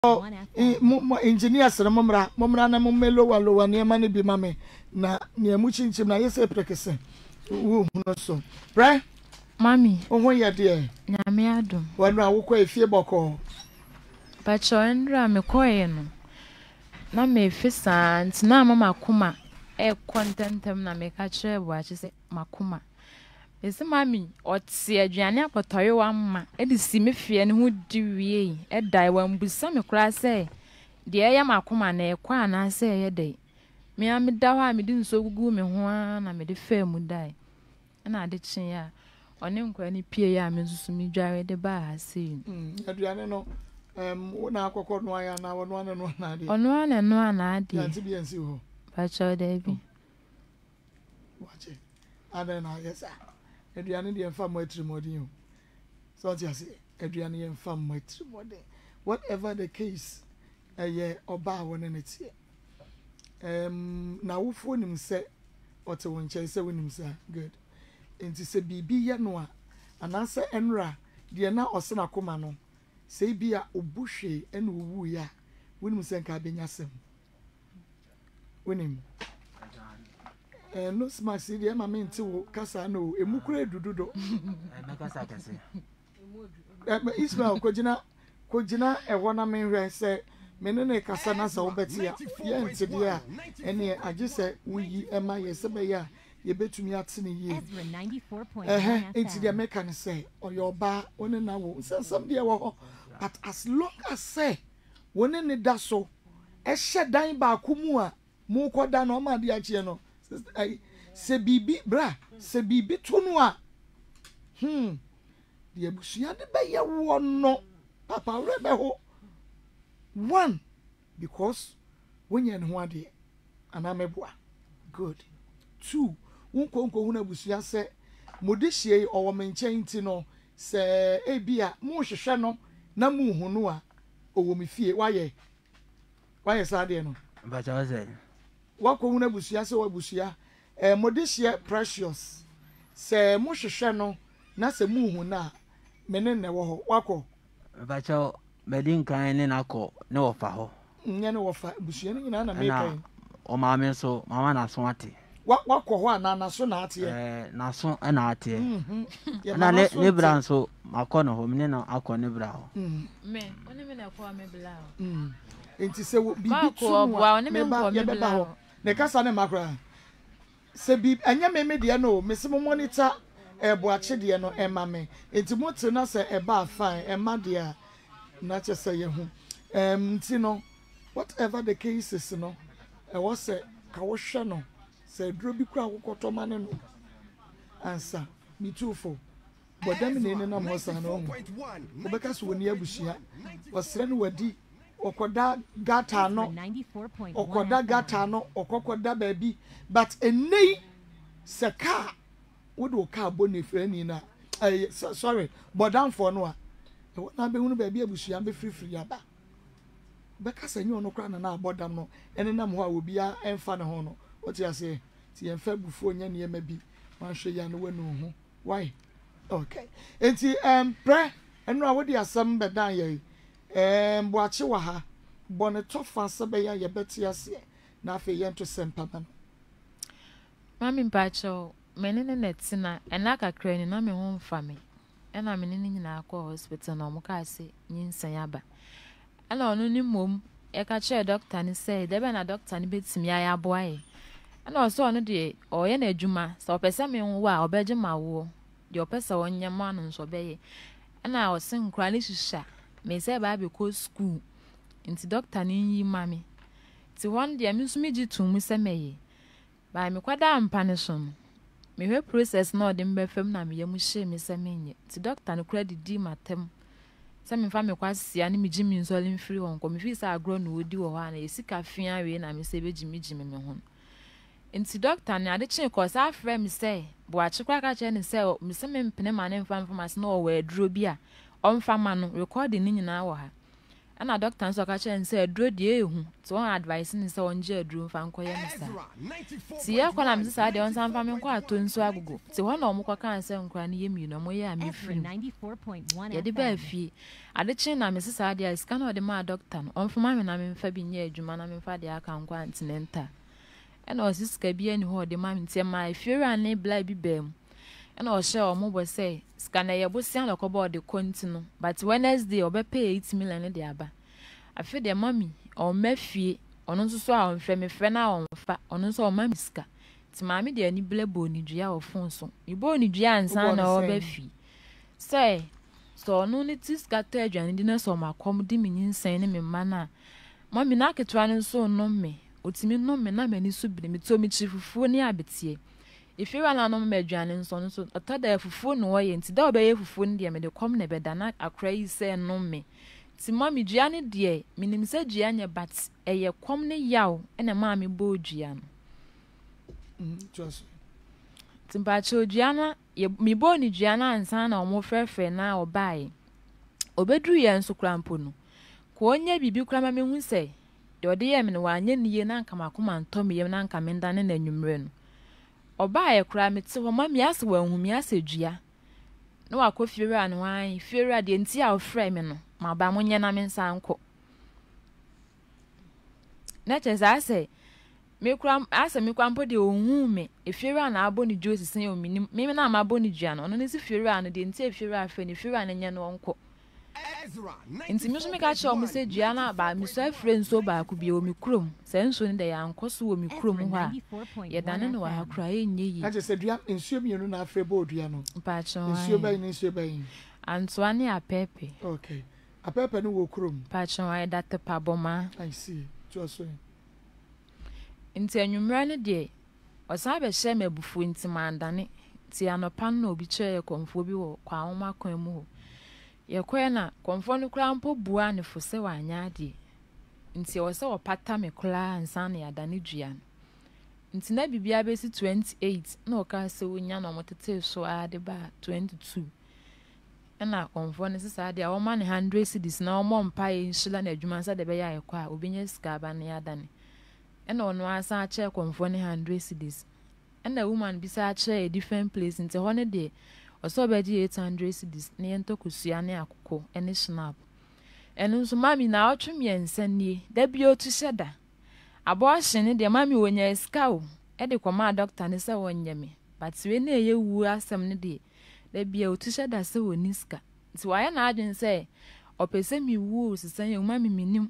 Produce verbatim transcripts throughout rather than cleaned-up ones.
engineers na momra momra na momelo walo wa niema ne bi mame na niemu chinchim na yese prekese wo huno so bra mami ohun ye de nyame adom wanu awokọ efie bọkọ ba chondra me koye no na me fisa ntina mama kuma e contentem na me ka kire bo a chise makuma ese mami oti aduane akotoye wa mma e di si me fie ne ho di wie e dai wa mbusa me kura se de ya makuma na e kwa na se ye dai me am da ho a me di nso gugu me ho na me de fa mu dai na ade chin ya one nkwa ni pie ya me susu mi dware de ba ha se mm aduane no em wona akokọ no aya na wono ane no na ade ono ane no ana ade ya ti bi ensi ho ba cho de bi wache ada na yesa aduane de mfa mo atrimodin o so ti ase aduane ye mfa mo atrimodin whatever the case eye oba wona ne tie em na wofo nim se ote won che se wonim se good enti se bibi ye no a anase enra de na osena koma no se bia obuhwe ene owu ya wonim se nka benya sem wonim eh no smart si de ma me nti wo kasa no emukura dududo eh na kasa kase eh Ismail kojina kojina e wona me hwe se me ne ne kasa na sa obeti ya ye nti de a ene age se wuyi ema ye se be ya ye betumi atene ye eh enti de meka ne se oyoba one na wo sensam de wo but as long as say wone ne da so e hyedan ba akumu a mu koda na o ma de ache no se bibi bra se bibi tonu a hmm de abusia de be ye wo no papa we be ho one because when you know ade anameboa good two unkonko hu na abusia se modehie owo menchen ti no se ebia mu hwehwe no na mu hu no a owo me fie waye waye sade no ba cha se wako hu na abusia se wabusia eh modehie precious se mu hwehwe no na se mu hu na mene ne wo ho wako ba cha medin kan ne nakọ ne wo fa ho nye ne wo fa abusia ni na na meka o ma me so mama na so ate wako ho ana na so na ate eh na so na ate mhm na ne ne bra so makọ no ho me na akọ ne bra ho me one me na kwa me bla ho mm enti se bibi tu wa one me kwa me bla ho ne kasa ne makra se bi anya me me de no me se mo monitor ebo ache de no ema me enti mo te na se eba fine ema de a na che se ye hu em ti no whatever the case is no e wo se ka wo hwe no se duro bi kura akokoto mane no ansa me too for but dem ne ne na mo sa no mo be ka so woni abusia wasre no wadi okoda gata no okoda gata no okokoda baby but enei se ka wodo ka boni frani na eh sorry but down for no a na be hunu baby abusia be free free aba be ka sanyi ono kra na na abodam no ene nam ho a obi a emfa ne ho no oti ase ti emfa bufu onya ne ma bi wan hwe ya no wanu ho why okay enti em pre eno a wodi asam be dan ye em bo ache wa ha bo ne tofa se be ya ye beti ase na afa ye nto sempa ba mami mpacho menene netina ena kakra ni na me ho mfa me ena menene nyina akọ hospital na omuka ase nyinsan aba ena onu ni mom e ka che doctor ni say debe na doctor ni betimi ya aboa ye ena oso onu de oye na adwuma so opese me ho wa obeje mawo de opese wonyama no nso beye ena osin kra ni shisha me say ba be ko school nti doctor ni yi mami ti one de me sumi jitu mu se meye ba me kwada ampa ne so no me hwe process na ode mbefem na me yamu hye me se menye ti doctor no kra didi matem se me fa me kwasia ne me gimi insulin free won ko me fi sa agro no odi wo ha na esika fia we na me se be gimi gimi me ho nti doctor ne ade chen ko sa afre me se bo achekwa ka che ne se me se me mpene ma ne mfa information na o wa aduro bi a o mfa ma no recording ni nyina wo ha ana doctor nso ka che nse aduro de ehu to on advice ni se on je aduro fa nkoye misa ti ye kwa na mse sa de on san fa me nkwa ato nso agogo ti ho na omukwa kan se nkra ne yemi no mo ye amefiri ye de ba fie ade chi na mse sa de iska na de ma doctor no on fuma me na me mfa bi nye adwuma na me mfa de aka nkwa antinenta ena osiska bi ani ho de ma me tie ma efiera ne bla bi bam ena o share o mo bo say scanner ye bo sian lokobo de continue but Wednesday obe pay eight million de aba afi de mami o mafie ono nso so a on hwe me hwe na on fa ono nso o mami ska ti mami de ani blebo ni dua o fon so mi bo ni dua ansan na o ba fi say so no ni ti ska to adwane di na so makom di mi nyin ne me ma na mami na ketwa no so no me otimi no me na mani so bi mi to mi chi fufuo ni abetie if you na no me adwane nso no so otada fufuo no wo ye nti da obaye fufuo ni de me de kom na beda na akra yi se no me ti mami dua ne de minim se dua nye but eye kom ne yaw ena mami bo dua no mm just timba cho dua na mi bo ni dua na ansan na omo frefre na obae obedru ye nso krampo no ko onye bibi kra ma me hu se de ode ye me no wanye niye na nka makoma ntom ye na nka menda ne na nwumre no oba ye kura mete ho ma mi ase wanhu mi ase dua no akofire anu an fire de nti a ofre me no ma ba munye na me nsa nko na cheza ase me kura ase me kwampo de ohun me efire na abo ni jo sisen o minim me na ma abo ni dua no no ne si fire anu de nti efire afa ni fire anu nye no nko nti mi so me ka che o mo se dua na ba mi so afre nso ba ku bi o mi krom se nso ni de ya nkoso o mi krom ho a ye dane no wa hakura enye yi aje se dua nsuo mienu na afre bo dua no pa cho nsuo ba ni nsuo ba yi Antoine apepe okay apepe no wo krom pa cho ai date pa boma I see just so nti anwumra ne de osa be hye mabufu nti mandane ti anopa no obi che konfo bi wo kwa nwoma kwan mu ho ye kwe na konfo no kra mpo bua ne fo se wanya ade nti wo se wo pata me kra ansan ya dane dua nti na bibia be si twenty-eight na o ka se wonya no motete so ade ba twenty-two na konfo ne sisa ade a wo ma ne one hundred cedis na wo mo mpa ye nshila na adwuma sa de be ya ekwa obi nya sika ba ne ya dane ena ono asa ache konfo ne one hundred cedis ena woman bi sa ache a different place nti ho ne de oso be di eight hundred cedis ne ento kusua ne akoko ene snap eno nso mami na otwem ye nsanie da bi otu sheda abo ahye ne de mami wonya sika o e de koma doctor ne se wonye me but we na eye wu asem ne de da bi otu sheda se woni sika nti wa ya na adwen se opese mi wu sisan ye mami minim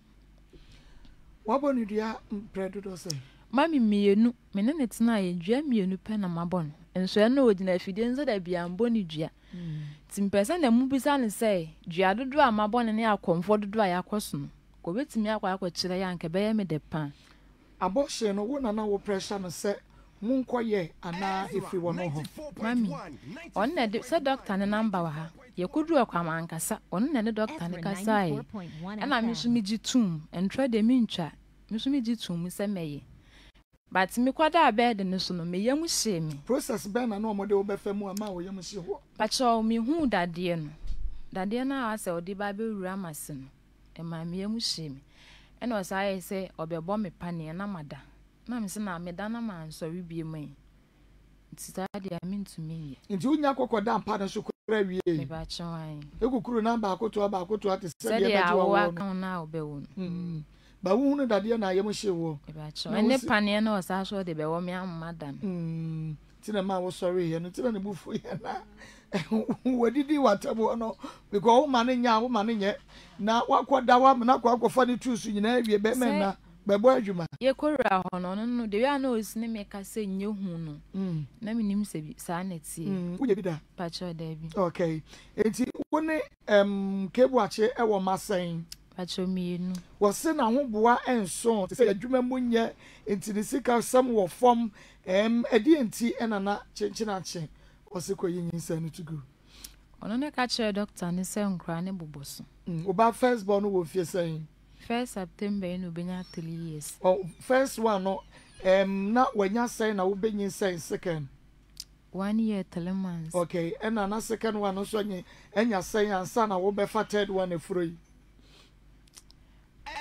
wabo ni dua predo do se mami mienu me ne netina ye dua mienu pe na mabon enso na odina afide nza da bia mbo ni dua timpesa na mu bisa ne se dua dodo a mabon ne akomfo dodo a yakoso no ko betimi akwa akwakire ya nke be ye me de pan aboshe no wo na na wo pressure no se munkoye ana efi wo no ho mami on na de se doctor ne number wa ha ye kudu akwa mankasa on na ne doctor ne kasai ana mi so mi gitum entra de mi ntwa mi so mi gitum se meye but mi kwada bed ne so no me yam hye mi process ben na no mo de wo be fa mu ama wo yam hye ho pa cho mi hu dade no dade na ase odi ba be wura mase no e ma mi yam hye mi e na osaye se obebo me pane na mada na mi se na me da na ma nsori bie mai ntitade a mi ntumi ye nti unya kokoda mpa na so kura wie me ba cho ai ekukuru na ba akoto ba akoto ate se de be be wo wo kan na obewo mm ba wo hunu dade na yam hye wo me ba cho ene pane na osa so de be wo me amada mm ti na ma wo sorry ye no ti na ne bufu ye na wadidi watabo no because wo ma ne nya wo ma ne nye na wakoda wa na kwakofa ne tusu nyina wie be men na bebo adwuma ye korra ho no no de ya na osine me ka se nye hu no mm na minim se bi sa na tie mm wo ye bi da pa cho da bi okay enti wo ne em kebu ache e wo masen pa cho mienu wo se na ho boa enso se adwuma mu nye enti ne sika sam wo fom em edi enti enana chenchina che wo se ko yin nsa no to go ono ne ka che doctor ne se nkra ne boboso mm wo ba first born wo fie sen first September no benya three years oh first one no um na wanya say na wo benyin say second one year three months okay and na second one no so anya anya say ansa na wo be fa third one efuro yi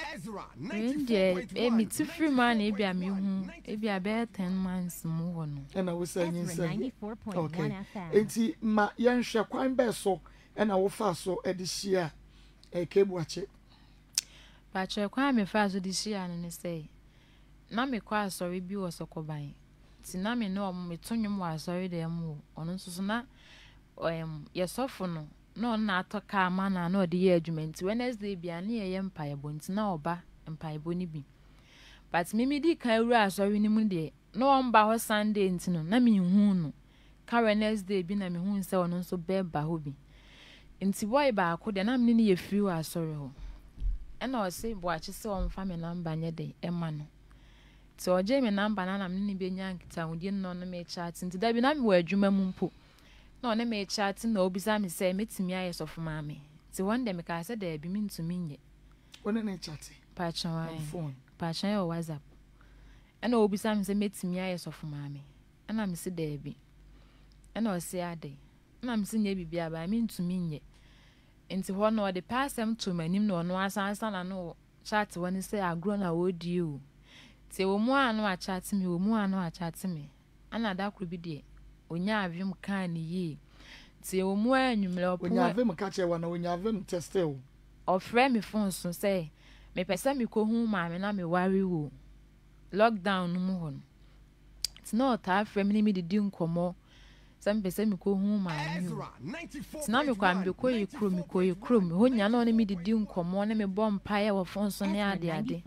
India, a meet free man, a be a mu, a be a bear ten months more. And I was saying, ninety-four point one F M. Enti ma yan hwe kwan be so e na wo fa so e de hia e kebuache ba che kwan me fa so de hia no ne say na me kwa asori bi wo sokoban ti na me no me tonwom wa asori de mu ono nso so na em yesofo no no na atoka ama na na ode ye adwumenti Wednesday bia na ye empire bonti na oba empire boni bi but me me di kan ru asori ni mu de no omba ho Sunday ntino na me hu no ka Wednesday bi na me hu nse ono nso be ba ho bi nti boy ba akọ de na me ni ye free wa asori ho e na o se bo achi se on fa me number nye de e ma no ti o je me number na na me ni be nya nkita hudie no no me chat nti da bi na me wa adwuma mu mpo na one me chat na obisa me se metimi aye so fo ma me ti one day me ka se da bi me ntumi nye one na chat pa chan phone pa chan o WhatsApp e na obisa me se metimi aye so fo ma me e na me se da bi e na o se ade na me se nye bibia ba me ntumi nye nti ho no de passem to manim no no asansa na no chat woni say agro na wodi o ti wo mu anu a chat me wo mu anu a chat me ana da kru bi de onya avim kan ni yi ti wo mu anwumle opo onya avim ka che wa na onya avim teste o ofre me phone so say me pese me ko hu ma me na me wari wo lockdown no mu ho ti no ta afre me ni me didi nkomo some pese me ko hu ma me tina me kwa mbe ko yi kro me ko yi kro me ho nya na one me didi nkomo na me bom pae wo phone so ne ade ade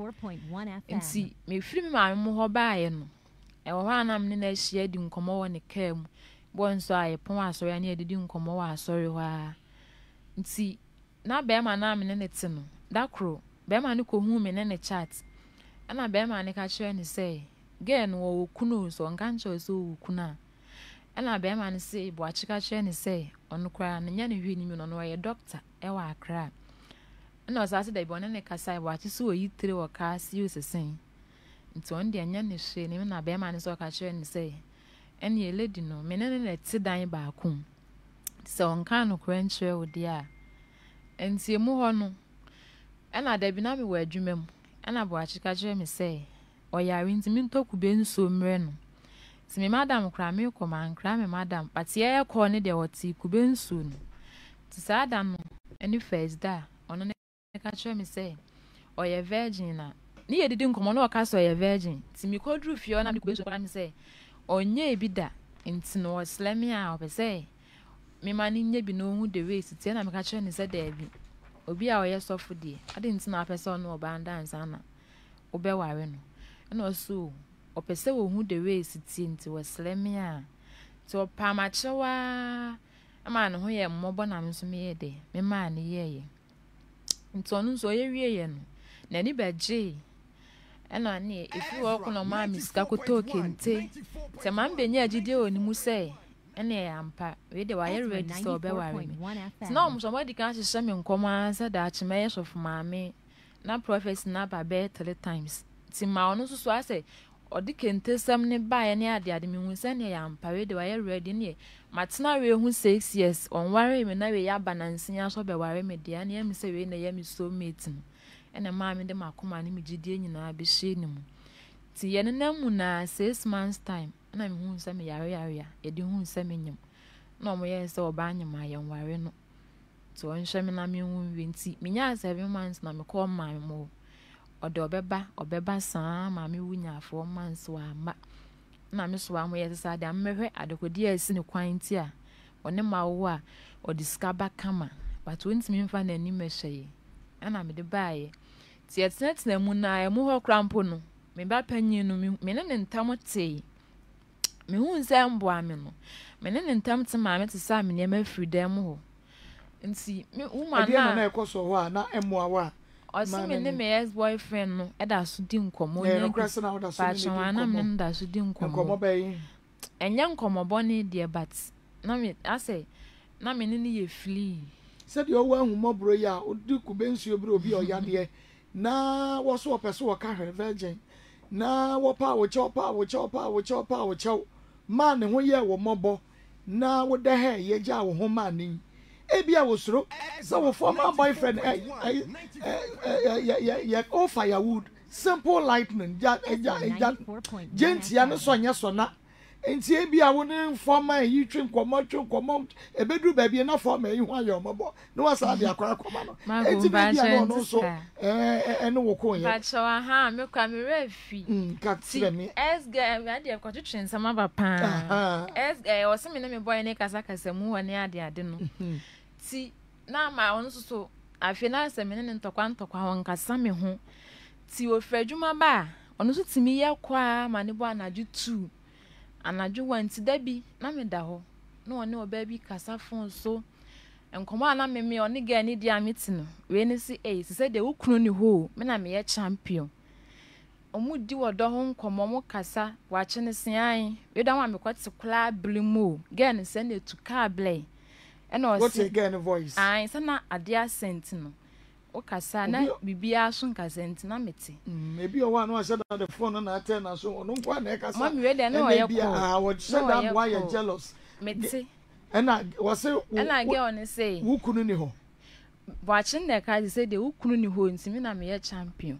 nti me firi me ma me ho baaye no e wo ha na me na ahia di nkomo wo ne kam bon so aye pon asori na didi nkomo wo asori ho a nti na be ma na me ne te no da kro be ma ne ko hu me ne ne chat ana be ma ne ka kire ne say gen wo kunu so nkan cho so wo kuna ana be ma ne say bo achika kire ne say onu kra na nya ne hwe ni mi no no ye doctor e wa akra ana o sa se da bi one ne ka sai bo achi so yi tire wo ka si o sesen nti on de anya ne hwe ni na be ma ne so ka kire ne say ene ye lady no me ne ne ti dan ba akum so on kan no kra nkire wo dia nti mu ho no ana da bi na me wa adwuma mu ana bo achika kire me say o yare nti mi ntoku be nso mre no ti me madam kra me ko man kra me madam but ye ko ne de woti ku be nso no ti sa da no any first da ono ne ka kire me say o ye virgin na ni ye didi nkomo na o ka so ye virgin ti mi ko dru fie na me ku be nso kra me say onye ebi da nti no slemi a o be say me mani nye bi no hu de waste ti na me ka kire ne say da bi obi a o ye sofo de ade nti na afesa no oba dance ana obe ware no na so opese wo hu de waste ti nti wo slemi a ti o pa ma chewa ama no ho ye mmobo na me so me ye de me ma ne ye ye nti onu so ye wie ye no na ni beje ena ne efi wo ko no ma mi sika ko to kente te ma mbe nya agide oni mu se ena ya ampa we de wa ye ready so be ware me ti na o so mo di kan hye me nkoma sa da chi me ye so fuma me na prophecy na ba be three times ti ma onu so so ase odi kente sam ne ba ye ne ade ade me hu se ne ya ampa we de wa ye ready ne matena we hu six years on ware me na we ya balance nya so be ware me dia ne me se we na ye me so mate no ena ma me de makoma ne me gidie nyina be hye ne mu ti ye ne namu na six months time na me hu se me yare yare ya ye de hu se me nyam na mo ye se oba nyam aye ware no ti won hye me na me hu wi nti me nya seven months na me ko ma me mo ode obeba obeba saa ma me wunya four months wa ma na me so am ye se da mmehwe adekodi asi ne kwan ti a one ma wo a odi skaba kama but won ti me mfa na ni me hye ana me de baaye ti etnet na mu na e mu ho krampo no me ba panyin no me ne ntam te me hu nse mbo ame no me ne ntam te ma me te sa me ne ma firi dem ho nti me uma na na ekoso ho a na emoa wa o se me ne me ex boyfriend no e da so di nkomo nya pa na me da so di nkomo nkomo be enya nkomo boni de but na me ase na me ne ne ye flee se de owo ahumobro ya odi kubensuo bro obi oyade na wo so opeso wo ka hwe virgin na wo pa wo cho pa wo cho pa wo cho pa wo cho man ho ye wo mobo na wo de he ye ja wo ho man ni ebi a wosoro so wo former boyfriend eh eh eh eh oh firewood simple lightning ja ja ja gentia no so nya so na enti ebi a wo ne former yi twi nkomo twi nkomo ebedu ba bi na former yi ho ayo mobo no wasa de akwa akoma no enti bi a no so eh eh no wo ko ye ba cho ha me kwa me refi mm ka tire me es ga me ade kwa twetwe nsama ba pa es eh o se me na me boy ne kasa kasa mu woni ade ade no ti na ma won so so afi na se me ne ntokwa ntokwa won kasa me ho ti o fradwuma ba ono so timi ye kwa ma ne bo anaju two anaju wanti dabi na me da ho na one oba bi kasa fon so enkomo ana me me oni ga ni dia meti no we ni si eh se de wukunu ni ho me na me ye champion omu di wodo ho nkomo mo kasa wa che ne sian we da wa me kwati kula blimo ga ni se na tu ka ble e na o what's again voice ai se na ade asent no o kasa na bibia so nkasa nti na meti maybe o wa no say na the phone na attend na so no kwa na kasa mami we de na o ye ko ah what say that boy you jealous meti ena was say ena ge on say wukunu ni ho watching the card say de wukunu ni ho nti me na me ye champion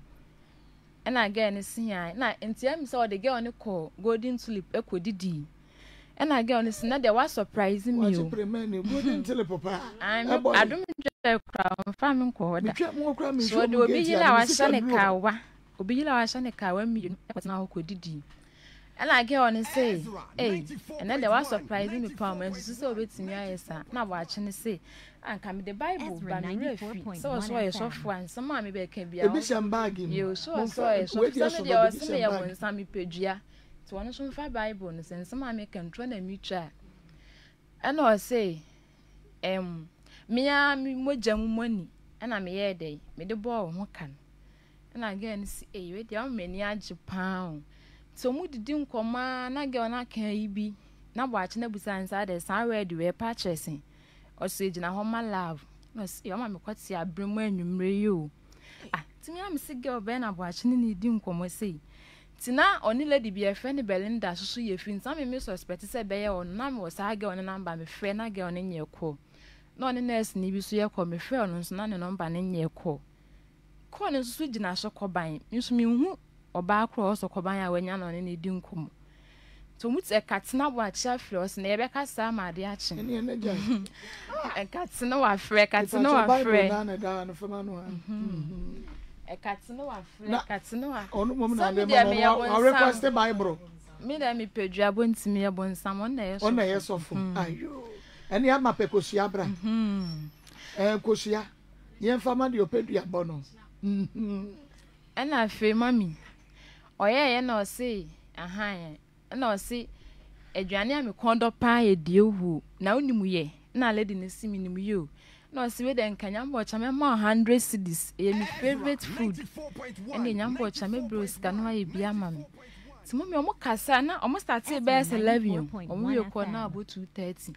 ena ge ni sian na nti am say o de ge on ko golden tulip ekodidi ena ge on say na de wa surprise me o what premier golden tulip papa I'm adum je kra fa me ko da so de obi yila wa sha ne kawa obi yila wa sha ne kawa mi e kwatna ho kodidi ena ge on say eh ena de wa surprise me pa mo so so obetimi ayesa na wa che ne say anka me the bible ba me refi so so ye so fo an sama me be ka bia ebi sham bag mi yo so so ye so so me de o se me ye won sam me pedua to wono so fa bible no sen sama me kan tro na mi twa ena o say em me a me moja mu mani ena me ye dey me de bo ho kan ena ga ni si eh we de am mani age paa so mu didi nkoma na ge ona kan yi bi na bo ache na busan sa de san ready we purchasing o so ejina ho ma love no si o ma me kwati abremu anwumre yo ah timi am si ge obe na bo ache ni di nkomo sei tina oni lady bi e friend Belinda so so ye fin sam me suspect say be ye on na me sa ge on number me fe na ge on nye ko no oni nurse ni bi so ye ko me fe on so na ne number ne nye ko ko ne so jina so ko ban mi so mi hu oba akro so ko ban ya wanya no ne di nkomo to mut e katina bo achi afre o se na ye be kasa ma de achi ene ene ja e katina wa afre katina wa afre na na da no fama no e katina wa afre katina wa onu mo na de ma request bible me da mi pedua bontimi ye bonsam on na ye so on na ye so fo ayo ene ya ma pekosia bra mhm eh kosia ye fama de opedua bono mhm ena afre mami oye ye na o se ahan na o se aduane a me kondo pa ye die hu na onimu ye na lady ne simi nimu yo na o se we de nkanya mbo cha me ma one hundred cedis e mi favorite food ene nyambo cha me bro sika no aye bia ma me ti mo me omo kasa na omo start e be eleven omo ye ko na about two thirty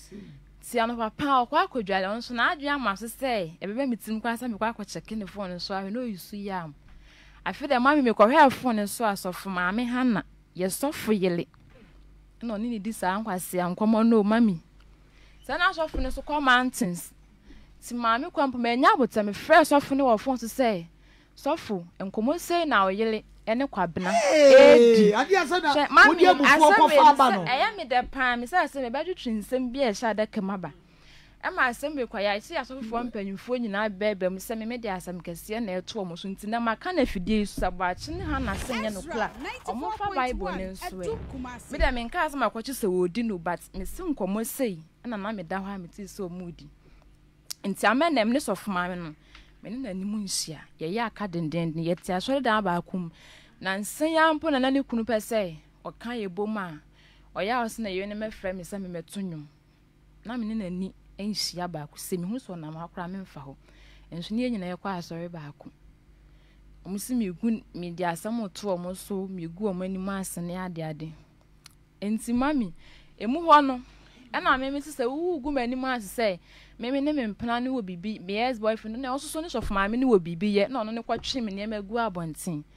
ti ano papa o kwa akodwale on so na adwe ama so se e bebe mitim kwa sa me kwa akọ check ne phone so ahwe no yusu yam afi de mami me kwa hwe phone so asofo ma me hana ye sofo yele no ni ni di sa ankwase ankomo no mami sa na sofo ne so kwa mountains ti mami kwa mpo me nya abota me fresh sofo ne wo phone so say sofo enkomo sei na oyele ene kwabena edi adi asa na odi abufu okofa aba no eya me de pan me say say me bedu twinsem bi e sha da kemaba e ma asem be kwa ya isi asofo mpanyimfo nyina bebe me say me me de asem kese na eto omo so ntina maka na fidie sabaachi ne ha na senye no kla omo fa bible ne nso e me de me nka asem akwachi se wodi no but me se nkomo sei na na me da ho me ti so mudi nti amenem ne sofo ma me no me ne nanimu nhia ye ya aka denden ye ti asori da ba akum na nsen ya mpo na nani kunu pese o kan ye boma o ya o se na ye ne me frɛ me se me metonwum na me ne nani enhia ba aku se me hu so na ma akora me mfa ho enso ne nyina ye kwa asori ba aku o musi me gu me di asam to o mo so me gu o manimu asene ade ade enti mami emu ho no ana me me se wu gu manimu asese me me ne me mpana ne wo bibi me ex boyfriend na oso so ne shof ma me ne wo bibi ye na ono ne kwatwe me ne ma gu abonten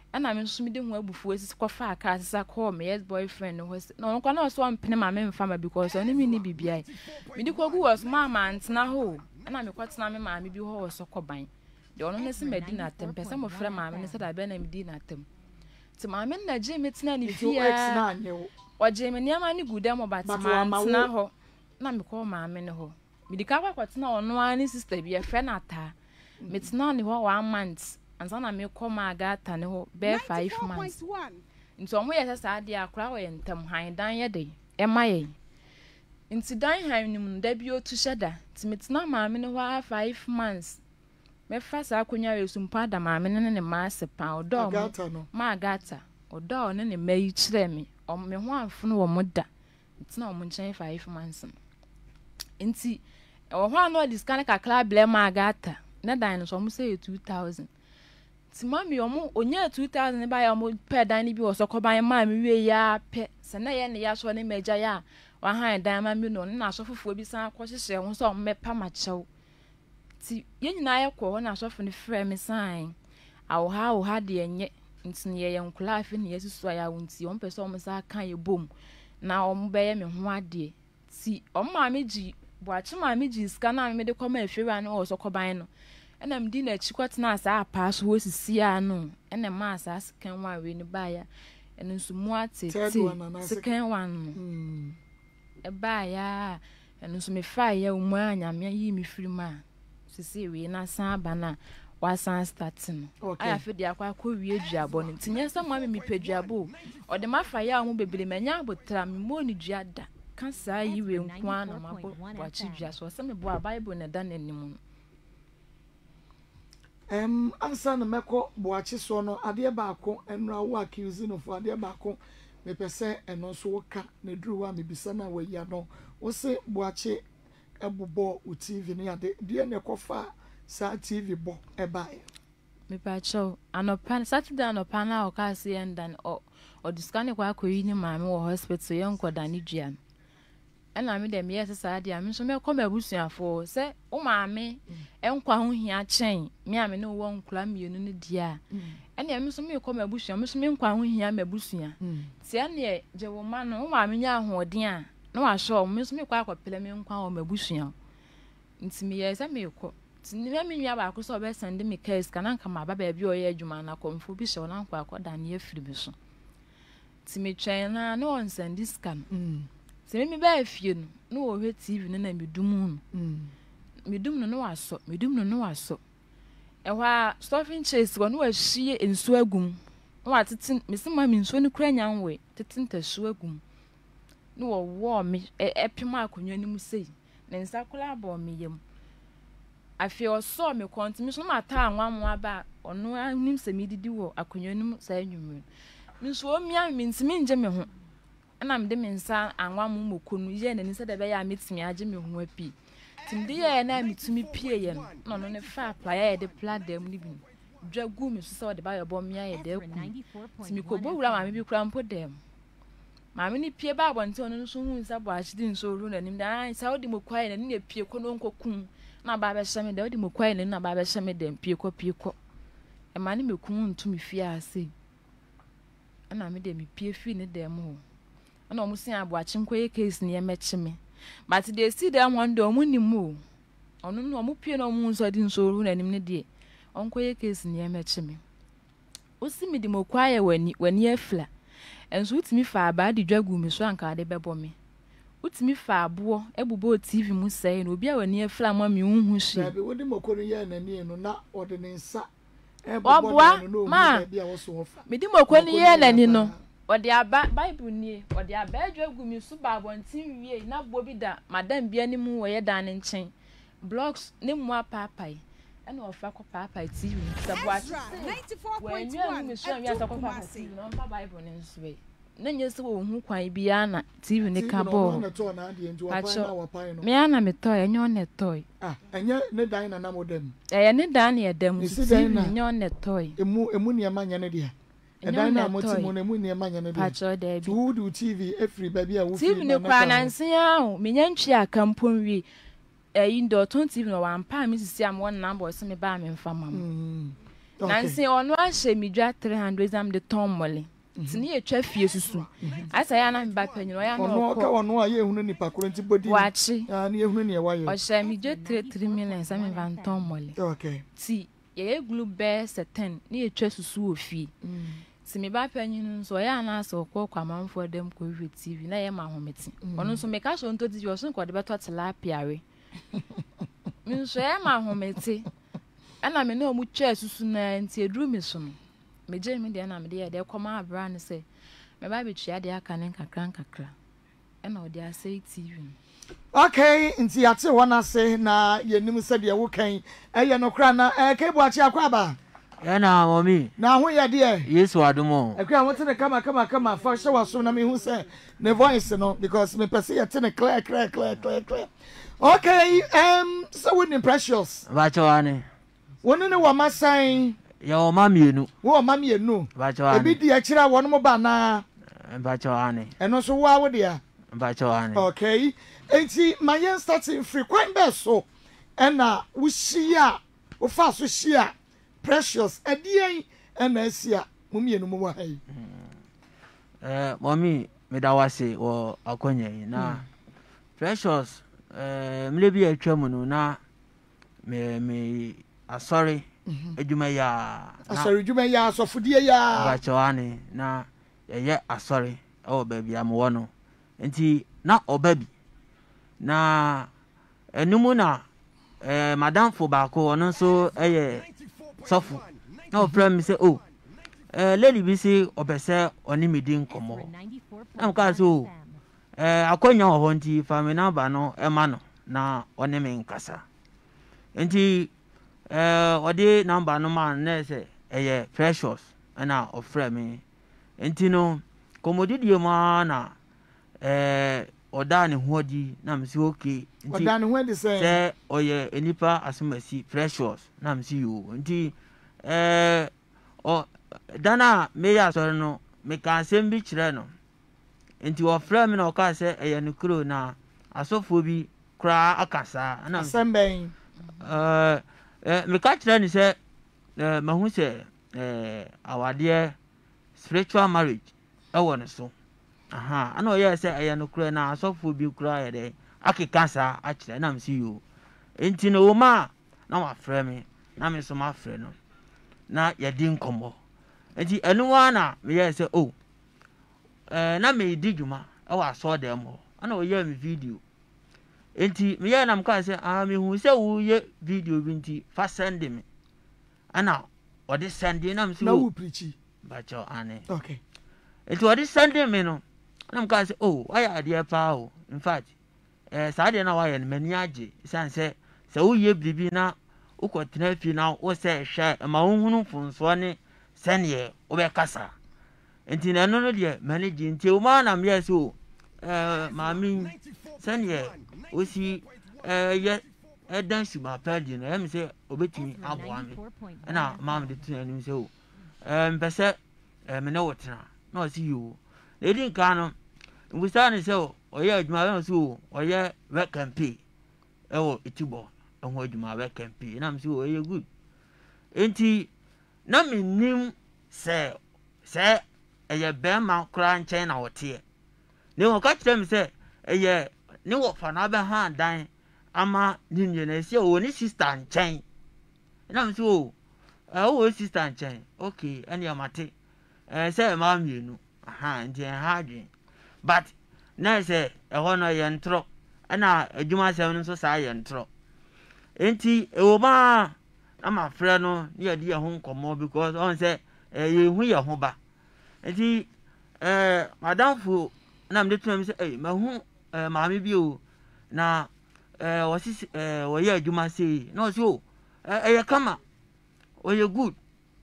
ana me nso me de ho abufu esi kwa fa aka asesa call me yes boyfriend no was no kwa na so ampene ma me mfa ma because oni me ni bibia me di kwa gu was mama antena ho ana me kwatena me ma me bi ho so koban de ono ne se medi na tem pese mo frɛ ma me ne se da be na me di na tem ti ma me na je me tena ni fia o je me niama ni guda mo bat ma antena ho na me call ma me ne ho me di ka kwa kwatena ono ani sister bi e frɛ na ta me tena ni ho one month ansa na me koma agata ne ho be five months nti omo ye sesa ade akora wo ye ntam han dan ye de e ma ye nti dan han nim da bi otu hyeda ti metena maame ne ho five months me fa sa akonya we sumpa da maame ne ne ma sepa odo mo ma agata odo ne ne mai kire me o me ho amfo wo mo da nti na omo nchen five months nti o ho ano discount kakra ble ma agata na dan no so mo say two thousand ti mami omo onya two thousand ba ya omo pe dan ni bi wo so koban ma mi we ya pe se na ye ne ya so ne meja ya wa han dan ma mi no na so fufuo bi san akọ hyehye ho so omo mepa ma chew ti ye nyina ye kọ ho na so fu ne frɛ me san awo ha wo ha de enye ntine ye ye nkula afi ne yesu so ya wonti omo pe so omo sa kan ye bom na omo be ye me ho ade ti omo ma me gi bo achi ma me gi ska na me de koma afewa na wo so koban no ena mdi na chikwatena asa apa so osisi anu ena ma asa scan wa we ni ba ya ena nso mu atete scan one mm e ba ya ena nso me fa ya umu anya me yi me firima sisi we na san aba na wa san starting aya fe dia kwa kwa wie duabo ni tinye sa ma me me peduabo o de ma fa ya umu bebele manya abotra me mo ni duada kan sa yi we nkwa na mabo wa chi dua so se me bo bible na da nanim Em ansa na meko boachi so no ade baako enra wo accuse no for ade baako me pese eno so woka na duru wa me bisa na wa ya no wo se boachi ebubo u T V ne ade de ne kofa sa T V bo e bae me pa cho anopa Saturday anopa na o ka se endan o o discount kwa akoyi ni maame wo hospital ye nkoda ni dua ena me dem yes saade am so me koma abusuafo se o maame enkwa ho hia chen me ame no wo nkura mienu ne dia ena me so me koma abusua me so me nkwa ho hia mabusua ti ene je wo ma no o maame nya ahoden a na wa sho me so me kwa akopele me nkwa ho mabusua nti me yes me ko ti ne me nwa ba ko so be send me case kana nka ma ba ba bi o ye adwuma na komfo bi she na nkwa akoda na afiri bi so ti me twen na no on send this scan se me ba afie no no wo hwe T V no na medum no mm medum no no waso medum no no waso e hwa stuffing chase wo no ahie ensu agum no watete me se ma me nsu no kura nyanwe tete ntasu agum no wo wo me epem akonwa ni mu sei na nsakula ba me yam afie oso me konti me so ma ta anwa mo aba ono anim se me didi wo akonwa ni mu sa anwumre me nsu o mia me ntimi nje me ho ana mde me nsa anwa mu mokonu ye na nisa da be ya metimi age me ho api timde ye na metumi pie ye no no no ne fa apply ye de pladam ni bi dwagu me so so de ba ye bom ya ye de ku timi ko bo wura ma me bi kura mpo dem ma me ni pie ba abonte ono so hu nsa bo achidi nso ru na nim da ai sa odi mokwae na ni pie ko no nkokun na ba be hye me de odi mokwae na na ba be hye me dem pie ko pie ko e ma ni mekun ntumi fie ase ana me de me pie fi ne dem ho ana omu sin aboachi nkoye case ne emechime but they see them one day omu nimu onu no omu pie no omu nso di nso ru na nim ne de onkoye case ne emechime osi mi di mokwaye wani wani afla enso utimi fa aba di dwagu mi so anka de bebo me utimi fa abo ebubo T V mu sai na obi a wani afla ma mi unhu hye na be wodi mokoro ye na ni no na ode ne nsa Obwa ma me di mokoni ye na ni no odi aba Bible nie odi aba adwagu mi so ba abontin wie na bo bi da madam bia ni mu wo ye dan ne nchen blocks ne mu apapai ena ofa ko papai T V sabo ati ninety-four point one mi so ya sako papai T V no mpa Bible ne nso na nye se wo hu kwan bia na T V ne ka bo me ana me toy enyo ne toy ah enye ne dan na na modem eh ne dan ne edam T V enyo ne toy emu emu ne ma nya ne dia edan na moti mo na emu ne ma nya ne dia pacho de bi to do T V every baby a wo fi T V ne kwa na nsen a me nya ntwi akampon wi eh indo ton T V no wan pa mi sisi am won number se me ba me mfa mam Nancy on one she me dra three hundred am the ton molly. Tini e twa fie susu. Asa ya na mba panyin o ya na ono ka ono aye ehunu nipa koro nti body. Wachi. Ah na ehunu ne waye. O she me dra three million am van ton molly. Okay. Ti ye glue bear ten ni e twa susu ofie. Si me ba panyin nso ya na asa okọ kwamanfo dem ko hwe T V na ye ma hometi. Ono nso me ka so nto T V o so nko de beto tilapia we. Me nso ya ma hometi. Ana me no mu twa susu na nti eduru me so no. Me je me de na me de de koma abra ne se me ba be twa de aka ne kakra kakra. E na o de ase T V. Okay, nti ate wona se na yenim se de wo kan eye no kra na e ke bu achi akwa ba. Ya na mommy. Na ho ye de. Yesu adumo. E kra wote ne kama kama kama fa hye waso na me hu se ne voice no because me pese ye te ne clear clear clear clear clear. Okay, um so we precious. Ba chwane. Woni ne wa masan ya o mamienu wo mamienu ba chwane. Ebi di akira won mo ba na ba chwane. Eno so wa wo dia. Ba chwane. Okay. Enti my young starting frequent be so. Ena wo hia, wo fa so hia precious edien ena asia mumienu mo wa hai. Eh mommy me da wase wo akonya yi na precious eh mlebi atwa mu no na me me asori edwuma ya asori edwuma ya asofudie ya ba chwane na ye asori o ba bia mo wono enti na obabi na enumu na eh madam fo ba ko ono so eye sofu na o frame say oh eh lady bi say obese oni medi nkomo na ka so eh akonya ho nti fami na ba no e ma no na oni me nkasa enti eh odi number no man na say eye precious na o frame enti no komodidie ma na eh oda ne hodi na msi okay nti oda ne hodi say say oye enipa asumasi precious na msi yo nti eh o dana me ya so no me kan sem bi kire no nti o frame na o ka say eye ne kuro na asofo bi kra akasa na semben eh eh me ka kire ni say eh mahu say eh awade spiritual marriage e won so aha ana oye say eye no kura na asofo bi kura ye de akeka sa a kire na msi yo enti no ma na wa frame na me so ma frame no na ye di nkomo enti enu wa na me ye say oh eh na me di dwuma e wa so dem ho ana oye me video enti me ye na m ka say ah me hu say wo ye video bi nti fa send me ana o de send na me so na wo preachi ba cho ane okay enti o de send me no na m ka say oh why are there pa o in fact eh sa de na wa ye me ni age san say say wo ye bibi na ukotena fi na wo say hwe ma hunhunu funso ne sene wo be kasa enti na no no de manage enti o ma na me yes o eh ma mi sene o si eh ye e dan su ma padi na em say obetimi aboa me na ma me de tuna ni say o eh mpese eh me na wotena na o si yo e din ka no ngusa ni say o ye adwuma we so o ye we campaign e wo itibo ho adwuma we campaign na me say o ye good enti na me nim say say eye be ma kra nchen na wote ne wo ka kire me say eye ne wo fa na be ha dan ama ni nye na say o ni sister nchen na me say o eh o sister nchen okay ene ya mate eh say ma mienu aha nti ha dwen but na say e ho no ye ntro na adwuma sem no so sa ye ntro enti e wo ma na ma frɛ no ye di ye ho nkomo because on say eh ye hu ye ho ba enti eh madam fu na me de tuna me say eh ma hu eh ma me bi o na eh wo si eh wo ye adwuma sei na o si o eh ye kama o ye good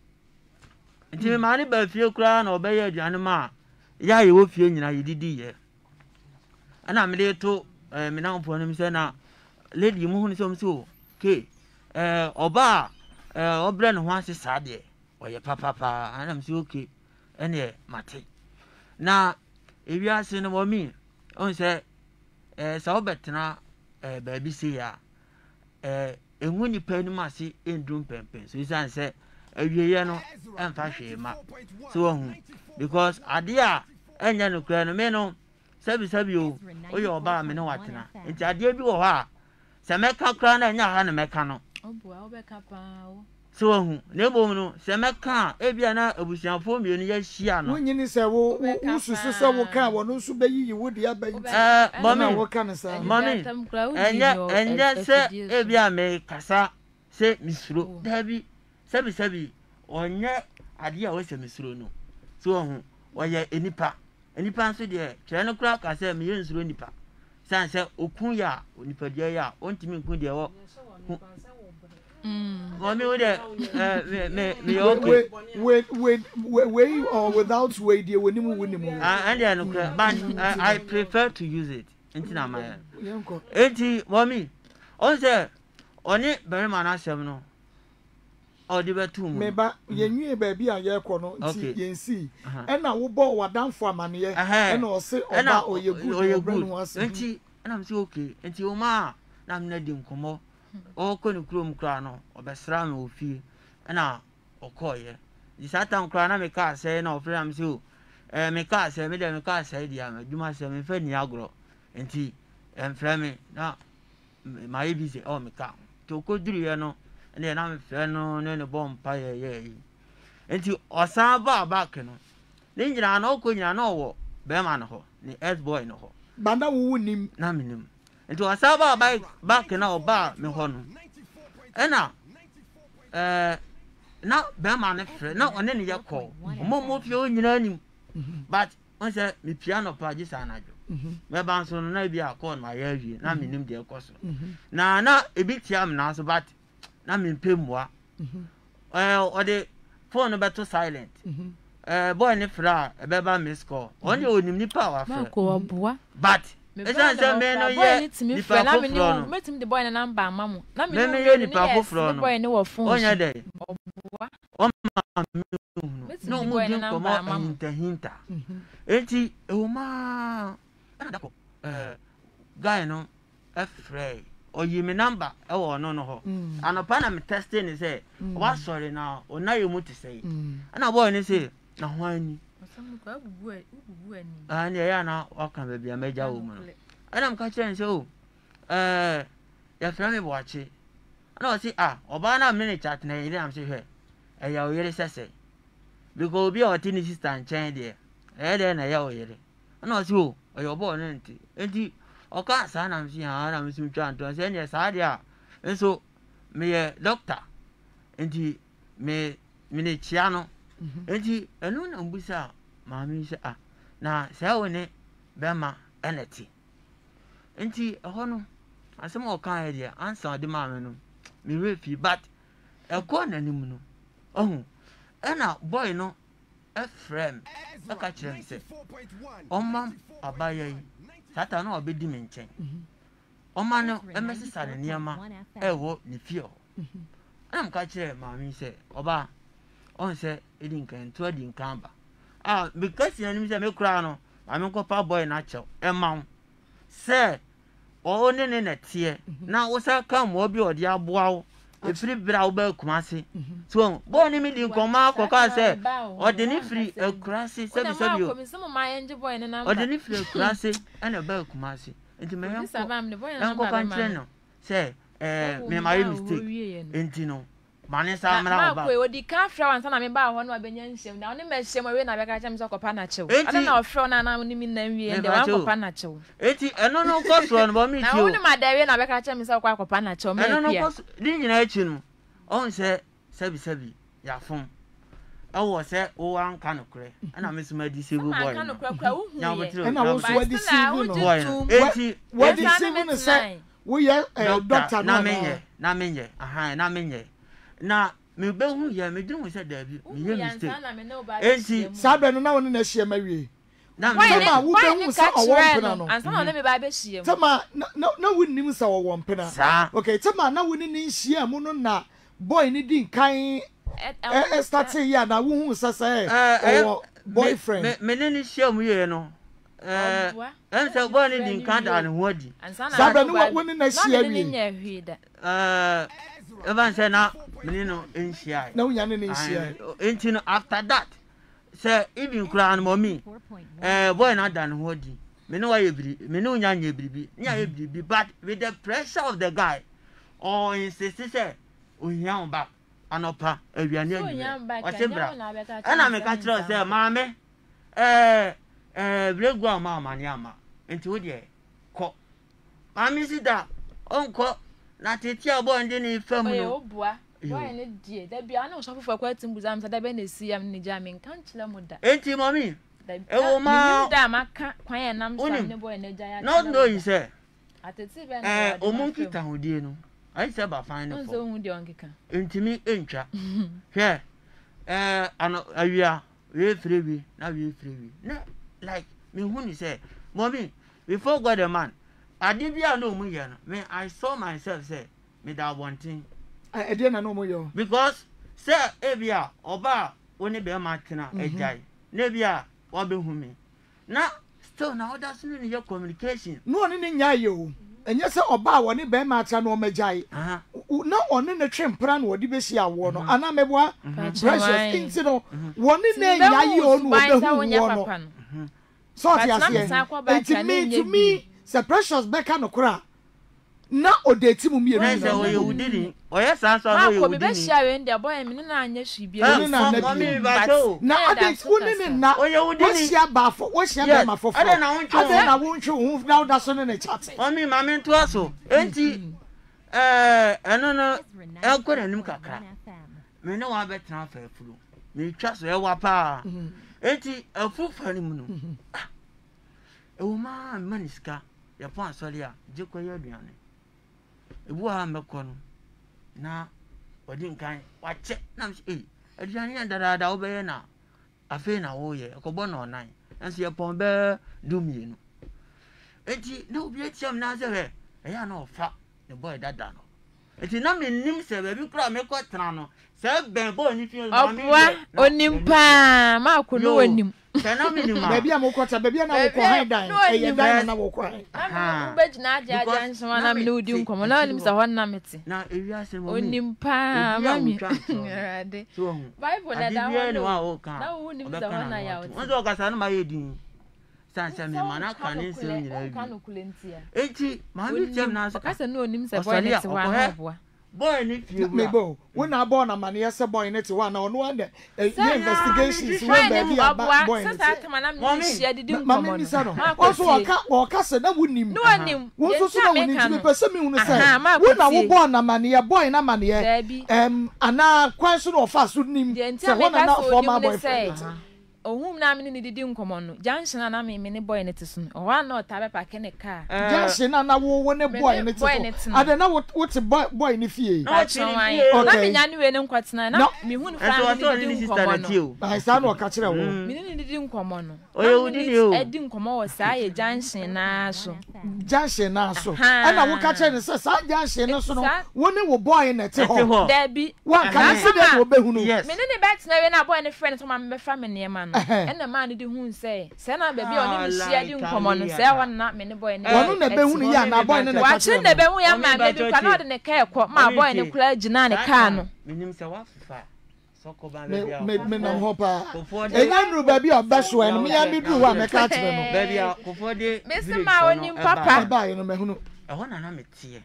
enti me ma ne ba fie kura na o be ye aduane ma ya ye wo fie nyina ye didi ye ana me de to eh me na mpo no me say na lady mu hu ni so me so ke eh oba eh obre no ho ase sa de o ye papa pa ana me so okay ene mate na ewi ase no mo mi on say eh sa obetena eh ba bi se ya eh enwu ni pa ni ma se endrum pempen so isan say awieye no emfa hwe ma so ohun because adia enya no kura no me no sabi sabi o oye oba me no watena nti adia bi wo ha se meka kura na enya ha na meka no obua obeka pa o so ohun na ebo no se meka ebia na abusianfo mienu ya hia no wonyini se wo ususu se wo kan wo no nso beyiyi wo dia bayi eh mommy wo kan sa mommy enya enya se ebia me kasa se misuro dabi sabi sabi onye ade a wo se misuro no so ohun oye enipa enipa nso de kire no kura ka se me yensuro nipa san se okun ya onipa de ya ontimi nkun de wo mm mommy wo de eh me me okay wait wait wait or without wait de wonimu wonimu and ya no kura but I, I prefer to use it entina ma yanko enti mommy on se oni bere ma na asem no o de betu mu me ba yenwie ba bi a ye kɔ no nti yensi ɛna wo bɔ wadanfo amane ye ɛna o se oba oye good obre no ase enti ɛna me se okay enti o ma na me na di nkomo o kɔ ne krom kra no obesra me ofie ɛna okoye di satan kra na me ka ase na ofre am se o eh me ka ase me de me ka ase di am adwuma ase me fa ni agro enti emfra me na ma ye bi se o me ka to ko duru ye no ene na me fre no ne ne bom pa ye ye yi enti osan ba back no ne nyina na okonyina na owo be ma no ho ni S boy no ho banda wo nim na minim enti osan ba back na oba me ho no ena eh na be ma ne fre na one ne ye ko mo mo fie onyina nim but on say me piano pa ji sanajo me ban so no na bi akọ na ya wie na minim de ekoso na na ebi tiam na so but na me mpemua eh o de phone be to silent eh boy ne fra e be ba miss call on de onim ni pa wa fra ko obua but e san say me no ye ni fra na me ni metim the boy na number amamu na me me ye ni pa ko fra no boy ne wo phone onya de obua o ma me no mo din ko mo hinta hinta enti e o ma ana ko eh guy no afraid oyi me number e wo no no ho anopa na me testing ni say wa sorry na o na ye mu ti say ana boy ni say na ho ani asamu ko abubu abubu ani ani ya na o kan be bia meja wo mu no ana mka chen say o eh ya fra me boache ana o say ah oba na me ni chat na ire am say hwe e ya o yere sese because obi o ti ni sister chen de e de na ya o yere ana o say o oyo boy no nti enti oka sa na msi ha na msi twa nto se ne sa dia enso me ye doctor enti me me ne chia no enti enu na mbusa ma mi se ah na sa woni be ma eneti enti eho no asem oka ya dia answer de ma me no me refi but e ko na nim no ohun ena boy no e frame aka kire me se omam abaye tata na obedi me nchen oma no emesisa ne niama ewo ne fie ho am ka kire maami se oba on se edi nkan to edi nkan ba ah because ya nim se me kura no maami ko pa boy na chew e ma se o ne ne netie na wo sa ka mo bi odi aboa wo e free bra wo ba kumase so boy ni mi di nkoma akoka se odi ni free e kurase se bi se bi o odi ni free kurase ana ba kumase enti me yanko yanko kan kire no se eh me my mistake enti no mane sa mra ba ma ko odi ka fra wan na me ba ho no abenya nhyem na oni me hyem we na be ka chem so kopa na chew ana na ofro na na oni mi na wie de wan kopa na chew enti eno no ko so no ba mi ti o na oni ma da we na be ka chem so kwa kopa na chew me eno no ko di nyina echi no on se sabi sabi ya fon awo se o wan ka no kure ana me suma di save boy ka no kure kure hu ye ana wo so wadi save no enti wadi save no se wo ye doctor na menye na menye aha na menye na me be hu ye me dun se da bi me ye mistake enti sabe no na woni na hie mawie na me ma wo be hu sa owo mpena no ansa na me ba be hie tama na na wonnim sa owo mpena okay tama na woni ni hie mu no na boy ni di nkan eh start ya na wo hu sa sa eh boyfriend me me ni hie mu ye no eh en se boy ni di nkan da ne ho adi sabe no woni na hie wi eh evan se na me no enhia na unya ne nhia enti no after that say even cry mommy eh boy na dan ho di me no why biri me no nya nya biribi nya ye biribi but with the pressure of the guy or insist say ohia back anopa awiane awie o se bra ana me ka kire say maame eh eh bregu ama amani ama enti wo de ko maame si da onko na tete abo ndi ni fam no o bua boy ne die da bia na so fofo kwa timbuza am da be na si am ni ja me kan kire mu da enti mami e wo ma da maka kwan ya nam sa ne boy na ja ya no no you say atete be na eh o mon kita hodie no ai se ba fan no so hu de onkeka enti mi entwa hwe eh ano awia we freewi na we freewi na like me hu ni say mommy before God the man ade bia no mu ye no me I saw myself say me da wanting e de na no mu yo because say e bia oba woni be ma tena ejai na bia obe hu me na still na others no ni your communication no oni ni nya yo enye se oba woni be ma tena no majai na oni ne twempra na odi be si awo no ana meboa precious into no woni ne nya yo no obe hu wo no so ti ase enti me to me se precious beka no kura na odeti mu mienu na se oye udini oye san so no oye udini ma ko be share we ndia boy me na anya hwibie ni na na bi na ade woni ni na oye udini wo share ba fo wo share ba ma fo fo ade na woncho ade na woncho hu na da so ne chat mami mami to aso enti eh eno no e ko na nim kakra me na wa betra fa afuru me twa so e wa pa enti afu fa ni mu no e wo ma maniska ya pa asori a je ko ye aduane ebu ha mekọ no na odi nkan wache na eh aduane ya dada wo be na afi na wo ye ekọbọ na onan enso ye pon be dumienu enti na obi etiam na ze he e ya na ofa the boy dada no enti na me nim se be bi kra me kọ tran no se ben boy ni fi ma mi onim pa ma ko no onim kana mi ni ma baby am ko ta baby na wo ko han dan e ye dan na wo ko han na be gina aja aja nso na me no di nkomo na onim sa hon na meti na ewi ase mo onim pa mami ade bible na da wo na wo onim sa hon na ya wo won zo kasa na ma ye din san se me mana kan ni se nyina bi enti ma mi tem na so kasa na onim sa boy net wa na oboa boy ni fie me bo when na born na man yes boy net wa na ono and investigations when baby about boy net sasa kama na me share didi nkomo mama mi sa no also waka waka se na wonim no onim wo so so na wonim me pese me hunu say when na wo born na man ye boy na man ye em ana kwan so no ofa so nim se won na former boyfriend ohum na me ni didi nkomo no junction na me me ne boy net so o wa na otabe pa ke ne car junction na na wo wo ne boy net so ade na wo ti boy boy ni fie na me nya ni we ne nkwatena na me hu no fa ni didi nkomo no ba sa na o ka kire wo me ni didi nkomo no oye udi ni o edi nkomo wo sa ye junction na so junction na so e na wo ka kire ni se sa junction no so no wo ne wo boy net ho da bi wa ka ni se de wo be hu no me ni ne bet na we na boy ne friend so ma me fa me ne ma no ena ma de hu say say na baby oni mi shia di nkomo no say wan na me ne boy ne wonu na be hu ya na boy ne na wa chi na be hu ya ma me bi kwa na de ne ka ekọ ma boy ne kula gina ne ka no minim say wa fa soko ba me me me na ho pa enya nru baby obeso en me ya mi dru wa me ka tire no baby akofo de me se ma oni papa ba ye no me hu no e ho na na me tie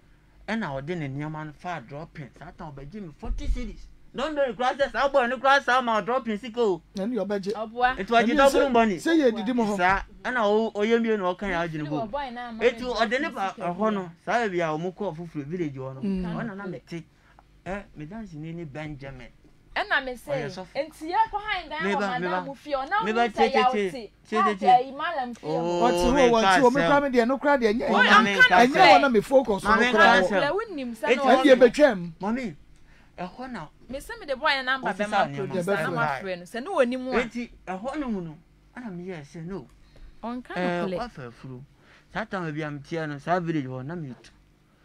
e na ode ne niam an fa dropping satan obaji me forty cedis don't do classes how boy no class how ma dropping siko na ni obaje obua it was double money say ye didi mo ho sa ana o oyemie no kan ya agine bo etu ode ne pa ho no sa bia o muko ofufuru village ho no ona na meti eh me dance ni ni Benjamin ena me say enti ya ko han dan o madam mu fi ona me ba che che che che ya imalam fi o ti wo wo ti o me kwa me de no kra de enye enye wona me focus no kra la wonnim sa no e be twam mommy e ho na me say me the boy na number be ma produce na ma friend say no woni mu a enti e ho no mu no ana me yes no on kan play eh wa fa furu satan ma bia mtia no sa village ho na me tu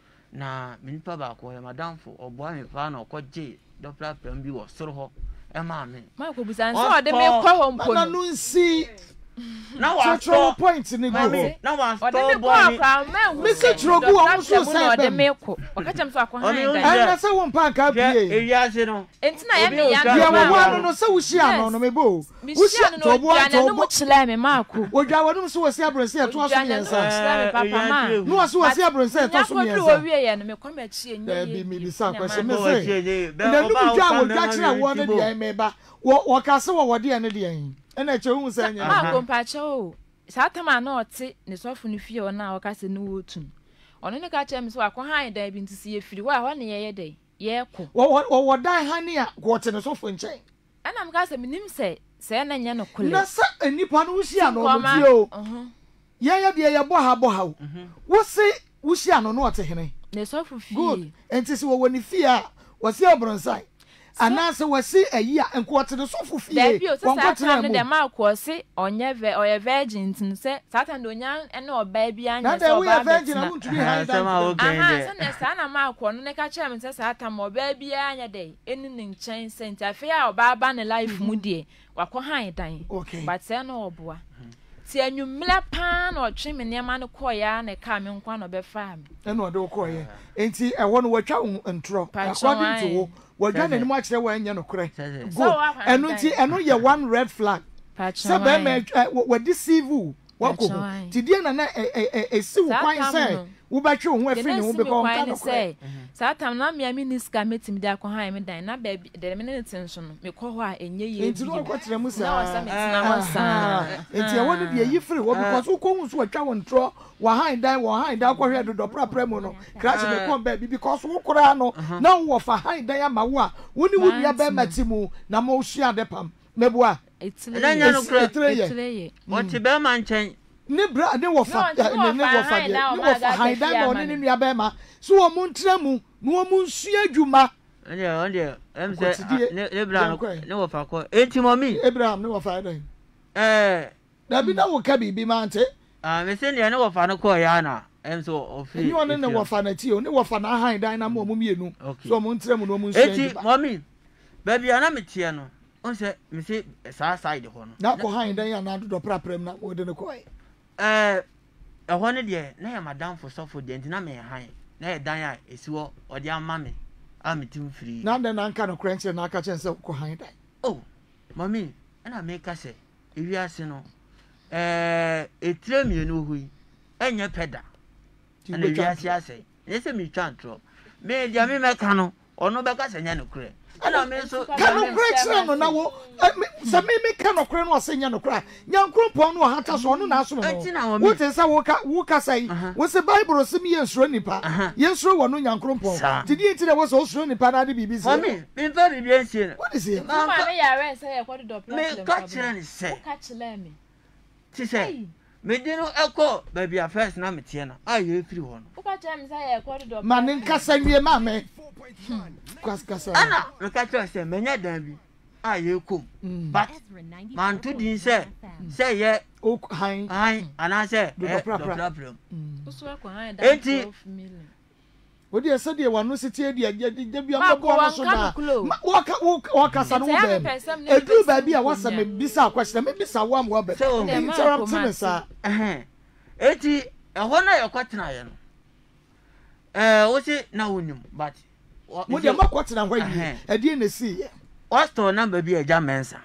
na me nipa ba ko ya madam fo obo me fa na okoje doppler pem bi wo soro ho e ma me ma ko busan so de me kwa ho mpo na no nsi na wa so point ni go na wa ode store me boy ko akwa me me se trogu o so say ode me ko wakacha mso akwa han Oni- dan ana say won pan ka bie ewi ase no entina ya me ya Obi ya Yeah, wo well, wa well. no no say wo hia no no me bo mi wo shia hia no to bo ya to no bo mu chile me maako odwa wonum so wo se abronse ya to aso Odwa me no nsa chile me papa ma no aso wo se abronse ya to aso me ya nsa ko wie ye no me kwa ma chie nye Eh, bi mi bisa kwese me Oh, say tie, tie. Be- na oba ndu dwa wo wo dwa fa kira me wo no tibo. de me ba wo wo ka se wo wo de ne de yin ena che hu say nya ma ko mpache o saa tama na ote ne sofo no fie ona waka se no wotum ono ne ka che me so akwa han dan bi ntisi ye firi wa ho ne ye ye dai ye ko wo wo wo dan hani a go te ne so fo nchen ana me ka se minim se se na nya no kule na sa enipa no hia no mo die o mhm ye ye de ye bo ha bo ha o wo se wo hia no no ote hene ne sofo fie good enti se wo woni fie a wo se obronsai ana se wo se ayi a enko ote ne so fo fie da bi o se won saa ko tama no tena de mu ma ko se onye ve oye virgin tin se saa tan do nya ene oba bia na nya se da we oba virgin betina am to be high Sama down wo kan aha de. se ne saa na ma ko no ne ka che me se saa tam oba bia nya dai eni ne nchen senti afi a oba ba ne life mu de wakọ han dan Okay. but se na oboa ti anwumla pa na otwe me niam no kọ ya na ka me nkwa no be fa me ena ode ko ye enti ewo no watwa ntro Patcho according to wo wadwa ne mu akire wa nya no kure Sese. good So, wa- eno nti eno ye one red flag se be me we deceive wako Patcho wan. ti die na na esi wo Saa kwan tam say no. wo ba twe wo afri ne wo be ko nka no kure say saa tam na me ami ni ska metim de akọ han me dan na ba de me ne tin so no me kọ ho a enye ye enti no ko tire mu na wasa me sa tina wasa enti ewo no de yi free wo because wo ko hu so watwa wo ntro wa han dan wo han dan ko hwe do do pra pra mu no crash be ko ba bi because wo kura no na wo fa han dan ama wo a wo ni wo nua ba matimu na mo hia de pam meboa etile Na nya no kura. etire ye etile ye Oti be ma nchen. ne bra ne wo fa No, nti ne wo ne fa wo fa han de dan, ne wo wo fa ma han ga dan fie ma ama oni ne no. nua ba ma so wo mu ntra mu no wo mu nsua adwuma Onde onde em se Kotidie. ne ne bra no Yankwe. ne wo fa ko. Enti mommy. abraham ne wo fa dan Eh da bi na wo ka bibi ma ante ah me se ne ne wo fa no ko ya na. Em so ofri. ni one ne wo fa na ti o ne wo fa na han dan na mo mu mienu Okay. so mo ntra mu no mu nsua Enti adwuma mommy. Baby ana me tie no. On se me se sa side ho no. na ko han dan ya na do pra pra mu na wo de ne ko Eh ɛhɔ ne deɛ na yɛ madam for sɔfo deɛ nti na mɛ han na yɛ dan a esi hɔ ɔde ama me a me tim firi. na den na nka no krenche na aka chen se ko han dan Oh mami ɛna meka sɛ ewiase no ɛɛ etire mmienu hɔ yi ɛnyɛ pɛda Ti ɛna gbe twa ewiase asɛ ne sɛ mi twa ntorɔ me deɛ me mɛka no ɔno bɛka sɛ nyɛ no korɛ ɛna me nso ka no krenche no na wo se me me ka no kren no se nya no kra nya nkrompon no hata so no na aso Enti na no wo wo me- te se wo ka wo ka sai wo se bible se me ye nsuro nipa ye nsuro wo no nya nkrompon Saa. ti di ti na wo so nsuro nipa na de bibi se mami mi nfa bibi ensie no what is it Ma- ma me yare se ye kọ de do me ka kyerɛ ne sɛ ka chile me ti sɛ mede no ɛkɔ baabi a first na meteɛ no a yɛfiri hɔ no wo ka chile me se ye kọ de do ma ne nkasa wie ma me kasa kasa ana meka kyerɛ sɛ manya dan bi a yɛkɔm but manto din sɛ sɛ yɛ o han han anaasɛ Dɔdɔprapra. dɔprapram so ko han dan Enti- twelve million o de se de wano se tie de de de bia Ma, mo bo no ko so wanka da no kulo. wo ka wo ka sa no Nti, wo ya bem mepɛ sɛ me ne edu bɛsi ba bi a nkonnwa. wasa me bisa question me bisa wo am wo be Sɛ o- Dɛ, ma interrupt koma me ase. sa ɛhɛn eti ɛhɔ no yɛkɔtenaeɛ no ɛɛ wosi na wonim but wa- mo de ma kwotena hwa yi Ɛhɛn. e de na si ye wɔstɔ namba bi a ɛgya mɛnsa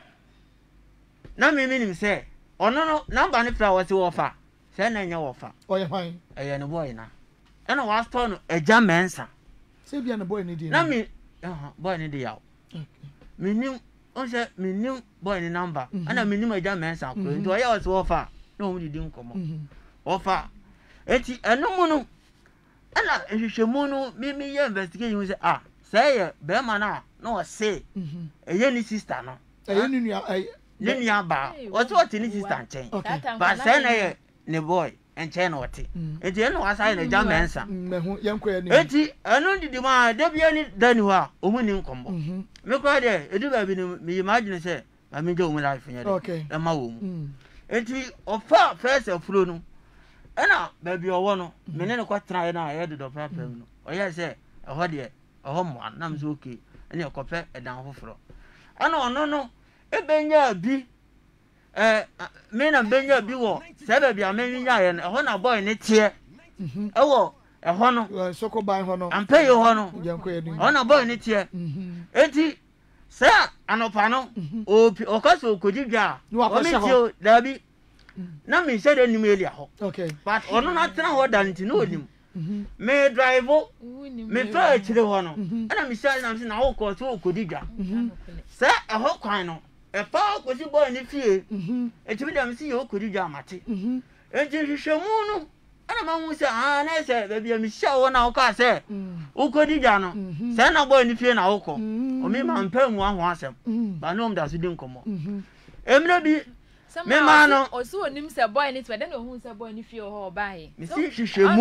na mimi nim sɛ ɔno no namba no fira wɔsi wɔfa sɛ na ɛnyɛ wɔfa o ye hwan ɛyɛ ne bɔɔl na ɛna wɔastɔ no ɛgya mɛnsa se bia na boy ni di na mi ɛhɔn bɔɔl ne de yaw mi nim o sɛ mi nim bɔɔl ne namba ɛna mi nim ɛgya mɛnsa koro nti ɔyɛ wɔsi wɔfa na wɔn didi nkɔmɔ wɔfa eti ɛno mu no ɛna nhwehwɛmu no mi mi yɛ investigation sɛ ah sɛ ɛyɛ bɛrima no a na ɔse ɛyɛ ne sista no e ye ni nua e ne nua baa Hey, ɔte ɔte ne sista nkyɛn okay ba sɛ na yɛ ne boy nkyɛn na ɔte eti ɛna wasa yɛ n'agya mɛnsa me hu ye nkɔ ye ni eti ɛno didi mu a dabi ɛni dani hɔ a ɔmu ni nkɔmɔ me kɔ deɛ edu baabi no mi yi maa gyina sɛ maame gye ɔmu life nyɛ Okay. de ɛma wɔ mu eti ɔfa fɛs afuro no ɛna baabi ɔwɔ no me ne ne kɔ tena yɛ no a ɛyɛ dodɔ pɛpɛ mu no ɔyɛ sɛ ɛhɔ deɛ ɛhɔ mmoa nam sɛ oke ɛne ɛkɔpɛ ɛdan foforɔ ɛna ɔno no ebenya bi eh me na benya bi wo se ba bia me nya ye no ho na boy ne tie mhm ewo e ho no soko ban ho no ampe ye ho no yanko ye ni ho na boy ne tie mhm enti se anopa no o o ka so kodidwa o me tie da bi na me se de nim elia ho okay but ono na tena ho da nti no onim me drive me fa chire ho no ana me se na me na ho ko so kodidwa se e ho kwan no e fa ko si boy ni fie e ti me dem si yo kodidwa amate e je hwehwemu no ana ma hu se ah na se be bia me sha wo na wo ka se wo kodidwa no se na boy ni fie na wo ko o me ma mpa mu aho asem ba no m da so di nkomo emre bi me ma no o so onim se boy ni twede na ohun se boy ni fie ho ba he me si hwehwemu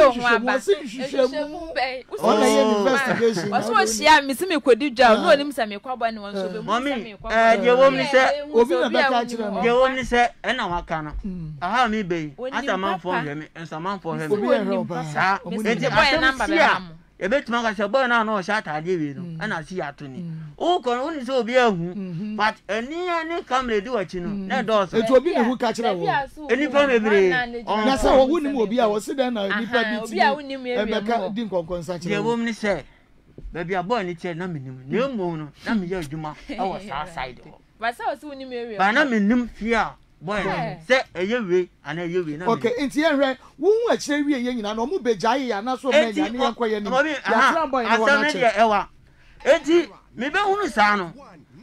se hwehwemu o na ye investigation o so hia me si me kodidwa no onim se me kwa boy ni won so be mu se me kwa eh je wom ni se obi na beka kire no je wom ni se e na waka no aha me be asa man for hwe me ensa man for hwe me obi e help sa enti boy number be am e betuma ka se boy na no sha atade we no ana si ato ni o ko no ni se obi ahu but eni ani camera di wachi no na do so etu obi ne hu ka kire wo eni pa mebre na se wo ni mu obi a wo se den na nipa bi ti e beka di nkonkon sa kire je wom ni se baby a boy ni tie na menim na emu no na me ye adwuma awo sa side ho ba sa wo se woni me area ba na menim fia boy se eye we ana eye we na okay enti ye hwe wo hu a kire wie ye nyina no mu bejaye ya na so me nya ne yankoye ni ya tra boy ni wona che ewa enti me be hunu sa no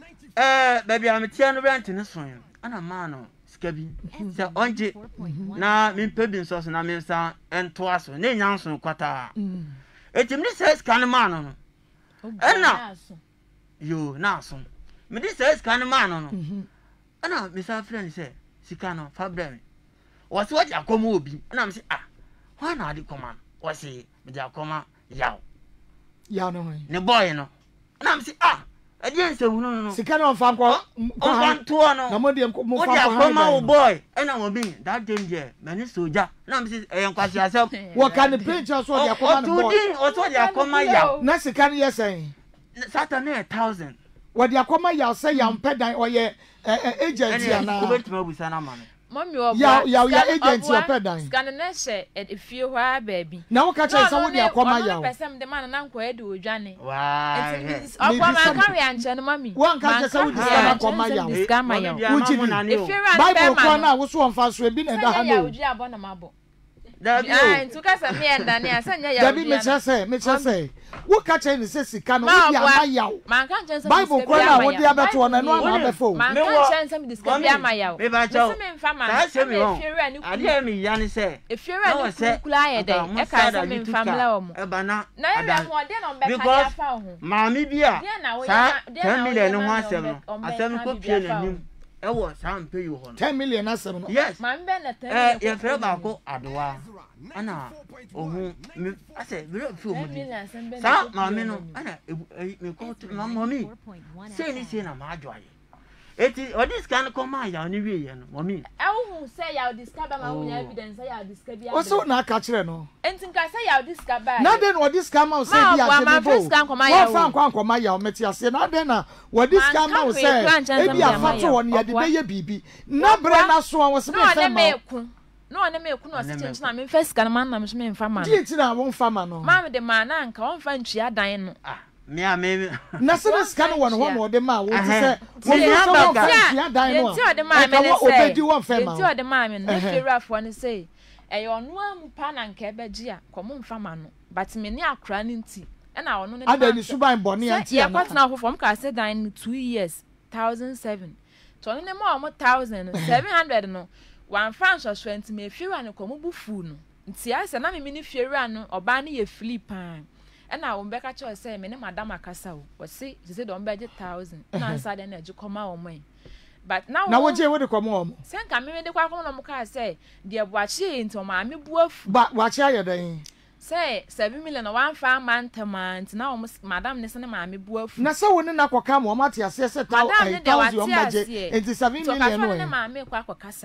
eh baby am tie no rent ne so ana ma no skabi se onje na me pebi nso so na me nsa ento aso ne nya nso kwata enti me se scan ma no no ena yo na aso me di se scan ma no no ana me sa friend se sika no fa bra me wo se wo ja komo obi ana me se ah why na adi koma wo se me ja koma yaw yaw no ne boy no ana me se ah adi ense hu no no sika no fa nko o fa nto no na mo de mo fa nko koma o boy ana mo bi that danger me ni soja ana me se e nkwasi asem wo ka ne picture so de koma no boy o tudin o so de koma yaw na sika no yesen satan one thousand wo de koma yaw se ya mpedan oye agent ya na ko betima busa na ma no mami obo ya ya ya agent ya pedan scan na she e fie ho a baby na wo ka che sa wo de akoma ya no person de man na nko e de odwane wa obo man carry anche no mami wo nka che sa wo de scan akoma ya scan ma ya uchi bible ko na wo so onfa so ebi na da ha no uji abo na mabo dabi o ah ntu ka sa me enda ne asanya ya dabi me che se me che se wo ka che ni se sika no wo de ama ya man kan che se bible ko na wo de abeto na no na abefo man kan che se me discuss bi ama ya me ba cha me mfa man na se me ho ade mi ya ni se e fiera ni kula ye de e ka se me mfa mla o mo e ba na na ya mo de no be ka ya fa ho ma mi bi a sa ten million no ho asem no asem ko pie na nim e wo sa mpe yo ho no ten million asem no yes ma mbe na ten eh ye fere ba ko adowa ana ohun mi ase bi ro fi o mo di sa ma mi no ana me ko ma mo mi se ni se na ma adwaye eti odi scan ko ma ya ni wie ye no mo mi e hu se ya discover ma hu evidence ya discover ya o so na ka kire no enti nka se ya discover na den odi scan ma se bi a se bi bo wo fa nkwa nkwa ma ya o meti ase na den na odi scan ma se e bi afato won ye de be ye bibi na bre na so wo se be fe ma no na me ku no se chenche na me first kan man na me me mfa ma di ti na won fa ma no ma me de ma na nka won fa ntwi adan no ah me a me na se scan won ho no de ma wo ti se wo ti so won fa ntwi adan no ti o de ma me ne se obedi won fa ma ti o de ma me no ferafo ne se e yo no am pa na nka ebeji a komo mfa ma no but me ni akra ne nti e na ono ne ada ni suban boni anti ya kwat na hofo m ka se dan two years two thousand seven to ne mo mo one thousand seven hundred no one franc so twenty me fiera ne komo bufu no nti ase na me ni fiera no oba ne ye Philippine e na wo mbeka cho se me ne madam akasa wo wo se se do mbeje one thousand na ansa de na eji koma wo mai but now na wo je wo de koma wo mo se nka me de kwa koma no mo ka se de buachi nti o ma me buafu ba buachi aye dan say seven million one fa month month na o madam ne se ne ma me buafu na se wo ne na kwaka mo mate ase se thousand o mbeje enti seven million no so ka fa ne ma me kwa kwakasa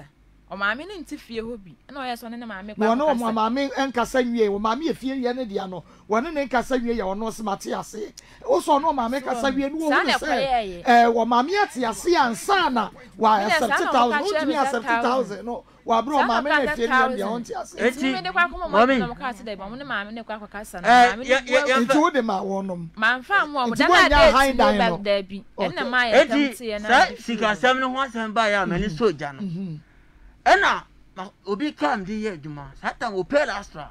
o maame ne ntifie ho bi na o ye so ne maame kwa no mo maame enkasa nwie wo maame efie ye ne dia no wone ne enkasa nwie ye wono smate ase wo so no maame kasa wie no wo se eh wo maame ate ase ansa na wa seventy thousand wo timi seventy thousand no wa bro maame na efie ne dia won ti ase eti me de kwa ko mo mo ka ase de ba mo ne maame ne kwa kwa kasa na maame ne eti wo de ma wonom man fa mo mo da na de da bi enna ma ye tamti ye na eti sika sam ne ho asem ba ya mani soja no ena obi kam di ye adwuma satan o pay astra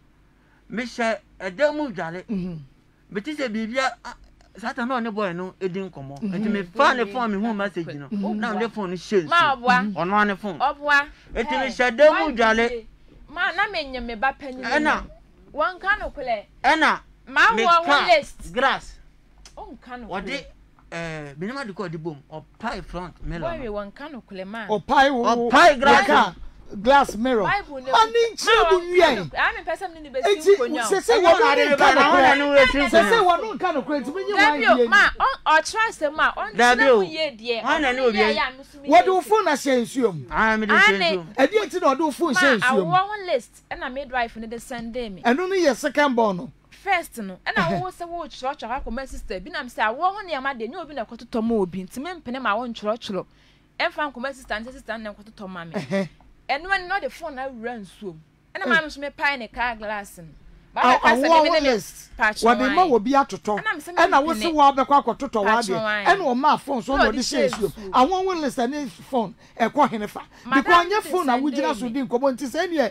me she edemu dwale beti se bibia satan no ne boy no edin komo eti me fa ne phone me hu message no na ne phone no share ma oboa ono ne phone oboa eti me she edemu dwale ma na me nyem me ba panyi ena won kan no kule ena ma wo list grass on kan no odi eh binema de ko di bom o pie front melon boy won kan no kule ma o pie wo o pie grass glass mirror ani nchire bu nwie ani person ni be si konyo se se wo na de ba na no se se wo no kan no kwenti menye wan die ma o trust ma on na ye die wana ni obi wo do phone na share nsuom ah me de share nsuom edi enti na do phone share nsuom ma one list na midwife ni de send me eno no ye second born no first no na wo se wo chro chro akoma sister bi na me say awo ho ne ma de nye obi na kototo ma obi ntime mpene ma wo chro chro emfa akoma sister nte sister na kototo ma me eno en no the phone na run so ena ma so me pie ne car glass no ba ka se me ne patch what the ma wo bi atoto ena wo se wo abekwa akototo wa de ena o ma phone so no de share so awon won listen ne phone e ko henefa because anya phone na wo gina so di nkomo nti se ne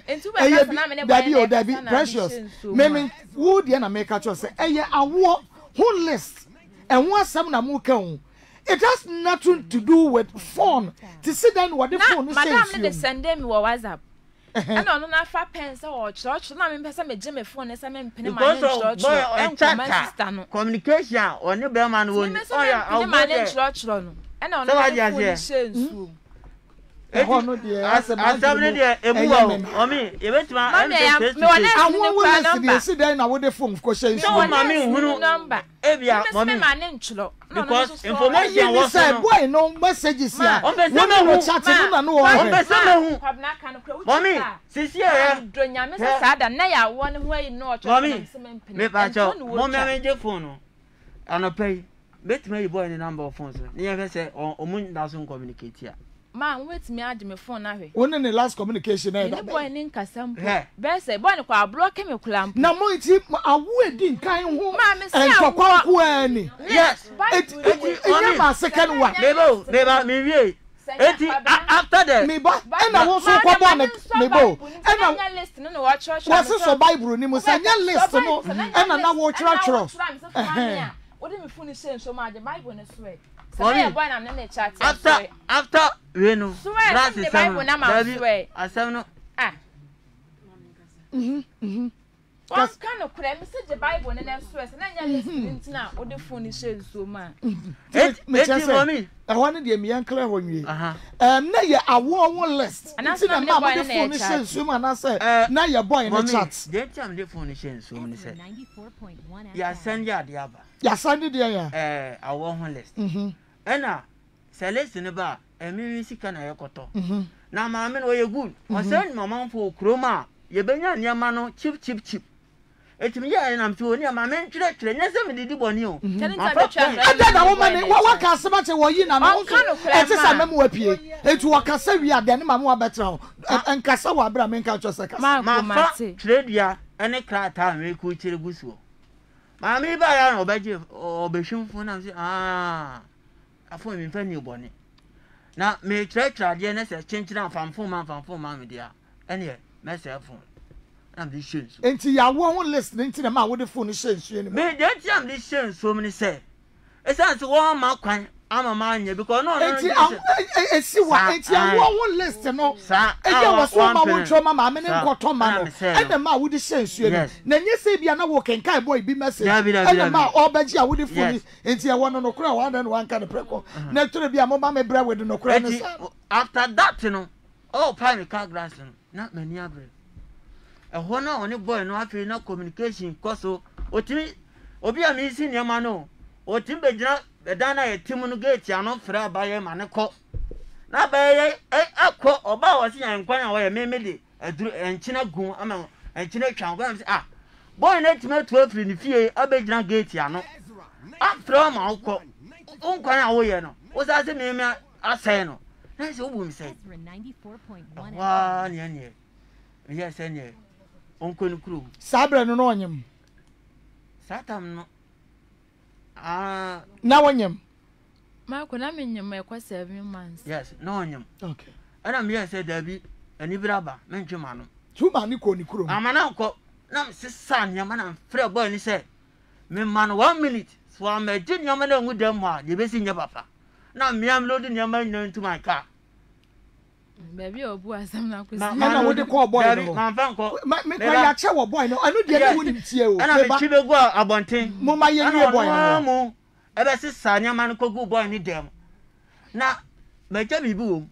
e dabi o dabi precious me me wo de na make cho se eye awo who list and one asem na mu kan. It has nothing to do with phone. To sit down what the phone is saying. Madam, they send me WhatsApp. And on na fa pens or church. Na me pesa me jeme phone esa me mpene ma church. Boy, communication on the bear man won. Oh yeah, I'll manage church no. And on na phone share. Oh no dear. Asam dear ebuwa o me e betima em face to face. Awon wo lesi dey sit down na wo dey phone ko share. No mama hunu number. Ebia mommy ma ne nchlo. Because information was say boy no messages here. On be say me chat no na no wo. On be say me hu. Kwabna kan kra uchi. Mommy, sisi ya. Do nyame se sada na ya wo ne ho ayi no ocho. Mommy, me pa cho. Mommy me je phone no. Anopay. Betima yi boy ni number of phones. Ni ya say o mu na so communicate here. Ma wait me ade me phone na hwe. Won ne last communication e da. Ni boy ni nkasam po. Be say boy ni kwa block me kula mpo. Na mo iti awu edi nkan ho. Ma me say awu. Enkokwa ani. Yes. Eti ma second one. Bebo, beba me wie. Eti after that. Me ba. E na wo so kwa bo na me bo. E na list no wa church. Wo so Bible ni mo say nya list no. E na na wo chura chura. Eh. Wo de me phone say so ma the Bible na so e. After after we know that's the Bible na ma swear asem no ah mhm mhm what kind of kura me say the Bible na na swear na nya listen na o de phone share so ma it me say mommy e ho ne de me yan clear ho nwie em na ye awo won list nti na ma de phone share so ma na say na ye boy in the chat dey time the phone share so me say ya send ya de aba ya send there ya eh awo won list mhm ena select ne ba emi sika na yekoto na maame no ye good o say mama fo kroma ye benya niama no chip chip chip etimi ya na mtu oni maame ntwire twire nyese me didi boni o ada na wo mane wa ka sema che wo yi na no eti sa mem wa pie eti wo ka sa wi ade ne mama wa betra ho enkasa wa bra me nka cho se ka ma twire dia ene krata me ku chire gusuo maame ba ya na obeje obehwimfo na say ah afọ mi fa ni obone na me tra tra de na se chenchira famfo man famfo man me dia ene me se phone na be shen so enti ya wo won list enti na ma wo de phone shen so ni me de enti am de shen so me say esan se wo ma kwan ama ma anya because no no enti esi wa enti ya wo won list no e je wo so ma wo tro ma ma me ne nkoto ma no ene ma wo de shen so ni na nye se bia na wo kenkai boy bi message ene ma obaji a wo de phone enti ya wo no no kura wa na wan ka de preko na tro bia mo ma me bra we de no kura ne sa after that no oh pie me car glass no na mani abre e ho na oni boy no afi na communication koso otimi obi a mi si niam no otim be gina edana ye timu no gate ano fra ba ye mane ko na ba ye e ko oba wo se yan kwan a wo ye me me de aduru enchina gun ama enchina twan go am say ah boy na tima to afri ni fie abegina gate ano afro ma ukọ unkwan a wo ye no wo sa se me me asai no na se wo bu mi sai wa ne ne ye se ne onko ni kuro sabre no no onyem satam no ah na wonyem Marco na me nyem e kwa seven months yes no onyem okay ana me ye se dabi ani braba me ntwema no tuma ni ko ni kuro amana nko na sisa nyama na frɛ boy ni sɛ me man one minute so am agye nyama na ngu dam ha de besi nya papa na miam load nyama nyina into my car baby obu asam na kwesi na wo de call boy no man fa nko me kwa ya che wo boy no anu de na woni tie o ana me chibe go abonten mo ma ye ye boy no mo ebe sisa nyama no kogu boy ni dem na me gya bibi wo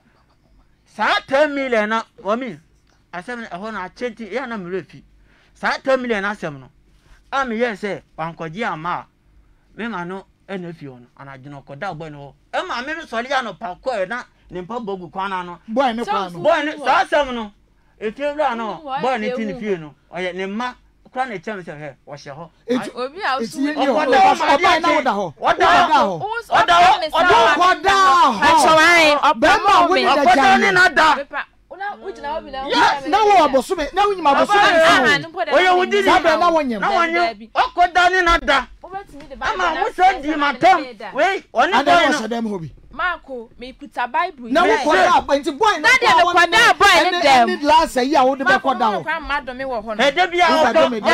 sa ten million na wo mi asem ho na twenty ya na me refi sa ten million asem no am ye say wankọji ama me ma no ena fi ono anagino koda boy no e ma me so ya no pa ko e na ne pa bogu kwana no boy ne kwa no boy ne sa asem no e fi bra no boy ne tin fi no oye ne ma kwa na chem se he wo hye ho obi a osu ni oba na woda ho woda ho oda oda koda ho achowai obama woni da oda ni na da una ujina obi na na wo abosume na wunyima abosume oye wudi sabe na wonyem na wonyem okoda ni na da ama wo se di matam we oni boy no dem hobi Marco me kuta bible na wo koda nti boy na de koda boy ni dem ni last year wo de be koda ho kwa mado me wo ho no e de bia o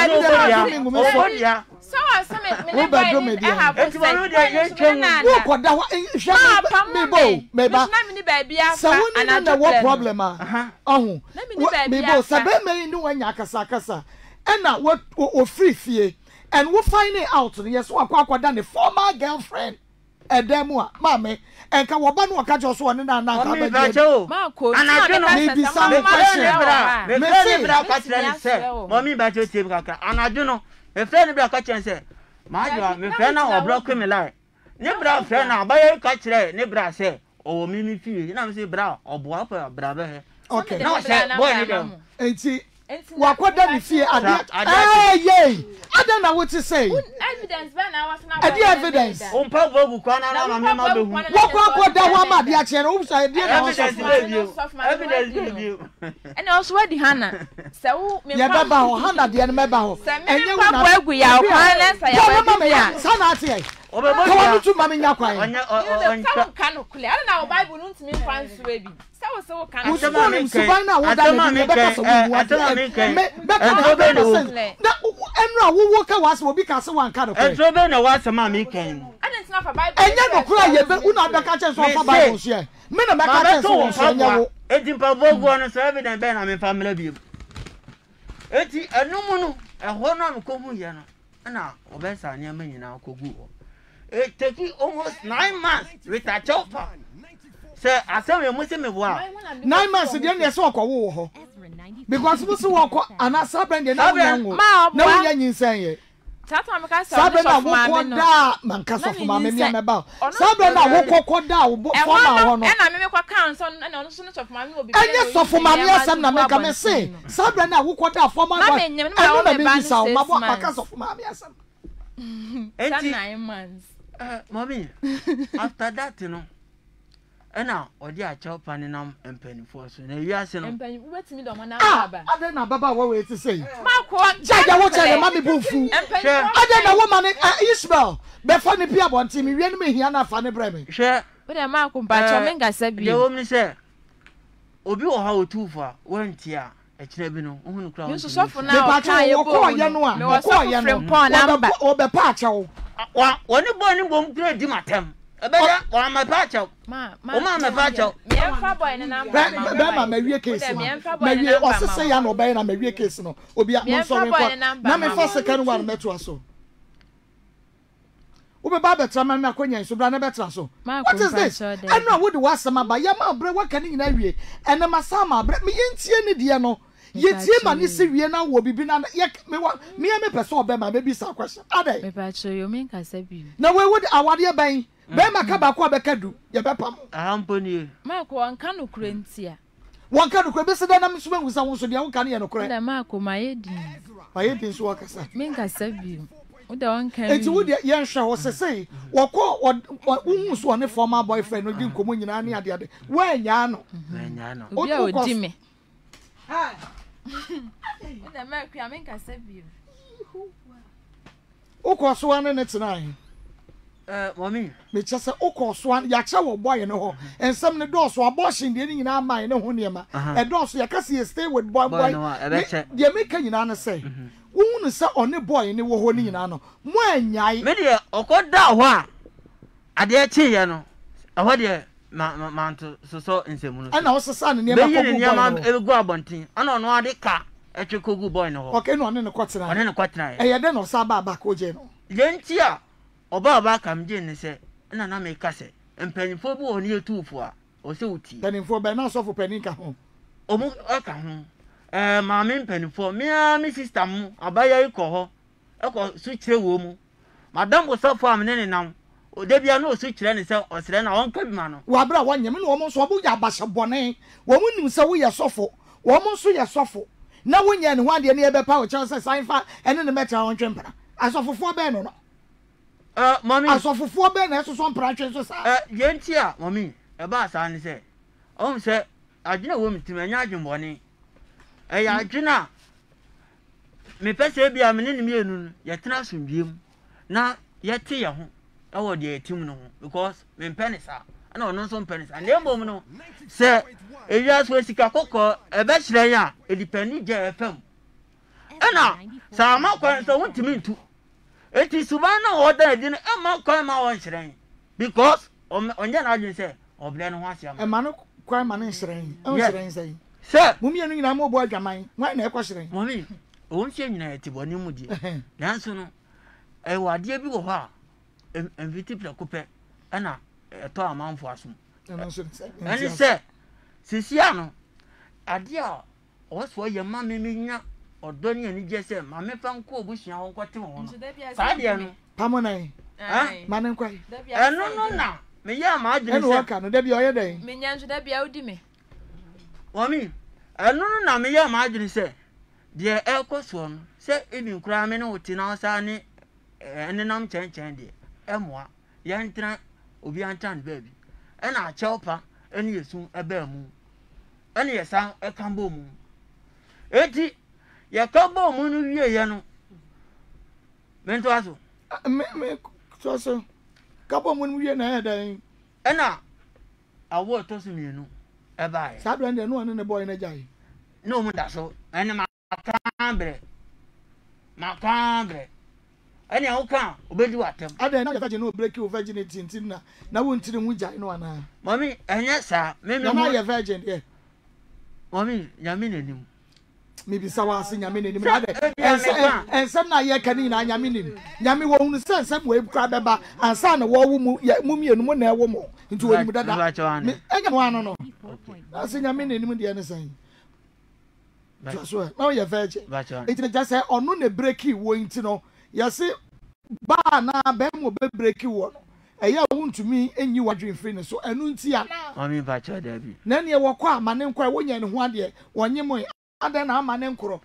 do ya so aseme me ne boy ni e have e ti wo de ye twem wo koda ho hwe me bo me ba na me ni ba bia fa ana na wo problem ah ohun me bo sabe me ni wanya akasa akasa ena wo o free fie and we find it out yes wo akwa akwa the former girlfriend edemu a mame enka wo ba no ka jo so ne na na ka ba je Marco anake no me bi sa me question question me friend bra ka tire se mommy ba je tie kakra anaju no me friend bra ka tire se ma jo me friend na obro ko me lai ne bra friend na ba ye ka tire ne bra se o mi mi fie na me se bra obo apa bra be he okay na o se boy ni dem enti wakoda ni fie ade eh ye ade na what to say evidence ba na was na ade evidence o mpa bogu kwana na ma ma do hu wakoda wa ma de a chere o say ade na o evidence review evidence review and also where the hana se wo me ye baba ho hana de ne meba ho enye wo na agu ya kwan na sa ya ba ya sana ate o be bo ya tu ma me nya kwan onya o kan no kule ala na bible no ntimi fan so e bi se wo se wo kan no so ni suban na wo da ni be ka so wo wa me be ka be no na enra wo wo ka was wo bi ka se wan ka no kwan entro be na wa sama me kan ana ntina fa bible enye no kura ye be una be ka chen so fa bible so e me na be ka chen so so nya wo enti pa bogu no so evidence be na me family bi enti enum no ehwo no am ko hu ye no na obesa nya ma nyina kogu ho it take almost nine months with a chopper. Say, I say we must me boa. Nine months dey na so ko wo ho. Because we so wo and saben dey na wo. Na wo nya nyinsan ye. Tata me ka say saben na wo ko da man ka so fuma me me ba. Saben na wo ko da wo foma ho no. E na me me kwa kan so na no so no so fuma me obi. Enye so fuma me asem na me ka me say. Saben na wo ko da foma ho. Enu na me bi sa wo mabo ka so fuma me asem. Enti nine months. Uh, mommy, after that, you know, and now, or the chopper and I'm penny for so. Yes, and what's me the one I don't know about what way to say. Marco, Jaja, what's your mommy boofu? I don't know woman Isabel. Before the people want me, we me here na funny bremi. Share. But a Marco, but your menga said, the woman say, Obi or how too far, weren't ya? Echebino, who cry. You so for now, I can't go. You know, I was so from pawn number or the patch. One boy won't play Dimatem. A better one my patch out. Mamma, my patch out. Yeah, boy, and I'm Bama, Maria case. Maybe also say I'm obeying a Maria case. No, will be no sorry. Now, my first second one met to us so. Ube baba trama me akonya so bra na betra so. What is this? I know what was some ba ya ma bre what can you na wie. And ma sama bre me yentie ne de no. Yetie ma ne se wie na wo bibi na ye me me me person obe ma be bi sa question. Ade. Me pa cho yo me nka sa bi. Na we would awade ban be ma ka ba ko be kadu ye be pam ahamponi Marco anka no krentia won ka do ko be se da na mso bangu sa won so de won ka ne ye no kore da Marco mayedi mayedi so wakasa menka sabi o da wanka enti wo de ye nhwe ho se sei wo ko wo so ne former boyfriend no di nkomo nyina ne ade ade wo anya no anya no obi a odi me ha o da Marco ya menka sabi o ko so ane ne tena eh mommy me chese o ko so ane ya che wo boy ne ho ensam ne do so abortion de nyina aman ne ho ne ma e do so ya kase stay with boy boy de me kan nyina na say wonu se one boy ne wo ho ne nyina no mo anyai me de okoda ho a ade a chi ye no ho de ma ma nto so so nsemu no ana wo sesa ne ne ma ko boy no e go abontin ana no ade ka e twe kogu boy no ho okay no ne ne kwatena one ne kwatena e ye de no sa ba ba ko je no yenti a oba ba kam je ne se na na me ka se empanifo bi woni etufo a o se uti panifo be na so fo panika ho omu aka ho eh ma me empanifo me a me sister mu abaya iko ho eko su kire wo mu madam bo safo am ne ne nam o de bia na o su kire ne se o sere na won ka bi ma no wa bra wanyem na wo mo so obu ya bashe bone wo mu nim se wo ye sofo wo mo so ye sofo na wo nya ne ho ade ne ye be pa o che se sanfa ene ne metra won twempra asofofo be no no eh mommy asofofo be na eso so mpra twen so sa eh yenti a mommy e ba sa ne se o se adwena wo mitim anya adwenbone eh ya adwena me pese bia me ne ne mienu ye tena asomdiem na ye te ye ho e wo de etim no ho because me penisa ana ono so penisa na embom no se eya so sika kokko e be kire ya e depend je fm ana sa ma kwa so wontimi ntu eti subana oda edin e ma kwa ma won kire because onye na adwen se oble no ho asia e ma no kwa ma ne shren e shren sei se mu mienu nyina mo bo adwaman wan na e kwa shren mommy o nse nyina eti boni mu die nanso no e wade bi wo ho a enviti prekope ana eto amanfo asom ani se sisia no ade a o so ye ma me nya odo ni ani je se ma me fa nko obusia ho nkote ho no sa de no pamonai ha ma ne nkwai e no no na me ya ma adwene se eno waka no da bi oye den me nya nso da bia odi me mommy e no no na me ya ma adwene se de e koso no se ebi nkura me no oti na osa ni ene nam chen chen de emoa yantra obi antan baby e na chelpa ene yesu eba mu ene yesa e kambo mu eti ye kambo mu no wie ye no mento aso me me so so kabo mu wie na ya dan e na awo to so mienu e ba ye sa do ende no ne boy na jai no mu da so ene ma kambre ma kambre ene ho kan obedi watem ada na ya no break your virginity ntin na na wo ntiri hu jai no ana mommy enye sa me me na ya virgin eh mommy nyame nanim me bi sawa ase nyame nanim na de ensem na ye kani na nyame nanim nyame wo hu se ensem wo ekura beba ansa na wo wo mu mu mienu mu na ewo mu nti wo nim dada enye mo ano no ase nyame nanim de ne san so na ya virgin it just say onu na break wo nti no yase ba na be mo be break wo no eya wontumi enyi wadwen free ne so enu nti a mami ba cha da bi na ne wo kwa amane nkwa wonya ne ho ade wonye mo ade na amane nkoro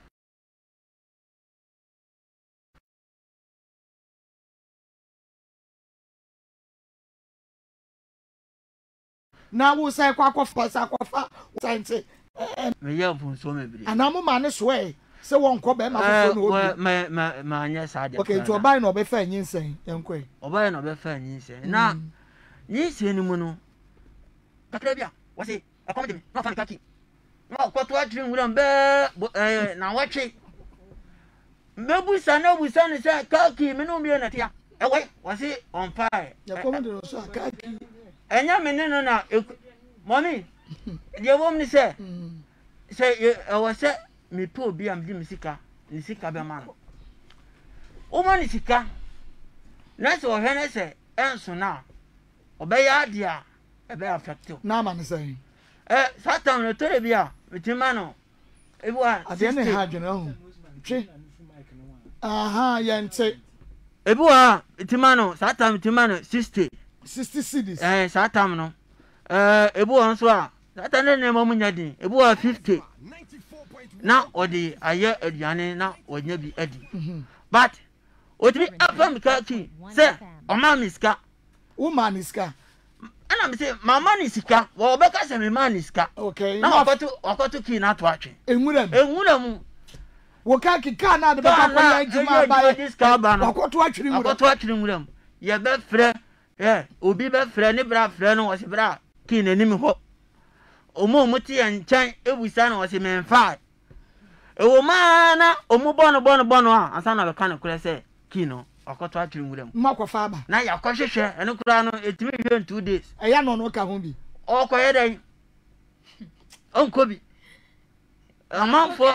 na wo sai kwa kwa fa sa kwa fa sai nti me ya fun so me biri anamu ma ne so e se won ko be ma fofo no obi ma ma ma anya sa de okay to buy no be fa nyinsen yenkwe oba no be fa nyinsen na nyinsen ni mu no kakra bia wose akom de me no fa kaki no ko to atrin wuram be eh na watwe mebu sa na bu sa ni se kaki me no mie na tia e we wose on fire ya kom de no so kaki enya me ne no na mommy de wom ni se se e wose me po bi am di misika ni sika be man o man ni sika na se o hene se enso na obeya dia e be affect na ma ne sai eh satan no tore bia metima no e bua ade ne ha dwene ho twe aha yente e bua metima no satan metima no sixty sixty cedis eh saa tam no eh ebu won so a that na na mo nya din ebu wa fifty na odi aye aduane na wonya bi adi but otimi afam ka ki say o ma miska woman iska ana me say mama ni sika wo be ka say me man iska okay na wakoto wakoto ki na to atwe enwuram enwuram wo ka ki ka na de be ka kwa ejuma ba ye wakoto atwiri nwuram wakoto atwiri nwuram ye be frɛ eh obi be frɛ ne bra frɛ no wo se bra ki na nim ho omo muti ya nchan ebusa na wo se menfa ewo ma na omu bono bono bono a asana be ka ne kure se ki no wakoto atwiri nwuram makwa fa ba na ya kwahwehwe ene kura no etimi hwe two days eya no no ka ho bi okoye den onko bi amanfo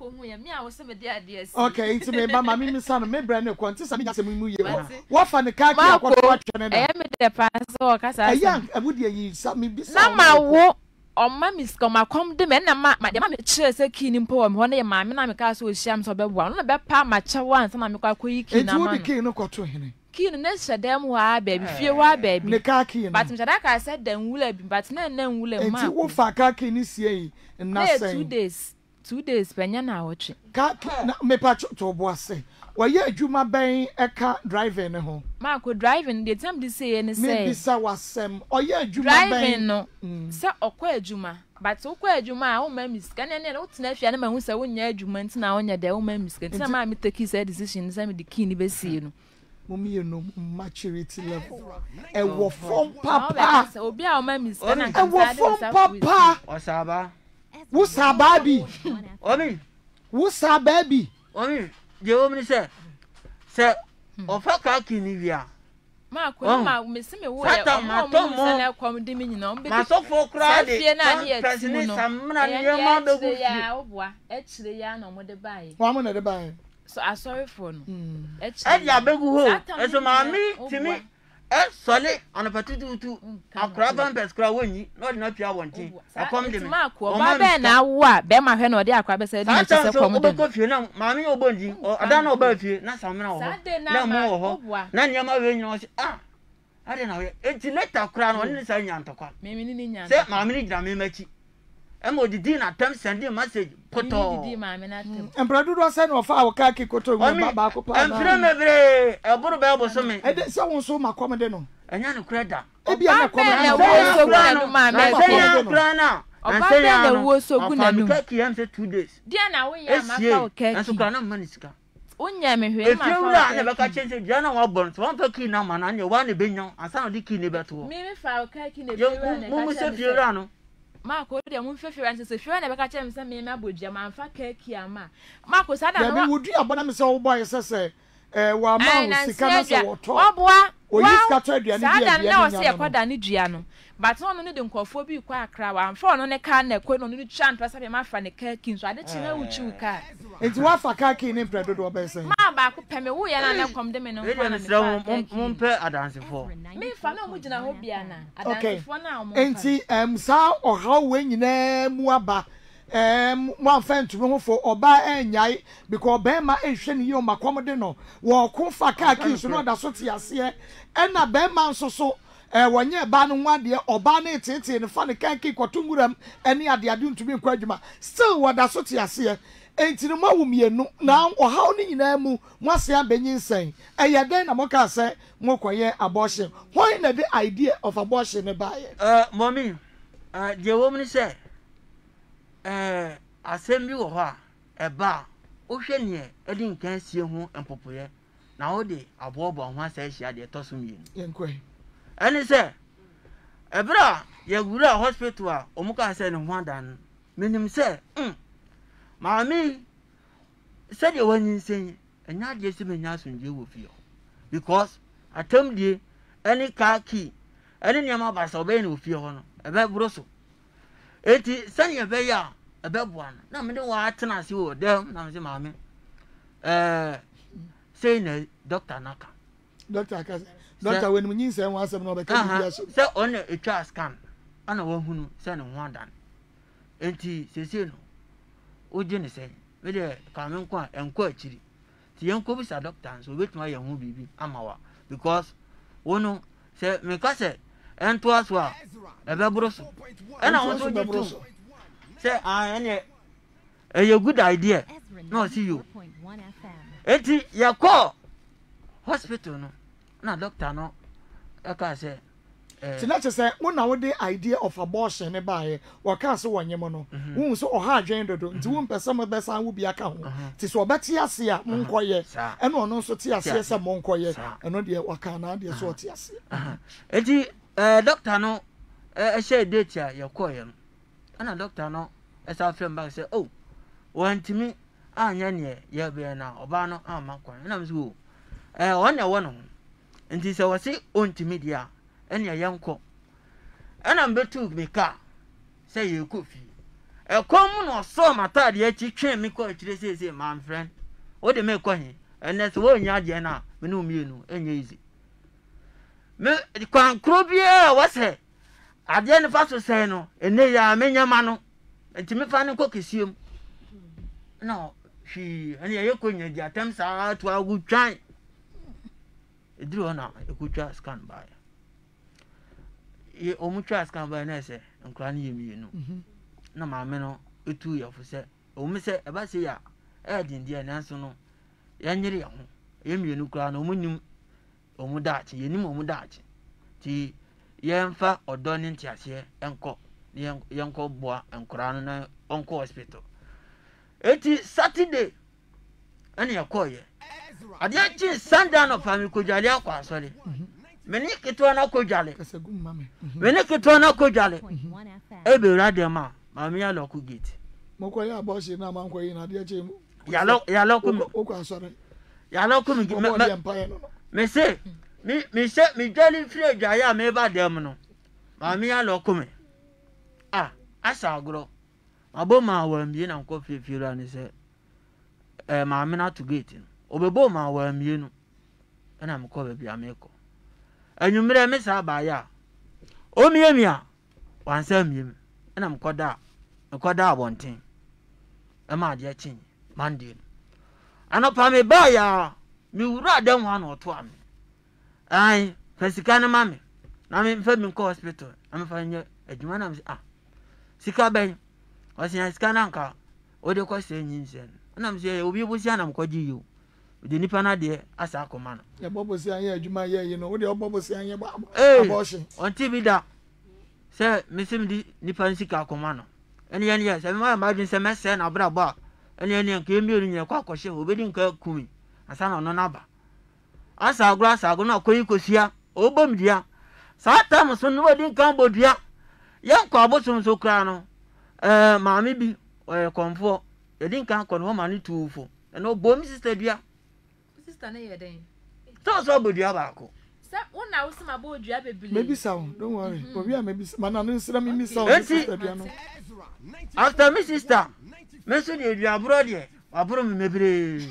okay it's me mama mi mi san me bra ne kwonti sa mi jase mu ye wo fa ne ka ki akoto atwene e me de pass o ka sa eya abudi yi sa mi bi sa na ma wo oma misko ma kom de me na ma ma de ma me kire se ki ni mpo wo me ne ma me na me ka so hyiam so be bua no be pa ma che wan sa na me kwa koyi ki na ma no ki no koto hene ki no na hyedam wa baby fie wa baby ne ka ki no but me shada ka se dan wula bi but na na wula ma enti wo fa ka ki ni sie na sen two days two days penya na woche ka me pa to bo ase wa ye adwuma ben eka driving ne ho ma ko driving the time this say any say me bisa wasem o ye adwuma ben driving no se okwa adwuma but okwa adwuma a wo ma miska ne ne wo tena afia ne ma hu se wo nya adwuma ntina wo nya de wo ma miska ntina ma me take say decision say me the key ni be see no mommy you know maturity level e wo fom papa obi a wo ma miska na e wo fom papa osaba wo sababi omi wo sababi omi je o mi se se ofa ka kini via ma ko ma me se me wo ya o ma mo se na kwam de mi nyina o be ma so fo kra de fie na ne ya ti no samna ne ma be gu ya o boa e chire ya na mo de bae wa mo na de bae so I sorry for no e chire e ya be gu ho e so ma mi ti mi e sole ana patutu tu akra ban peskra wonyi no de na pia wontin akom de mi o ma be na wo a be ma hwe na o de akra be se de na chese kwam de o ko fie na ma mi obonji ada na o ba fie na samna wo na mo wo na nyama we nyina o se ah ade na we enti later kra no ni sa nya ntokwa me mi ni nya se ma mi ni gira me machi e mo didi na tem send message poto didi ma me na tem embrado do se no fa wo ka ki koto mu ba ko pa na emfre mebre e buru be bo so me e de se won so makom de no enya no kra da e bia na kom na wo so guna no ma me se kra na oba be na wo so guna no ka ki am se two days dia na wo ya ma fa wo ka ki so kra na manisika onya me hwe ma fa e fiura na be ka chense dia na wo bon so won pa ki na ma na nye wa ne be nyon ansa no di ki ne beto me me fa wo ka ki ne be wa na ka mo mo se fiura no ma ko de mo fe fiura nse fiura na be ka chem se me me abodia ma fa ka ki ama ma ko sa da no ya be wodi abona me se wo boy se se eh wa ma wo sika na se wo to oboa o yi sika to aduane bi ya na o se e kwada ne dua no but no no de nkofo bi kwa akra wa amfa no ne ka na ekwe no no twa nto sa be ma fa ne ka ki nso ade chi na wuchi uka enti wa fa ka ki ne predo do be se ma ba ko pe me wo ya na na kom de me no fa na me mo mpe adanse fo me fa na mo gina ho bia na adanse fo na mo enti em sa o ha we nyina mu aba em one fan to me for oba enyai because be ma ehwe ne yo makom de no wo ko fa ka ki so no da so ti ase e na be ma nso so eh wonye ba no nwade oba na etete ne fa ne kan ki kwatumuram ene ade ade ntumi nkwa adwuma still wo da so ti ase enti no ma wo mienu na o ha ni nyina mu mo ase abenyi nsen eye den na mo ka se mo koye abortion why na the idea of abortion ne ba ye eh mommy eh je wo mni se eh asem bi wo ho a e ba o hwe ne e di nkan sie ho empopoye na wo de abobo ho asa ehia de to so mienu yenkwe eni se ebra ye gura hospital a omuka se ne ho adan menim se mm maami se de wani nsen enya de se menya asonje wo fie because atam die eni ka ki eni nyama ba so be ne ofie ho no ebe buro so eti sanye be ya ebe boa no na me de wa atena se wo dem na me se maami eh say na doctor naka doctor akaze doctor when munyin say wan asem no be ka bia so say on a twa scan ana wa hunu say ne ho adan enti sese no oje ne say me de ka me nko enko akiri ti yenko bi sa doctor so betuma ye ho bibi amawa because wono se me ka se ento aso a e be bro so e na won so be bro so se ah ene e ye good idea no see you eti ye call hospital no na doctor no e ka se ti na che say wo na wo the idea of abortion ne baaye wo ka se wonye mo no wo so o ha adwen dodo nti wo mpese mo besa wo bi aka ho ti so obeti ase a mo nkoye e no no so ti ase se mo nkoye e no de waka na de so ti ase eti eh doctor no e share date a ye koye no ana doctor no e sa frem back say oh wantimi anya ne ye be na oba no ama kwan na mso eh wona wo no nti se wo si ontimi dia ene yanko ana mbetu me ka say ye kofi e kom no so mata de achi twen me ko akire say say my friend wo de me ko hin ene so wo nya de na me no mienu enye easy me kwan krobia wo se ade ne fa so say no ene ya menya ma no enti me fa ne ko kesiem no shi ene ye ko nya di atem sa to agu twan edru ona ekutwa scan by ye omutwa scan by na se nkra ne yemienu na maame no etu yefo se omu se eba se ya e din dia nanso no ya nyere ya ho yemienu kra na omunim omu daachi yenim omu daachi ti yemfa odo ne ntiase enko ne yenko boa enkra no na onko hospital eti Saturday ani yakoye ade achi Sunday no fami kojale akwa asore meni kitwa na kojale meni kitwa na kojale ebe rade ma mami ya loku gate moko ya boss na ma nko yi na de achi ya lo ya loku mi okwa asore ya loku mi me se mi mi se mi jali free aja ya me ba dem no mami ya loku mi ah asa agro abo ma wa mi na nko fefira ni se eh mami na to gate obebo ma wa mi no na me ko be bia me ko anyumre me sa ba ya o mi emia wansa mi em na me ko da me ko da abonten e ma de chin mande anopa me ba ya mi wura da ho na oto am ai fasika na mame na me fa mi ko hospital am fa nye adwuma na me ah sika ben wasi sika na nka o de ko se nyinsen na me se obi busia na me ko gi yo de nipa na de asa akoma no ya bobosi anya adwuma ye yi no wo de bobosi anya ba abortion onti bi da se misim di nipa nsika akoma no ene ye ne se ma ma dun se mese na bra ba ene ye nke emi ori nya kwa kwhye obedi nka kumi asa na no na ba asa agura asa agura na koyi kosia obom dia sa tam so no wodi nka bodua ye kwa abosom so kra no eh maami bi eh konfo ye di nka kon ho ma ni tuufo ene obom sister dua sister na ye den so so bodua ba ko sa wona wo sema bodua bebele maybe sound don't worry obi a maybe mana no sira me sound sister dua no after me sister me so de dua bro de abro me mebre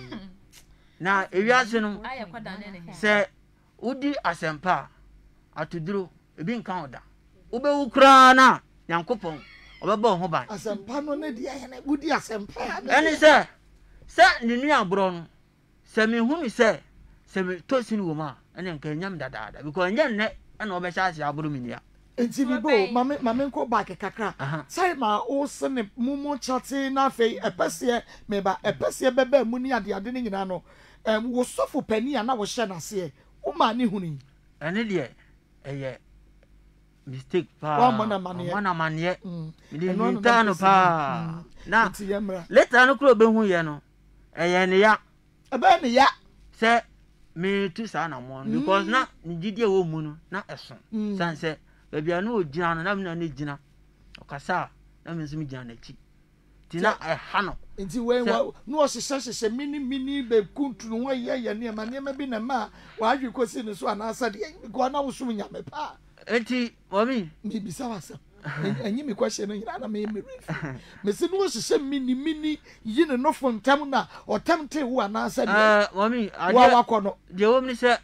na ewiase no aye kwada ne ne se udi asempa atuduro ebi nka oda ube wukra na yankopon obeba ho ban asempa no ne dia ye na udi asempa eni se se ni nua bro no se me hu mi se se me tosin wo ma ene nka nyam dadaada because nya ne na obesha ase abro mi nia enti bibo mame mame nko back kakra sai ma o se ne mumu chate na fe epese me ba epese bebe mu ni ade ade ni nyina no em wo sofu pani a na wo hye na se o ma ni huni ene de eye mistake pa wa mona mane mona mane mi di ntano pa na later no kro be hu ye no eye ne ya ebe ne ya se me tu sa na mo because na ni gidi e wo mu no na eso san se be bia no ogina no na me na ne gina okasa na me nso mi gina na chi ti na e ha no enti we no o hyehyɛ hyehyɛ mini mini be kuntu no ye ye ne ma ne ma bi na ma wa adwe kosi ne so ana asa de go na wo so nya me pa enti mami mi bisa wasa enyi mi question no nyina na me me me se no o hyehyɛ mini mini yi ne no fo ntam na o tam te wo ana asa de eh mami wa wakɔ no de wo mi se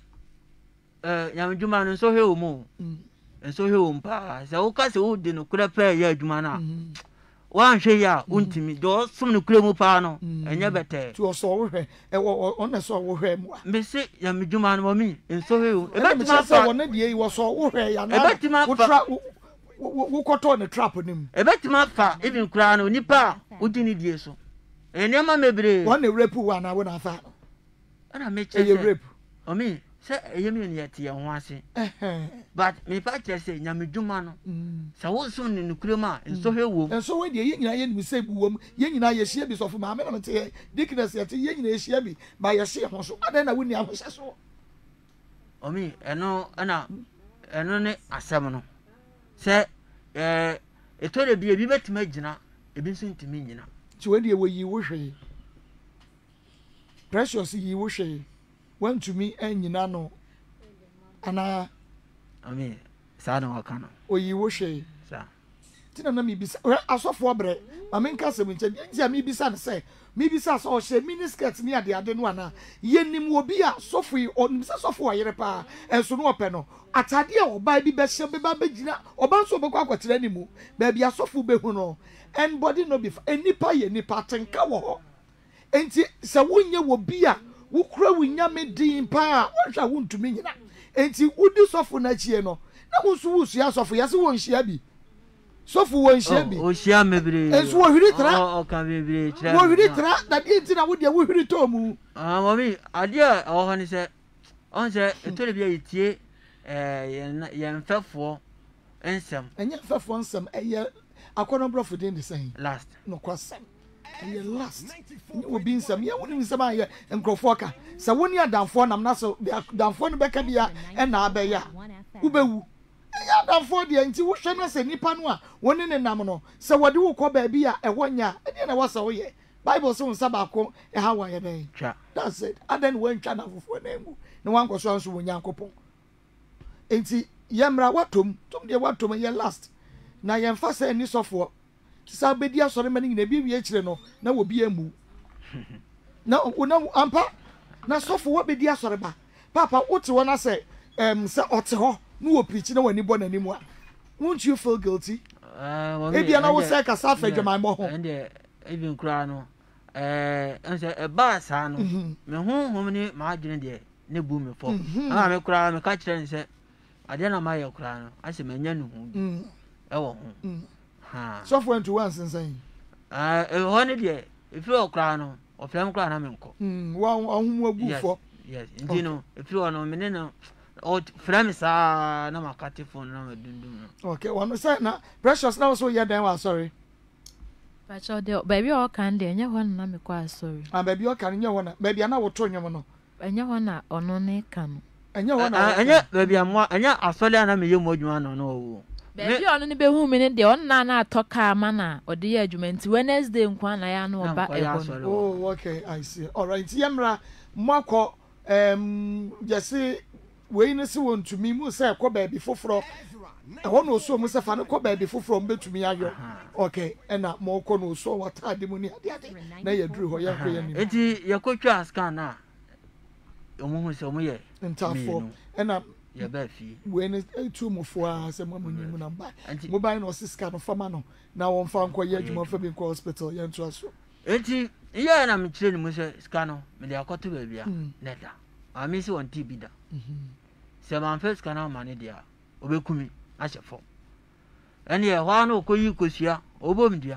eh yamdwuma no so he wo mu enso he wo mpa se wo ka se wo de no kura pa ya adwuma na wan hwe ya untimi do som no kura mu pa no enye bete ti oso wo hwe e wo on so wo hwe mu me se ya medwuma no mi enso hwe o e beti ma fa won na die wo so wo hwe ya na e beti ma fa wo koto ne trap nim e beti ma fa even kura no nipa udi ni die so ene ma mebre won na rape wa na wo na fa ana me che e rape o mi se eyemi ni yete ye ho ase but me pa che se nyamedwuma no se wo so ne nukure ma enso hwe wo enso we de ye nyina ye ni se bu wo ye nyina ye hye bi so fo ma me na me te dickness ye te ye nyina ye hye bi ba ye hye ho so adan na wo ni ahoshe so o mi eno ana eno ne asem no se eh etore bi ebi betima gina ebi nso ntimi nyina ti we de wo yi wo hwe precious yi wo hwe want to me enyina no ana ami sa na wakano oyi wo hwe sa tina na mi bisa asofo obre ma me nka sem nche ntia mi bisa ne se mi bisa so hwe mini skirt ni ade ade no ana yenim obi a sofo yi on bisa sofo ayere pa enso no ope no atade a oba bi be hye be ba begina oba nso be kwa akotire ni mu ba bia sofo be hu no and body no be enipa ye nipa tenka wo ho enti se wonye wo bi a wukura wunyame din pa wahwa wuntumi nyina enti wudi sofo na chie no na wonsu wusu ya sofo yase won hia bi sofo won hia bi o hia mebre enso wo hwiri tra o ka mebre tra wo hwiri tra da enti na wodi wo hwiri to mu ah mami ade a o ho ni se on se etore bia yitie eh ye mfefo ensem enye mfefo ensem eye akono brofo den de sen last no kwasem eye last obi nsem ye woni nsem aye nkrofo ka se woni adamfo nam na so adamfo no beka bia e na abeya ubewu ya adamfo de nti wo hwe na se nipa no a woni ne nam no se wode wo kọ ba bia e wonya e de na wasa wo ye bible so nsa ba ko e ha wa ye den twa that's it adan wan twa na fofo na ngu ne wan kọ so anso wonya nkopon enti yemra watom tom de watom ye last na yemfa se ni sofo sa bedi asore mani na bi wie kire no na wo bi emu na na ampa na sofo wo bedi asore ba papa wote wona se em se ote ho na wo preach na wani bo na nimu a won't you feel guilty uh e bia na wo se ka sa fa dwama mo ho and even kra no eh ense e ba sa no me hu hu ni ma adwene de ne bu me fo na me kra me ka kire nse ade na ma ye kra no ase manya nu hu e wo hu ha sofo went to once insane ah e ho ne de if you kra no o fem kra na me nko mm wa ohun agu fo yes ndi no if you no me ne no o frame sa na makati phone na medundum no okay one say na precious now so ye den wa sorry Pacho de baby o kan de nya hon na me kwa sorry ah baby o kan nya hon na baby na wo to nyom no nya hon na ono ne kan nya hon na anya baby amwa anya asole na me yemu adwuma no no wo baby ono ne be hu me ne de on na na atoka ma na ode ye adwuma nti Wednesday nkwa na ya na oba e hon oh okay I see all right yemra mwako em jesi we ne se won tumi mu se ko baby foforo e ho no so mu se fa ne ko baby foforo mbetumi ayo okay ena mo ko no so wata de mu ni ade ade na ye duru ho ye ko ye ni enti ye ko twa scan na omo hu se omo ye ntafo ena ye ba fi we ne tu mu fo a se mo ni mu na ba mo ba no se scan no fama no na won fa nko ye adwuma fa bi ko hospital ye nto aso enti ye na me kire ni mu se scan no me de akoto ba bia neda ami se won ti bi da se man first kana mane dia obekumi ahyefo ene ye hwa no koyi kosua obomdua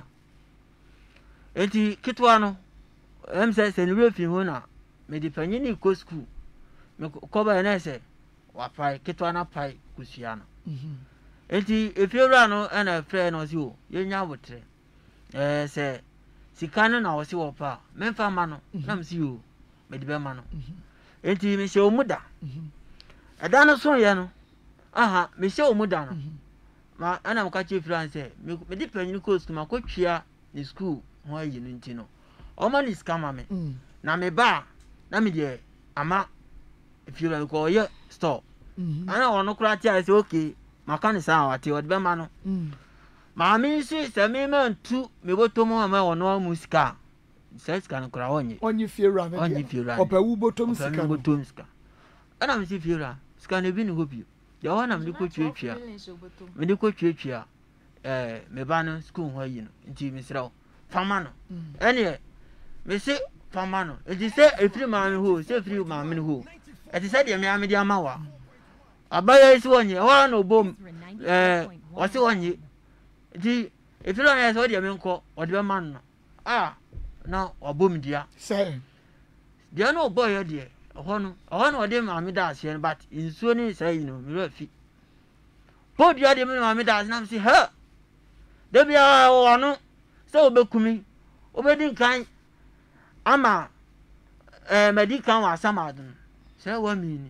enti kitwa no em se se ni we fi ho na me di panyini ko school me ko ba na se wa pai kitwa na pai kosua no enti efiewra no ena frɛ no si o ye nya botre eh se sika no na wo si wo pa memfa ma no na me si o me di be ma no enti me se omuda ada no so ye no aha me se omuda no ma ana mka che France me di panyin ko school ma ko twia ni school ho ayi no ntino o ma ni scam me na me ba na me de ama if you like ko ye store ana ono kura ti say okay maka ni sa wate o de be ma no ma mi si se me man tu me botomo ma ono musika se ska no kura onye onye fiera me onye fiera opa wu botom sika no botom sika ana me si fiera ska na bi ni hobio ya wana me ko twetwea me de ko twetwea eh me ba no school ho yi no nti me sira fama no ene me se fama no enti se efiri ma me ho se efiri ma me ho enti se de me ame de ama wa abaya isi wonye wa no bom eh wase wonye enti efiri on yeso de me nko ode be man no ah na obom dia se dia no boy yo de ho no ho no ode ma me da ase but insuo ni sai no me rafi bo dia de me ma me da ase na me se ha de bia wo no se obekumi obedi kan ama eh medical wa samadun se wa mini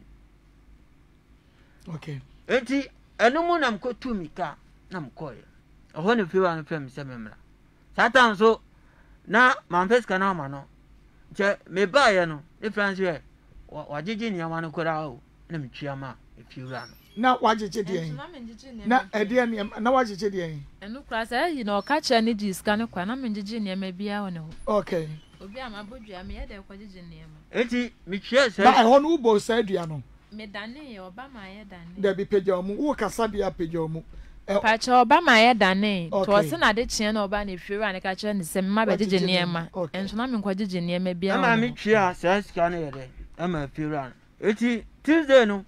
okay enti enu mu nam ko tu mika nam koye ho ne fi wa no fam se memra satan so na manfes kana ma no je me ba ye no difference we wa jeje ni ama no kora o na metwia ma e fi wa no na wajeje de na ede ni na wajeje de enu kra say you know ka che ni ji scan kwa na menjeje ni ma bia wo ne ho okay obi ama bodua me ye de kwa jeje ni ma enti metwia se na e ho no ubo sa dua no me dane ye oba ma ye dane da bi peja omu wo kasa bia peja omu pa che oba ma ye dane to se na de chie na oba na firu an ka che ni se ma be jeje ni ma enso na me kwa jeje ni ma bia ama metwia se scan ye de ama firu an enti Tuesday no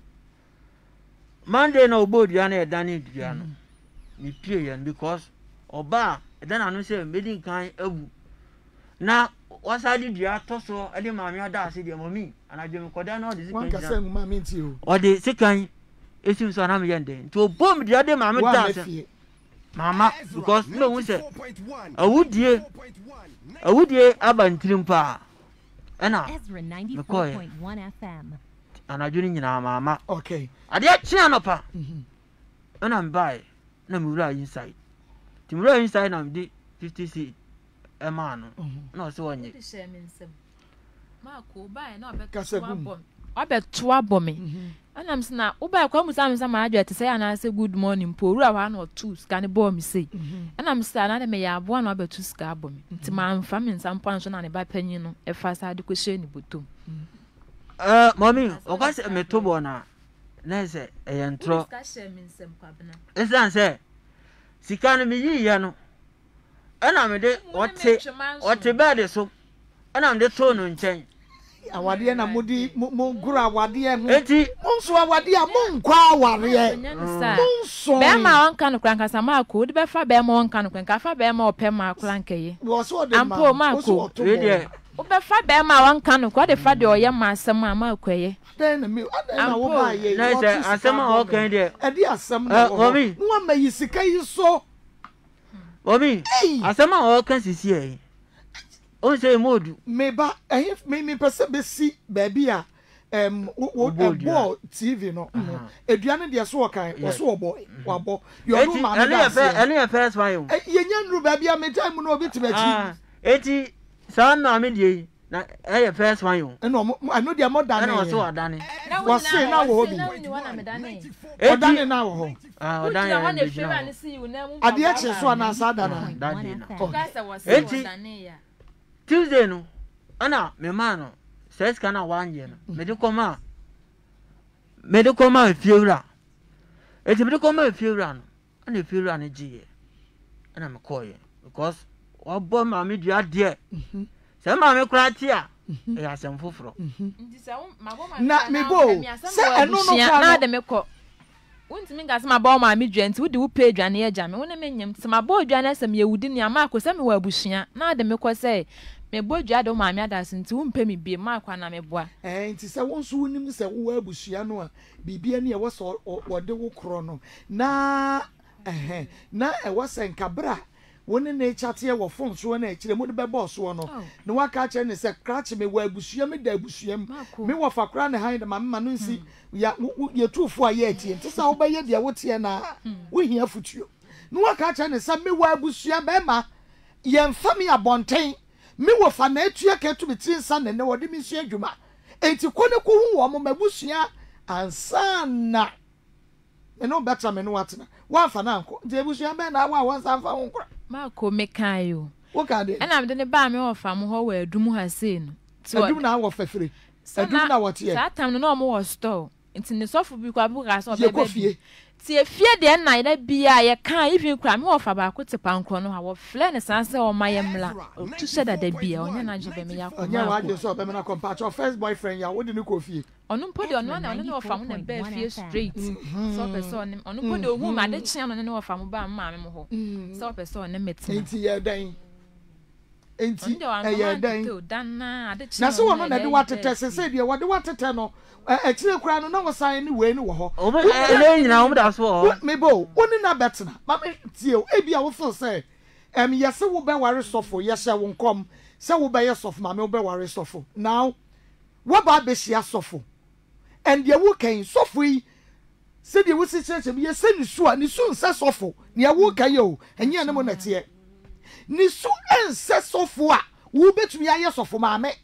Monday no obodua na edane dua no me pie yan because oba edana anu se medin kan abu na wasadi dua toso ede maami ada ase de momi anaje me koda na ode sikan wan kasa nguma mi nti o ode sikan esim so na me yende to bom dua de maami da ase mama because me hu se awudie awudie abantirim pa ena Ezra ninety-four point one F M. anajo ni nyina mama okay ade achia no pa mhm ena mbai na mura inside timura inside na mdi fifty c ema no na so wonye ma ko bai na obeto abom obeto abom anam sna ubai kwa musa musa ma adwa te say na say good morning po ru awa na two scan bo mi say anam sna na me ya abo na obeto ska abom nti ma mfa me nsampa nso na ne ba panyin no e fa sa de ko hye ni botom eh mommy o ka se me to bo na na se e yentro ska hye me nsam kwabena esan se sika no me yi ye no ana me de ote ote bed so ana me de to no nchen awade na mudi mo gura awade ho enti monso awade a monkwa aware monso be ma won kan kran kasa ma ko de be fa be ma won kan kran ka fa be ma opɛ ma kran kaye wo so de ma ampo ma ko we de wo be fa be ma won kan ko de fa de oye ma asɛm a ma kwaye den na me na wo ba ye na se asɛm a o kan de e di asɛm na wo no ma yi sika yi so omi asɛm a o kan sisi e o se modu me ba eh me me pese be si baby a em wo bo T V no eduane de so kan wo so obo wo abo yo no ma me da se ene e first one yo ye nyanru baby a me time no obi timachi eti san na me die na e first one yo no ano dia mo dane na wo so adane wo se na wo hobi o dane na wo ho ah o dane na me jina ade a che so na sa dana dane na eti Tuesday no ana me ma no says kana wanje no me de koma me de koma fiura eti me de koma fiura no ana fiura no giye ana me koye because obo ma me dua de se ma me kura ti a e asem foforo na me bo se eno no kwa na de me ko wonti mi gas ma ba ma me dua nti wodi wo pe dua ne ya me wona me nyam se ma ba dua na se me yewudi ne ama ko se me wa abusua na de me ko se me bodua do ma me adase nti wo mpe me bie ma kwa na me boa eh nti se won so wonim se wo abusua no a bibia ne e wo so wode wo kro no na eh na e wo se nkabra woni na chate wo phone so na akire mo de be boss wo no na waka che ne se scratch me wa abusua me da abusua me wo fa kra ne han de ma ma no nsi ya ye tufu a ye atie nti sa wo be ye de wo tie na wo hia futuo na waka che ne se me wa abusua be ma ye mfa me abonten me wo fa na atua ka tu bitin sa ne ne wo de mi sua dwuma enti ko ne ko hu wo mo mabusua ansa na me no better me no watena wa fa na anko nti abusua be na wa wa sa fa ho nkra ma ko me kan yo wo ka de ana me de ne ba me wo fa mo ho wa adum ha sei no adum na wo fafire adum na wo tie sa tam no no mo wo store nti ne sofo bi kwa bu ga so be be ti efie de na ida bia ye kan even kra me ofa ba ko te pankro no ha wo fle ne san se o mayemla tu se da da bia onya na je be me yakoma onya wa je so be me na compare your first boyfriend ya wo de ne ko fie onu mpo de onu na onu ne ofa mu na be fie straight so person onu mpo de ohu ma de chia no ne ofa mu ba ma me mo ho so person ne metina enti ye dan enti e ye dan na na so wono na de watete se se de wo de watete no e kire kura no na wo san ni we ni wo ho o me le nyina wo da so me bo woni na betna ma me tie o e bia wo feel say em yese wo be ware sofo yese wo nkom se wo be yesofo ma me wo be ware sofo now wo ba be hia sofo and ye wo kan sofo yi se de wo si cheche bi yese ni su a ni su nse sofo ne ye wo kan ye o enye ne mo na tie ni su ense sofo a wo betumi aye sofo ma me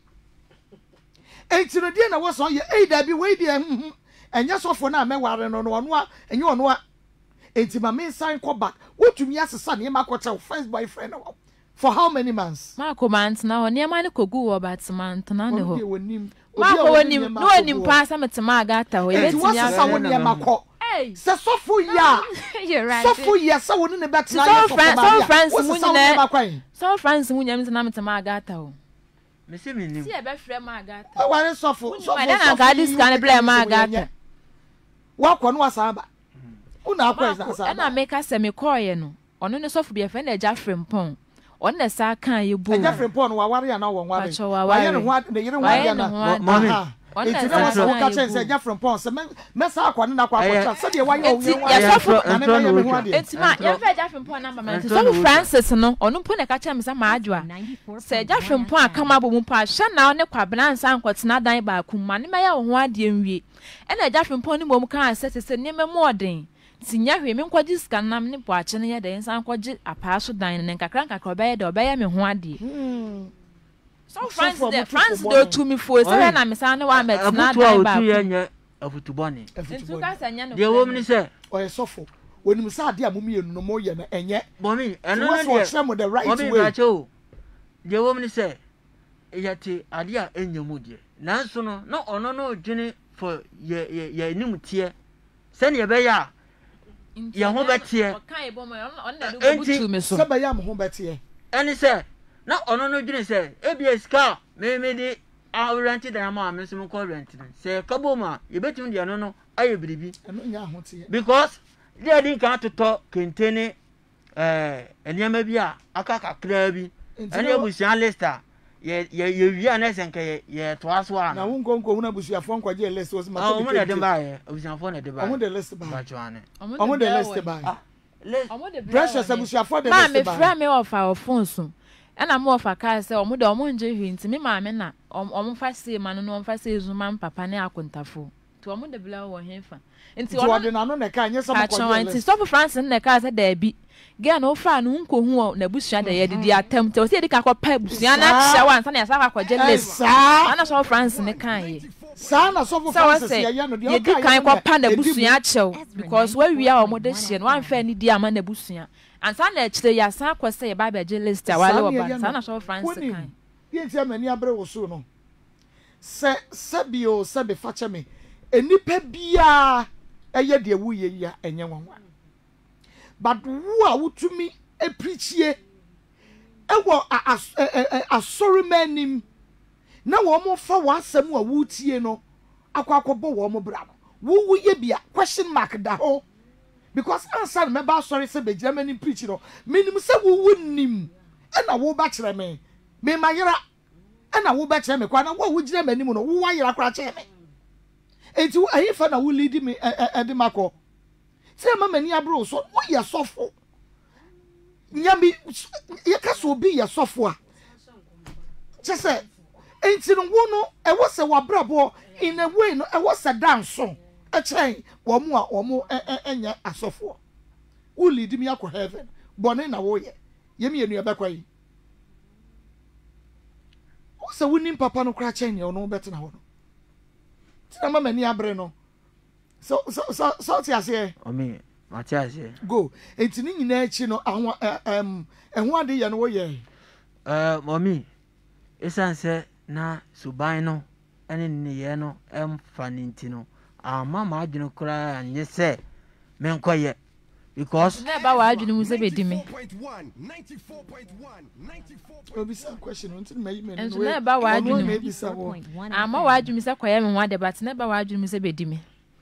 entino die na wo so ye e da bi we die hm enye sofo na me ware no no ono a enye ono a enti ma me sign call back wotumi asesa ne ma kwata first boyfriend for how many months ma ko months na ho ne ma ne kogu wo batman na ne ho wonim ma ko wonim no wonim pa sa metema agata ho ye betimi asesa wo ne ma ko se sofo ya sofo ya sa wo ne betina ya sofo ma so friends mu nyina so friends mu nyam na metema agata ho me se me nim si e be frɛ ma agata wa ware sofo sofo ma na ga dis kan ble ma agata wa ko no asaba una akwa asaba e na make say me call ye no ono ne sofo bi e fe na eja frempon on na sa kan ye bo eja frempon wa ware ya na wo ware wa ye ne ho ne yire ho ya na mami enti na wo ka chen say eja frempon se me sa akwa na kwa akwa se de wa ye o ye wa ye sofo na me ye me ho de enti ma ye fe eja frempon na mama enti so Francis no ono mpo na ka chen me sa ma adwa se eja frempon akama bo mu pa hwa na ne kwabena nsa nkwotena dan ba kuma ne me ye ho ade nwie e na eja frempon ni mom kan se se ne me modern tinya hwe me nkwaji scan nam ne poache ne ye de nsa nkwaji apaaso dan ne nkakra nkakra obeye de obeye me ho ade so France de France do to me for say na me san ne wa met na dan ba afutu ye nya afutu bone entu ka sanya no de wo mni se o ye sofo wonim sa ade a mo mienu no mo ye na enye bomi eno no de mo the right way bomi cho de wo mni se yati ade a enyamu de nanso no no ono no dwene for ye ye ye nimtie se ne ye be ya ya ho betie okan ebo mo on na do butu me so se ba ya mo ho betie eni se na ono no dwene se ebia ska me me di a rent da ma me so ko rent no se kabo ma ye betum de no no aye biribi eno nya ho tie because dia din kan toto kentene eh eniama bi a aka kakra bi eni abusian lista ye ye ye wi na se nka ye ye to aso ana na wo nkonko na busuafo nkwaje list o se ma to bi ke de ba ye abusiafo na de ba omo de list ba ba chwane omo de list ba omo de precious abusuafo de ma list me ba fra me ofa ofonso ena mo ofa ka se omo de omo nje hwi ntimi ma me na omo fa se ma no no omo fa se ezuma mpapa ne akontafo to omo de bla wo henfa nti omo de na no ne ka nye so mo kwaje nti stop France ne ka se da bi ge na ofa no nko hu na busua da ye didi atam te o se dika kwa pa busua na hye wa nsa na ya sa kwa je list ana so France ne kan ye sa na so France ye ye no de o ka kan kwa pa na busua achew because we wi a omo de hye no wan fa ni di ama na busua ansa na chire ya sa kwa se ye ba ba je list a wale oba sa na so France kan ye nti amani abre wo so no se se bio se be fa che me enipa bia eye de wu ye ya enye wanwa but wo a wutumi e preachie e wo asori manim na wo mo fa wasem a wutie no akwa akobo wo mo bra no wo wo ye bia question mark da ho because answer me ba sorry say be Germany preach no minim say wo wonnim e na wo ba kire me me mayira e na wo ba kire me kwa na wo wo gire manim no wo wayira kra kire me enti wo ayi fa na wo lead me e de mako say mama ni abro so wo ye sofo nyami ye ka so bi ye sofo a che say enti no wo no e wo se wa brabo in a way no e wo se dance e chen wo mo a wo mo enya asofo wo lead me akọ heaven bone na wo ye ye me enu e bekwa yi wo se wo nim papa no kra chen ye no betena ho no ti mama ni abre no so so so so ti ase omi mati ase go enti ni nyina echi no ahwa em ehwa de ye no wo ye eh mommy esanse na suban no ene ne ye no em fa ninti no ama ma adwene kura anye se menkoye because na ba wa adwene mu se be di me obisa question until me me enso na ba wa adwene mu ama wa adwene se koye me ho ade but na ba wa adwene mu se be di me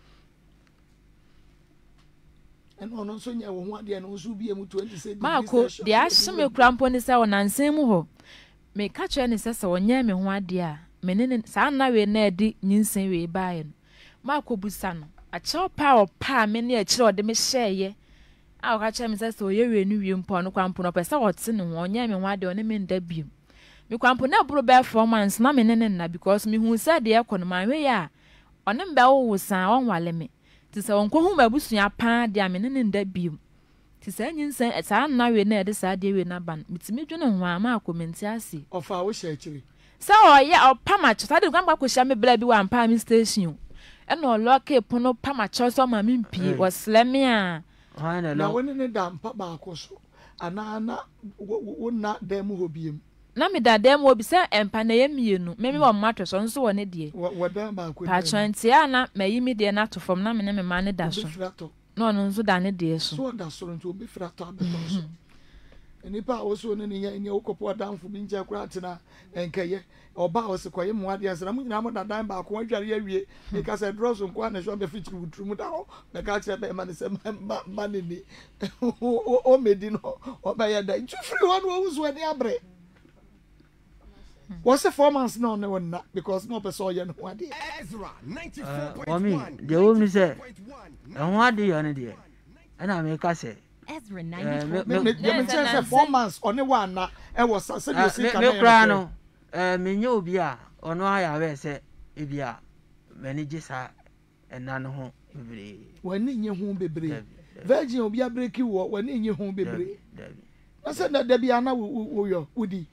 and ono so nya wo ho ade no so bi emu twenty say Marco de ahye krampo ni se wonansen mu ho me ka kire ni se se wonya me ho ade a me ne sa na we na edi nyinsen we baaye no Marco busa no a cho pa o pa me ne a kire ode me hyeye a ka kire me se se oye we nu wi mpo no krampo no pese wote ne ho onya me ho ade one me nda biem me krampo na buru be four months na me ne ne na because me hu se de ekono ma hwe ya one mbe wo san won wale me ti se won ko hu ma busua pa de a me ne ne nda biem ti se nyinsen sa na we na de sa de we na ban mitimi dwene ho ama komenti ase ofa wo hye akiri sa o ya o pama cho tade gamba ko hia me bla bi wa mpa mi station e no lock pono pama cho so ma mi mpie wo sleme a na woni ne da mpa ba ko so ana na wo na dem ho biem na me da dem obi se empa na ye mienu me me wo mato so nso wo ne de wo da ba ko pa chantia na mayi mi de na to fom na me ne me ma ne da so no no nso da ne de so so da so nto obi frato abeto so enipa oso ne nya nya okopo adanfo bi nje kura tena enkaye oba osekoye mu ade asra mu nyina mo da dan ba ko adware awie because e draw so nko na so be fit wutru mu da ho na ka kire be ma ne se ma ne ni o medi no oba ya da tu free one wo uzo ne abre what's the four months no no na because no person ye no ade Ezra ninety-four point one wami de wo mi se ehun ade yo ne de ana me ka se Ezra me ninety-four. me me say four months on one na e was say you see me kra no eh me nya obi a ono aya we se e bia mani gisa ena no ho bebre wani nye ho bebre virgin obi a break wo wani nye ho bebre na say na da bia na wo yo udi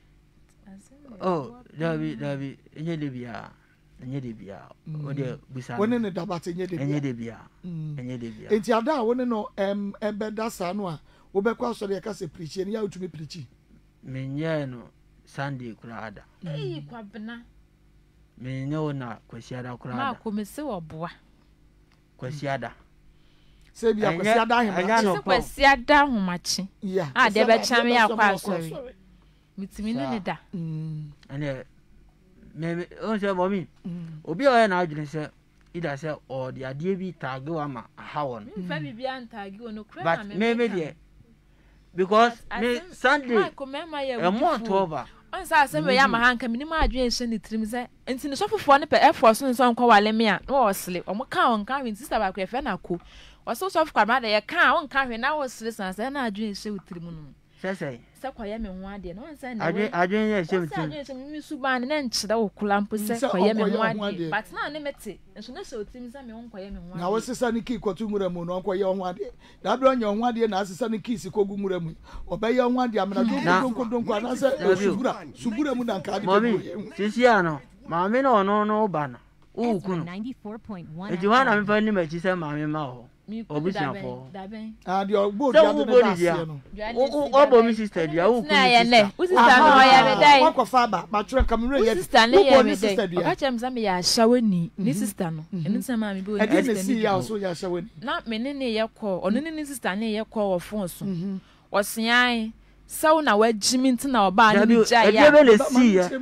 oh dabi dabi enye de bia enye de bia o de busa woni ne da bate enye de bia enye de bia enye de bia enti ada woni no em ebe da sa no a wo be kwa so de ka se preach ni ya utumi preach menye no Sunday kura ada eh kwabena menye ona kwasiada kura ada ma ko me se wo boa kwasiada se bia kwasiada he ma se kwasiada homachi ya ah de be chame ya kwa sorry mitimi ne da mm ane me o se bomi obi o na adwene se ida se o de ade bi tag wa ma ha won mfa bibia ntagi wono kra but me me de because me Sunday e mo October on sa se me ya ma hanka me ni ma adwene hye ni trim se enti ne sofofo ne pe effort no so nkwa wale me a no osle o mo ka on ka hwe sister ba ko efe na ko o so sofo kwa ma de ye ka on ka hwe na osle san se na adwene hye utrim no sese se kwa ye me ho ade no on se na adwene adwene ye hye utrim adwene hye me su ba ne na nkyeda wo kula mpo se kwa ye me ho ade but na ne mete nso na se utrim se me ho kwa ye me ho ade na wo sesa ne ki kwato ngura mu no kwa ye ho ade da bro nya ho ade na sesa ne ki si kogu ngura mu oba ye ho ade amna donko donko na se subura subura mu na nka ade mami sisi ano mami no no no ba na o kunu ninety-four point one. e jiwana me fa ni ma chi se mami ma ho obusiafo ah the ogbo dia de da se no o obo mi sister dia o na ye ne o sister no ya be dai wa ko fa ba ma tro camera ye sister ne ye be dai o ka chem za me ya shawani ni sister no enu se ma me be oni sister ni ya so ya shawani na me ne ne ye ko onu ne ni sister ne ye ko wo fon so o sian saw na wajimi ntina oba na mi ja ya e be le si ya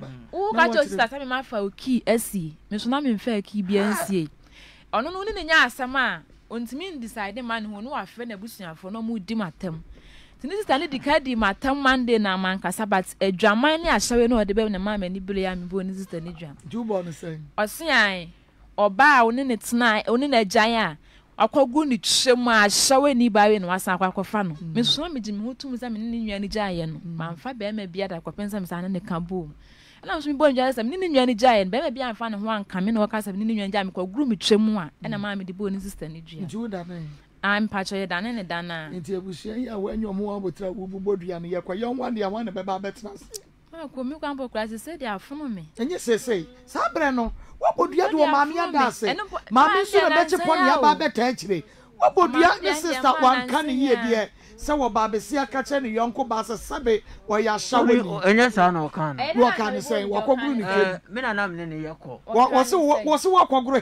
o ka cho sister sa me ma fa o ki asi me so na me fa ki bi ansie onu no ne nya asama ontimi decide man ho no afa na busuafo no mu di matam tini sister ne dika di matam Monday na man kasa but adwaman ne ahyewe no de be na mama ni bele ya me bo ni sister ne dwam jubo no say osian oba oni ne tena oni na agyan a akwagu ni twem a ahyewe ni bawe no asan akwafa no me so na me di me hotum za me ne nwa ni gyaye no manfa be ma bia da kwapensa me sa ne ka bo na so mi bo nja sa me ne nwa ni gyaye be ma bia anfa ne ho anka me no ka sa me ne nwa gyaye me kwaguru me twem a na mama di bo ni sister ne dua juda na I'm patcho ye dane ne dana nti ebusia ya wanyo mo abotra wo bodua ne ye kwa ye nwa de awan ne be ba betena se ma ko mi kwa mpo klase se dia afono me enye sese sa bre no wo bodua de o maami ada se maami so na beche pon ya ba beta akire wo bodua ne sister wan kan ye de se wo ba be sia ka che ne yonko ba se sabe wo ya shawe ni enye sa na o kan wo kan se wo kwaguru ni ke me na na me ne ye ko wo se wo se wo kwaguru hene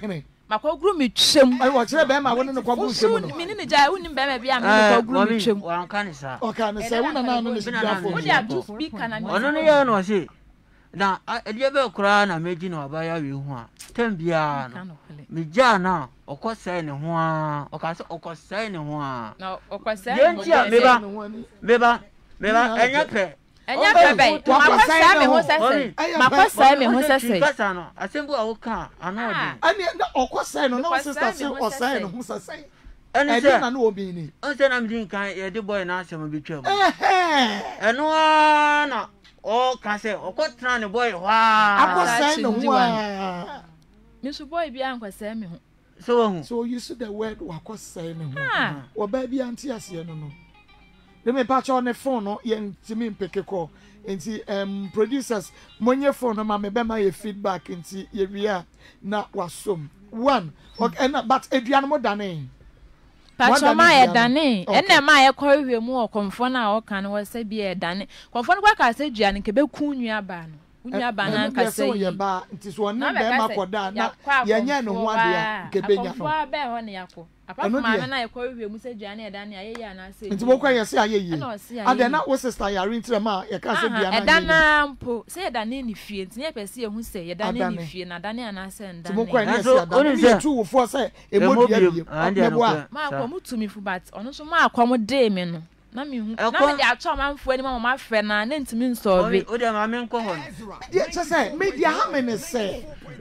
makwa guru mi twem ai wo kire be ma woni ne kwa bu twem no mi ni ne ja woni be ma bia me kwa guru mi twem wan kan sa o kan say wona na no ne sigrafo wo dia do speaker na mi ono ne ya no se na edie be kura na meji na oba ya we hu a tem bia no me ja na okosai ne ho a okase okosai ne ho a na okosai ye ntia meba meba meba enya pe enya bebe makwa me ho sese makwa sai me ho sese kasa no asembu a wo ka ano odi ani na okosai no na sister say osai no ho sese ani se na no obi ni on se na mdin kan ye de boy na asem bi twam eh eh eno na o ka se okotra ne boy hwa akosai no ho a me so boy bia ankosai me ho so so you use the word wakosai ne ho o ba bia anti ase no no let me patch on the phone no ye ntimi mpeke call enti um producers monye phone no ma me be ma ye feedback enti ye wia na wasom one okay na but eduano mo dane patch ma ye dane enne ma ye kọ hwe mu o konfo na o kan wo se bi ye dane konfo no kwa ka se duane ke be ku nua ba no nua ba na ka se ye ba enti so ne be ma koda na ye nya no ho ade ke be nya no konfo be ho ne yakọ apart from ma na ye kọ hwe mu se duane ye dane aye ya na se enti wo kwa ye se aye yi ade na wo sister ya rintre ma ye ka se bia na ye dana mpo se ye dane ni fie enti ye pese ye hu se ye dane ni fie na dane ana se ndane enti wo kwa ye se dane ni tu wo fo se e mo bia bia ma kwa mutumi fu but ono so ma akwa mo de me no na me hu na me de ato manfo ani ma ma fe na na ntimi nsolve o de ma me nko ho ye che media ha me ne se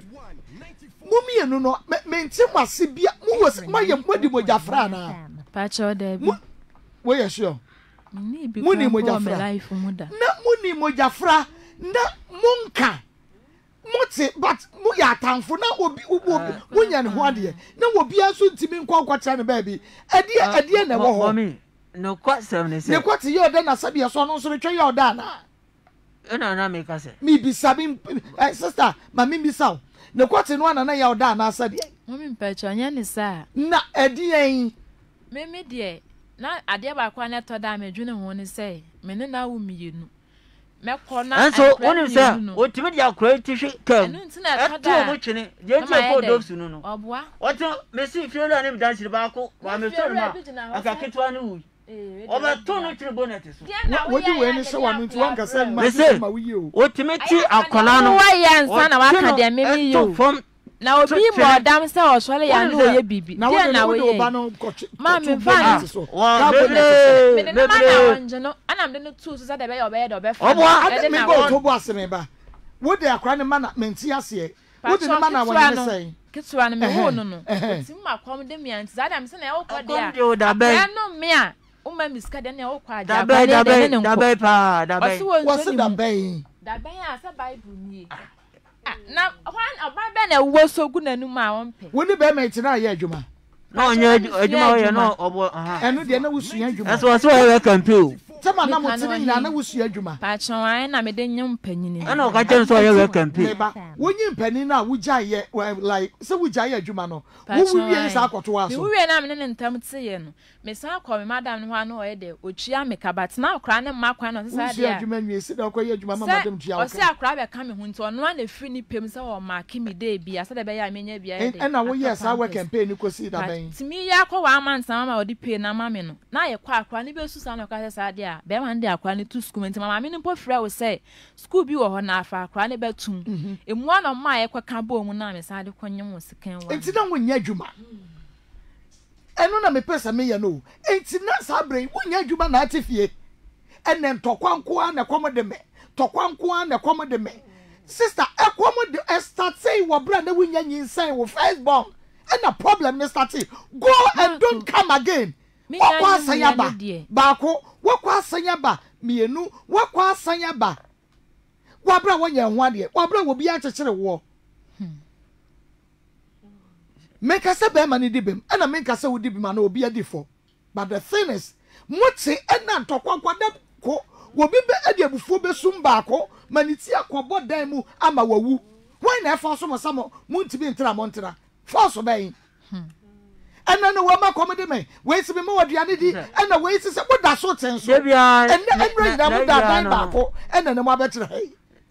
mumi enu no me nti kwase bia mu wo ma ye modi mojafra na pacho de bi we ye sure ni bi muni mojafra life mu da na muni mojafra na munka muti but mu ya atamfo na obi obi munya ne ho ade na obi aso ntimi nkwa kwakya ne baby ade ade na wo ho mami no kwasem ne se ne kwati ye oda na sabi so no so retwa ye oda na ena na me ka se mi bi sabi sister mami bi saw ne kwati no na ya oda na asade mami mpacho anya ne sa na ade yen me me de na ade ba kwa na to da me dwene ho ne se me ne na wo miyenu me ko na enso woni se o timi dia kura tihwe kam enu ntina to da eto mo chene je je ko dofsu no no oboa oto me si fie na ne dan sire ba ko wa me so ma aka ketwa ne wu o ba to no tiri bonnet so wodi we ni se wa no nti wan ka se ma ma wi o o timi ti akola no wa ya nsa na wa ka de me mi yo na obi mo dam se o sole ya no ye bibi de na we ye ma me fa wa bele me na na onje no ana me no tu so de be yo be de be fa de me go to bo aseme ba wo de akra ne ma na menti ase wo de ma na wo ne sei kitwa ne me wo no no ti ma kwam de mi anti za dem se na e wo ko de a ya no me a o ma miska de na e wo kwa ja ba ne de ne da be pa da be wo se da be da be a sa bible ni na hwan oba be na wo so gu nanu ma won pe woni be ma tina ye adwuma na onye adwuma o ye no obo aha enu de na wusu adwuma eso so we campaign tema na motini na na wusu adwuma pa chon na me de nyem panyini ana o ka chen so ye we campaign wonyi mpani na wuja ye like se wuja ye adwuma no wo wie sa akoto aso me wie na me ne ntam te ye no me san akọ me madam ne ho ana o ye de otua me kabat na akra ne ma kwan no sa de a adwuma nwie se da akọ ye adwuma ma madam tua o se akra be ka me ho nti ono na firi ni pem se o ma ki me de bia se de be ya menya bia ye de e na wo ye sa we campaign ko si da ben timi ya akọ wa man san ma o di pay na ma me no na ye kwa akra ne be su sa no ka se sa de a be man de akra ne tu school nti mama me no po frɛ wo se school bi wo ho na afa akra ne betum emu ana ma ye kwa ka bo mu na me sa de konyem wo sikan wa nti na wo nya adwuma eno na me pesa me ye no enti na sa brain wo nya adwuma na atifie ene ntokwanko na komo de me tokwanko na komo de me sister e komo de start say wo bra na wo nya nyinsan wo first born and a problem ne start go and don't come again wakwa asanya ba baako wakwa asanya ba mienu wakwa asanya ba wabra wo nya ho ade wabra wo bi akyekyere wo make us a be man dibem and I make us a would man obi adifo but the thing is muti ena ntokwankwada ko wo bi be adiabufuo be sum baako maniti akobo dan mu ama wawu when na fa so mo samo muntibi ntra montra force obey and then we ma come de me we se me mo aduane di and na we se se boda so ten so and and bring them that time baako and then mo abetre hey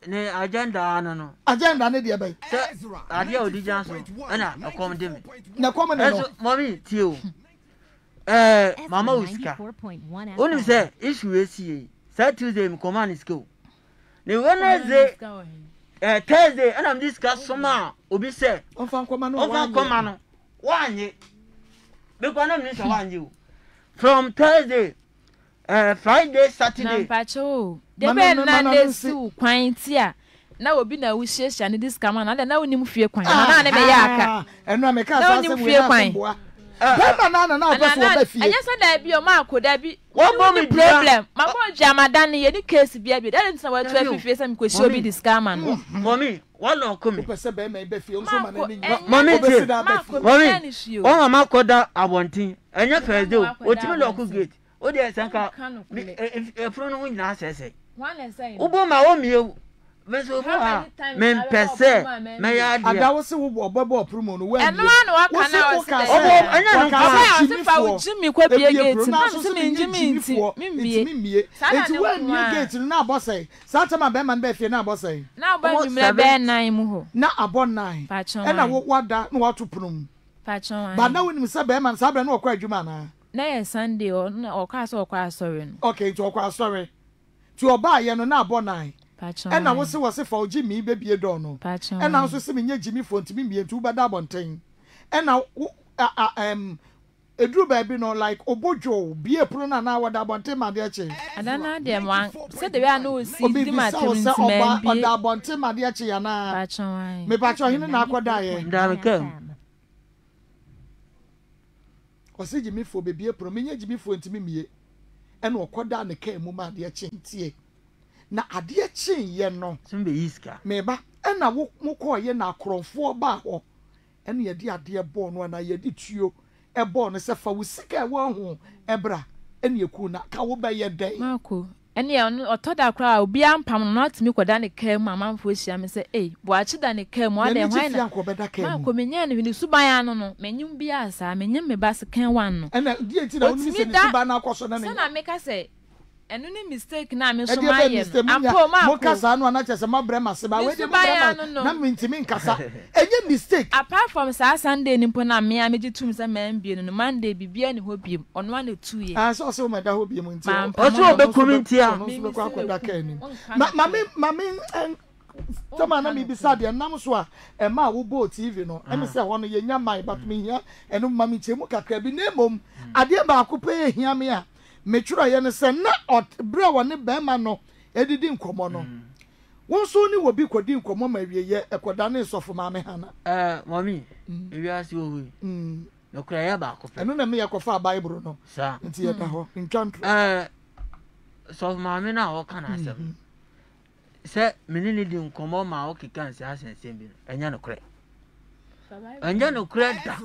ne agenda no no agenda ne de bay ade odi janso ana akom de me na come no eso mommy tio eh mama uska ninety-four point one F M. oni say issue esi say Tuesday me command school ne Wednesday eh Thursday and I'm discuss some obi say on fan come no on fan come no wanye because na me say wanye from Thursday uh, Friday Saturday na pacho de be na na su kwan ti a na obi na wo hyehyɛ ne dis kama na na wonim fie kwan na na be ya aka eno me ka sa se wo na Bema na na na opeso oba fie. Anya so da bi o ma akoda bi. Wo bo me problem. Ma bo jamadan ne ye ni case bia bi. That is what twelve fifty say me ko show bi this scam no. Mommy, what no come. Opese bema e be fie o so ma na ni. Mommy, mommy. O ma akoda abontin. Anya first day o timi lo ku gate. O dey sanka e fro no nyina asese. One say. Wo bo ma o mie Meso ba men pese me ya dia ada wo se wo obobo promo no wa eno anu aka na wo se obo anya no ka se fa wo jimi kwa bie gate na se me jimi nti mi mie enti wa mie gate na abosai satama be man be fie na abosai na ba mi be nine mu ho na abon nine e na wo wada na wato promo pachon ba na wonim se be man sabre na okwa adwuma na na ye sunday o o ka so okwa asori no okay to okwa asori ti oba ye no na abon nine and I was so was for Jimmy baby a dono. And I also see me Jimmy for to me to bad abontain. And now um a drew baby no like Obojo be a prona now what abontain my dear chin. And then I dem one said the way I know see the matter on abontain my dear chiana. Me patcho him na akwadai. Ndaleke. O se Jimmy for baby a pro me Jimmy for ntimi mie. And okoda ne ka mu ma dear chin tie. Na ade chin ye no simbe iska meba e na wo mokọ ye na akrofo ba ho e na ye de ade bo no na ye de tuo e bo no se fa wo sika e wo ho ebra e na yeku na ka wo ba ye den mako ene ye otoda kra obi ampam no not me koda ne ka mu amanfo hia me se eh bo achi da ne ka mu ade hwan na mako menya ne ni suban ano no menyim bia asa menyim me ba se kan wan no e na die ti na oni se ni suban na akoso na ne na me ka se enu ni mistake na me so ma ye ampo ma mo kasa no na chese ma brema se ba we de brema na me ntimi nkasa enye mistake apart from sa Sunday ni mpo na me a meji tum se ma mbie no Monday bibia ni ho biem ono na two ye ah so so ma da ho biem nti o so obe community a me ko akoda ka ni ma me ma me tama na me bisa de nam so a e ma wo bo T V no e me se ho no ye nya mai but me hia eno ma me chemu kakra bi na mom ade ba akopɛ hia me a meturo ye ne se na bra woni be ma no edidi nkomo no won so ni wo bi kodi nkomo ma wie ye ekoda ne sofo ma me hana eh mommy ewi asi wo hu mm no kra ya ba akopɛ eno na me ye kofa bible no sa nti ye da ho ntwantro eh sofo ma me na wo kana asem se menene di nkomo ma wo keka nsi asensem bi enya no kra enya no kra da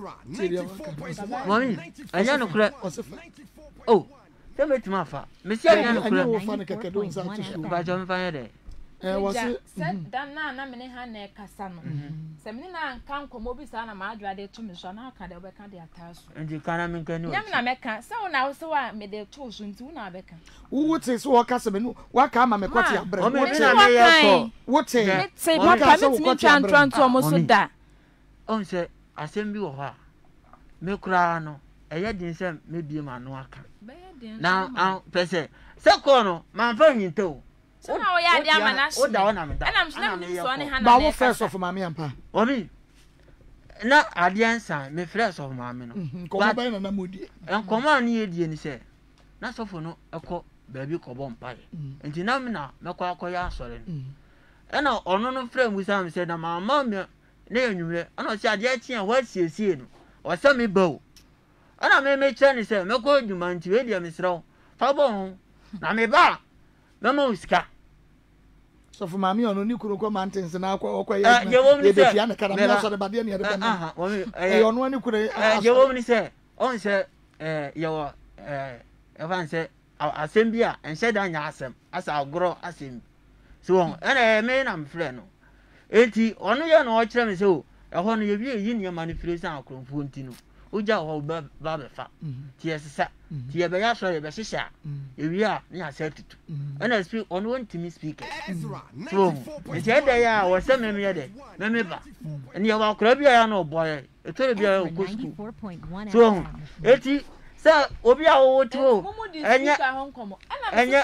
mommy enya no kra oh Tell me to my fa. Monsieur, I know what fun can do something. But John Fire. Eh, was it? Said Dana, na mene hane kasano. Semina kan komo bi sa na ma adwa de to me so na aka de obeka de ataso. And you can am kan no. Nyam na meka, so na so wa me de to so nti una beka. Wo wote so wo kasa me no, wa ka ma me kwati abre. Wo me na me ye ko. Wote. Say mo permit me tran tran to mo so da. On say asem bi wo ha. Me kura no. Eye din se me bie ma no aka. Na an pese se ko no man fa nyinto so na wo ya dia ma na o da wona me da ana mso na me so ne hana ba wo first of mama ampa omi na ade ansan me first of mama no ko ba na na modi en koma na ye die ni se na sofo no ekọ ba bi ko bo mpa enti na me na me kwa akọ ya asore no e na ono no frame wi sam se na mama me na enwure ana o si ade achi a wa siesie no o sa me bawo ana me me chani se me ko djuma nti we dia misro fa bo na me ba na mo uska so for mami ono ni kuro ko mountains na akwa okwa ye ye be fia na kana me so de bade na ye de be aha wo me e ono ni kuro eh ye wo ni se on se eh ye wo eh e fan se asem bi a ense da nya asem asa agro asem so on ana me na mfre no enti ono ye no o kire me se o e ho no ye bi yi ni manipulation akromfo enti no uja ho ba ba be fa ti esesa ti e be ya so ye be hihya e wi a ne asa tutu ana speak on one timi speaker so e je da ya wo se me me de me me ba ne ya wa kra bia ya no boy e to bia ya ko school so eti sa obi a wo to enye enye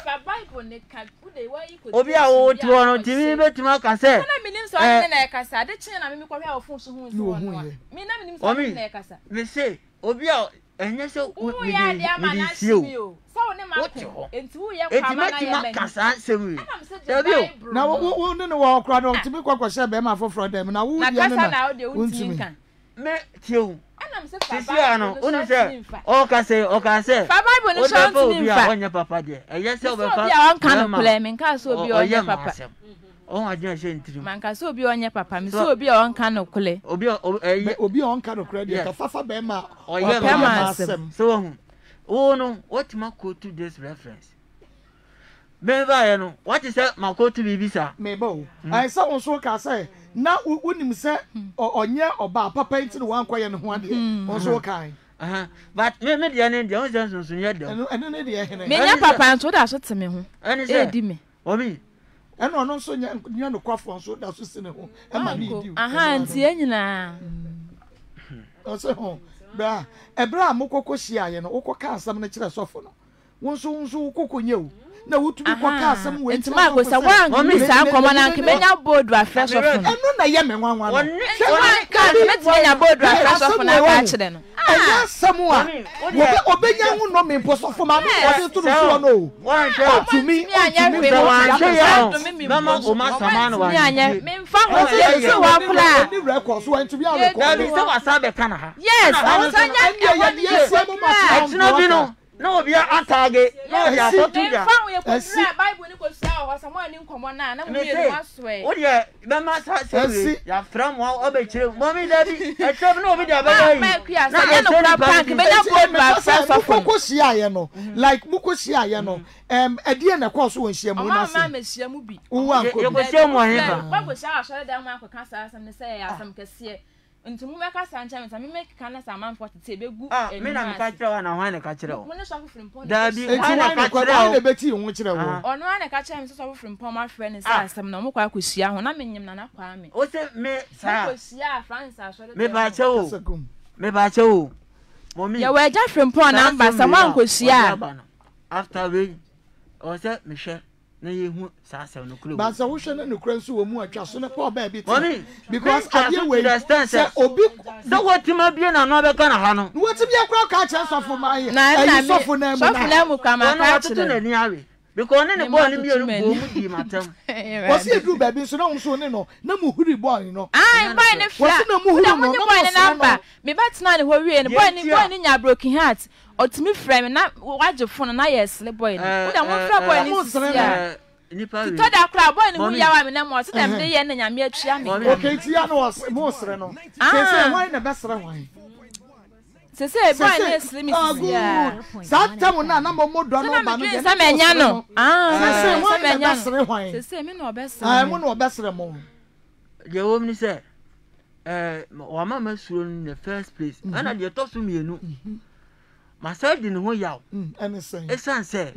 obi a wo to no timi betima ka se na minim so ane na ekasa de chin na mimi kwa hwa ofun so hu so no mi na minim so ane na ekasa me say obi a enye se mi di sio so ne ma ko enti wo ye kwa ma na ye me ka sa nsem wi na wo wo ne no wo kra no timi kwa kwa she be ma foforo dem na wo di na na wo de wo timi kan me tio anam se fa ba no onu se o ka se o ka se fa bible ni so ntimi fa onye papa de eye se o be fa obi a kan no play me kan so obi onye papa o wa je se ntiri man kan so obi onye papa me so obi a kan no kule obi obi on kan no kule de ka fafa be ma o ye ma so hu o no what ma go to this reference me ba ye no what is that ma go to bibisa me bo ai sa on so ka say na unim se onye oba papa ntiri wan kwaye ne ho ade on so kai aha but me me de ne de on se sunsun ye de eno ne de ye hene me nya papa nso da so teme ho e di me omi eno no so nya nya no kwafo nso da so sine ho e ma ni di aha nti enyina o se ho bra e bra amokoko hia ye no wokoka asam ne kire sofo no wonso wonso wokokonye o na wutumi kwaka asam we nti ma go sa wan mi sa akoma na nkemenya board wa fresh of no eno na ye me nwanwa no wan ka metenya board wa fresh of na ka kire no anya samu a obenya hu no me posofo ma me wo to so no wan se otumi otumi wan se ya mama o ma sama no wan mi anya me mfa ho se so wa kula ni record so wan to be a record dabi se wasa be kana ha yes I sanya ya ya se mo ma etino bi no no obi atage no obi afotu ja mfa ho ye ko bible ni ko sia ho sa mo ani nkomo na na mo ye no asoe o de be ma sa se ya from wa obekire mommy dabi etrem no obi de abayi na ye no kura bank be nya board ba fresh of no ko sia ye no like mu ko sia ye no em edie na ko so won hia mu na se ma ma hia mu bi wo an ko ye ko sia mu ahe ba ba ko sia asore da mu akoka sa asam ne se ya asam kese nti mu meka sancha me me make kana sa man forty te begu eh me na me ka kire wa na hwan ne ka kire wo mo ne so frimpon dabi hwan ne ka kire wo ne beti ho kire wo ono an ne ka kire me so so frimpon ma frɛ ne sa asam na mo kwa akosia ho na me nyim na na kwa me o se me sa akosia France asore me ba che wo me ba che wo mommy ya wa ja frimpon na mba sa mo akosia after we o se me hwɛ na ye hu sa asem no kuro ba sa wo hwɛ na no kura nso wo mu atwa so na pa ba bi mommy because ade we say obi so what ma bie na no be ka na ha no what bi akra ka cha sofo ma ye na sofo na mu sofo na mu ka ma ka kire na ni awe because ne ne boy ne bi no bo mu di matam wo se du ba bi so na so ne no na mu huri boy no ah boy ne fra wo se na mu huri no boy ne number me betina ne ho wie ne boy ne boy ne nya broken heart otimi frame na waje phone na yes le boy ne wo da mo fra boy ne sia nipa we to da kra boy ne mu yawa me na mo se dem de ye na nyame atua me okay ti ya no mo sere no se se why na besere why se se boy ne slim sia sa tamu na na mo do no ba no se me nya no ah se se why na besere why se se me no obesere ah mo no obesere mo je wo mi se eh wa mama suro in the first place ana de to so mienu masa di ne ho yaw ene se esan se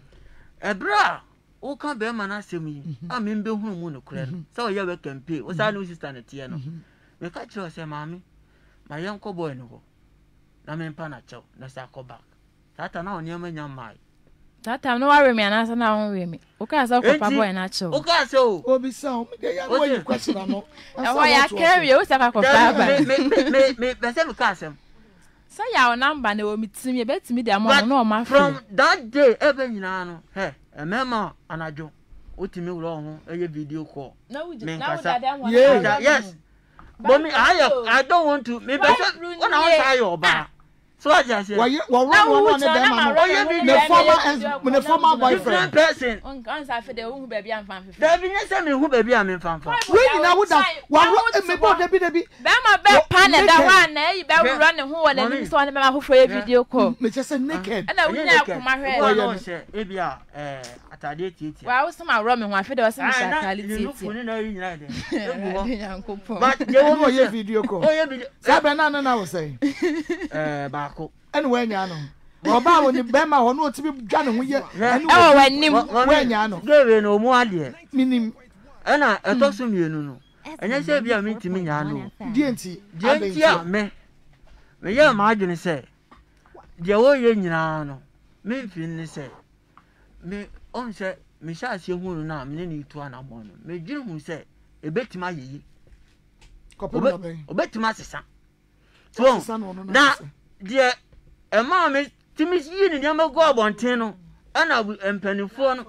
ebra o kan be ma na asem yi a me be hu mu no kure no so ye we campaign o sa no sister na tie no me ka kire o se maami ma yan ko boy no ho na me mpa na chew na sa ko back tata na oni ma nya mai tata no worry me na sa na won we me o ka sa ko pa boy na chew o ka se o obi sa o me de ya no you question no e wo ya carry o sa ka ko pa ba me me me be se me ka asem sa ya o number na o mitimi e betimi de amon no o ma from that day ebe nyina no he emema anajo otimi wuro ho eye video call na we na we da dem yes yes but me i i don't want to me better when I want try your ba so I just say why what wrong ne dem ma the former the former boyfriend person on kan sa fe de hu ba bia mfan fe da bi ne se me hu ba bia me mfan fa we ni na wo da wa me bo da bi da bi ba ma be pa ne da wa na e ba wura ne ho wala ni so ne ma ho for video call me just say naked ana wo nya akoma hwe no no se e bia eh atade tietia wa wo sama ro me ho afi de wo sama atade tietia no funu na yi nyina de ebu yankopon but they wo wo ye video call oh ye video sabe na na na wo say eh baako ene we nya no oba wo ni be ma ho no otibi dwa ne ho ye ene e wo wanim we nya no gewe no mu ade minim ena etoso mienu no enya se bia mi ntimi nya no die nti die nti a me me ye ma adwene se die wo ye nyina no me mfin ni se me on se me sha ase hu no na me ne itu ana mo no me dwene hu se ebetima yeyi kopo no be obetima sesa so na die e ma me timi yi ni nyama go abonten no ana empanifo no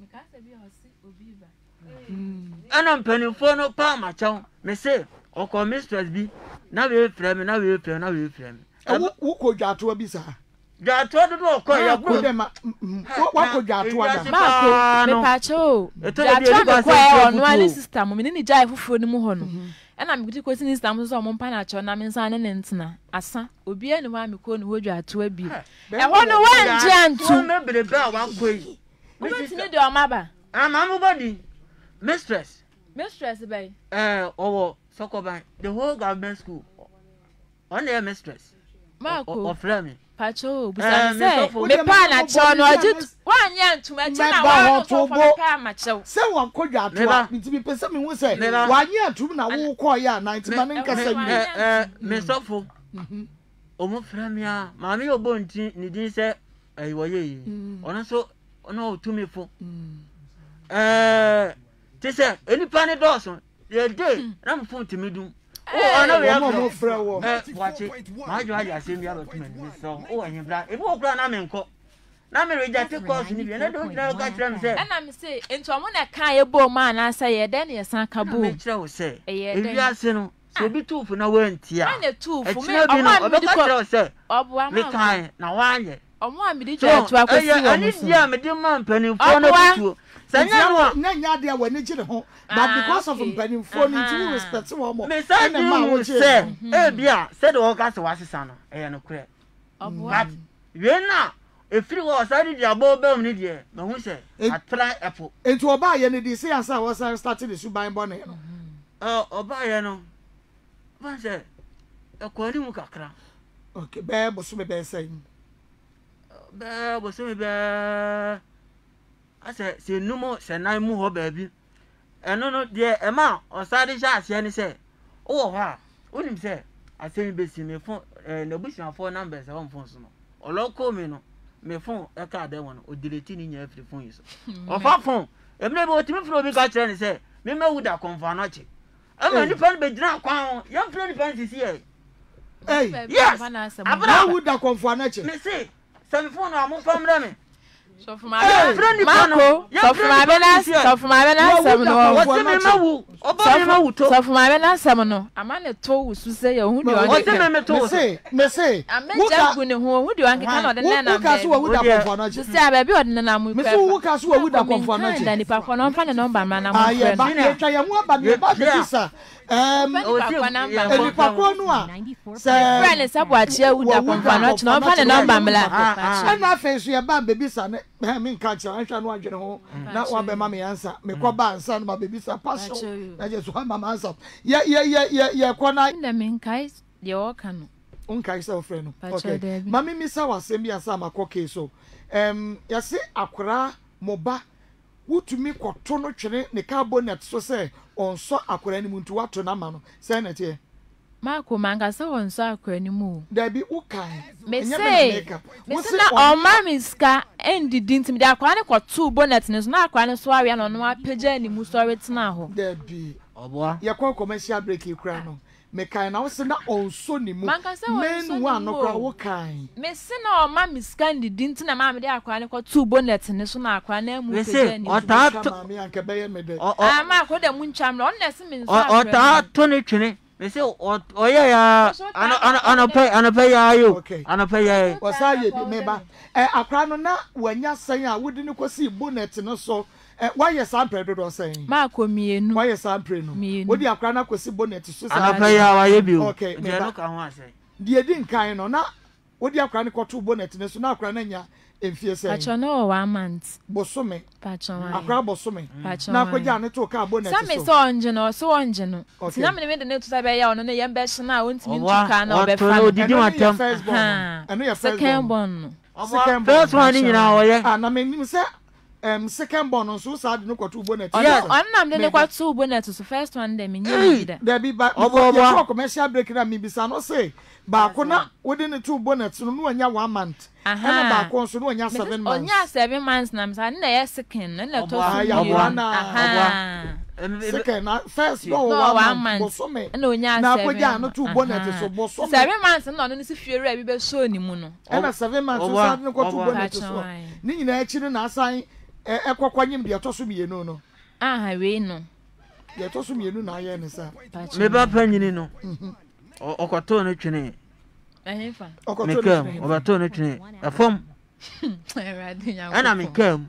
ana empanifo no pa ma chaw me se oko mistress bi na we frame na we frame na we frame wo ko dwato bi sa dwato do do ko ya ko de ma wa ko dwato da ma ko me pa cho dwato ko e onu ani system me ni jai fufuo ni mu ho no ena me gudi ko sin system so mo mpa na cho na me nsa ne ne ntena asa obi ani wa me ko ni wo dwato abi e ho no wa nje antu me bere ba wa ko yi me ti ni de o ma ba ama mo body mistress mistress bay eh owo sokoban the whole government school on the mistress Marco of Remy pacho busa say me pa na cho no oji wanya ntuma che na wa to for ka ma che se wa ko dwato nti bi pese me hu se wanya atum na wo ko ya na nti ma ne nkasa wi eh me sofo omo Remy a ma me obo nti ni din se eh wo ye yi ono so ono otumi fo eh ti se eni pa ne doso ye dey na mo fo ntimi dum oh ana we mo frɛ wo eh wache ma jo aja se mi aba tuma ni so o anyi bra e bo kura na me nko na me reject course ni bi na do jina ka kira me se e na me se ento mo na kan ye bo ma na sa ye de ne san ka bo me kira wo se e bi ase no so bi tufu na wa ntia na ne tufu me o ma me kira wo se obo ama me kan na wa anye omo amidi ja tu akwasi wo mo ani dia me di man panimfo na tutu sanya no na nya de wa ne gire ho but because of panimfo ni ti respect wo mo me say you say e bia say the workers wasesa no e no kure obo we na efiri wo sari dia bo bam ni de me hu say atra epo enti oba ye ne di say ansa wo start the suban bo ne no eh oba ye no ban say e ko ni mu kakra okay be bo so be be say be bo so be ase se numo se nan mu ho ba bi eno no de e ma o sare sha ase ni se o wo ha onim se ase be si me fon na bushia fo numbers e won fon so no oloko mi no me fon e ka de won o delete ni nya free fon yi so o fa fon e me be o timi fro bi ka kire ni se me ma wuda konfa no che e ma ni fan be dina kwan ya fro ni fan sisi e eh yes abra wuda konfa no che me se se me fon no amon famre me so for my Marco so for my bena so for my bena sam no what me ma wu oba me ma wu to so for my bena sam no ama ne to wu su say hu de what me me to me say me say ameja gu ne hu hu de wan keka no de na na me ka so wuda konfa no che say ababi o de na mu me so wu ka so wuda konfa no che da ni pa ko no fa ne number ma na mu ah ye ba ye twa ye mu aba ne ba be sa um eni pakro no a se friend sabo achia wuda konfa no che no fa ne number mla ana face ye ba baby sa ne me nka che anhwa no adwene ho na wa be ma me answer me ko ba answer no ma baby sa passion na je so ma ma answer ye ye ye ye ko na nda me nkai de o kan unkai se ofre no okay mami mi sa wasem bi asa makoke so em ya se akora moba wutumi kwoto no twene ne carbonet so se onso akora ni muntu wato na ma no se na tie Marco manga se onso akora ni mu da bi ukai me say me say na o ma mi ska endi dintim de akora ne kwoto bonnet ne so na akora ne so awe na no apagya ni mu so retena ho da bi oboa ye kwa commercial break ikura no me kai na wose na onso ni mu men one no kra wo kai me se na o ma mi ska ndi dintim na ma me de akora ne kwoto bonnet ne so na akora na mu apagya ni o ta to me anke be ye me de ah ma ko de mu ncham no na se me so o ta to ne twene me se o ye ya ana ana ana pay ana pay ya yo ana pay ya wasa ye bi me ba eh akra no na wanya san a wodi ne kwasi bonnet no so eh why you sample do do say Marco mienu why you sample no wodi akra na kwasi bonnet so ana pay ya wa ye bi o okay je no ka ho ase die di nkan no na wodi akra ne kwoto bonnet ne so na akra na nya Enfie say. Pacho no one month. Bosome. Pacho. Akra bosome. Pacho. Na kwagya ne to ka bonnet. Some is so onje no, so onje no. Ti na me me de ne to sabe ya ono ne yem be hye na wontimi ntuka na obefa. Odidi watam. Eno your first second born. First one ni nyina oye. Ah na me nim say um second born so sad no kwatu bonnet. Yeah, on nam de ne kwatu bonnet so first one dem nyi bi. There be ba your commercial break na me bisa no say ba ko na wodi ne two bonnet no no anya one month. Ana ba ko so no anya seven months. Onya seven months na msa na ye second na le to so. Aha. Second na first no one month. Bosome. Na onya seven. Na kwagya no two bonnet so bosome. Seven months na no si fiere bi be show ni mu no. Ana seven months so sad no kwatu bonnet so. Ni nyina akiri na asan ekwakwanyim de to so mienu no. Aha we no. De to so mienu na aye ne sa. Me ba panyini no. Okoto no twene. Eh fa. Okoto no. Okoto no twene. Afom. Ana me kam.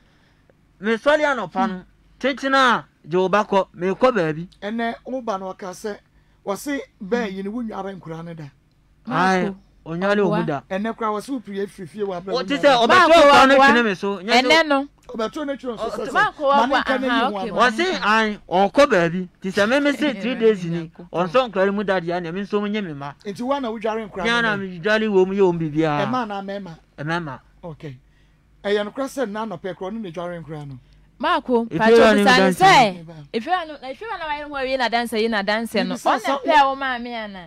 Me sori anopa no. Tintina je obako me ko baabi. Ene uba no ka se wose be yi ne wunware nkura ne da. Ai onyale omuda. Ene kwa wose upie frifie wa bra. O ti se obeto ko no twene me so. Ene no. Obeto no twene so so. Mani ka ne yi wose ai onko baabi. Ti se me me se three days ni. Onso nkra mu dade ya na me nso nye me ma. Enti wa na wudware nkura. Ya na me dwale wo mu ye o bibia. E ma na mema. E mema. Okay. E ya no krase na no pe kro no ne dware nkura no. Marco, Pacho san say. If you are if you are na why we na dance you na dance no. On na pair wo ma me ana.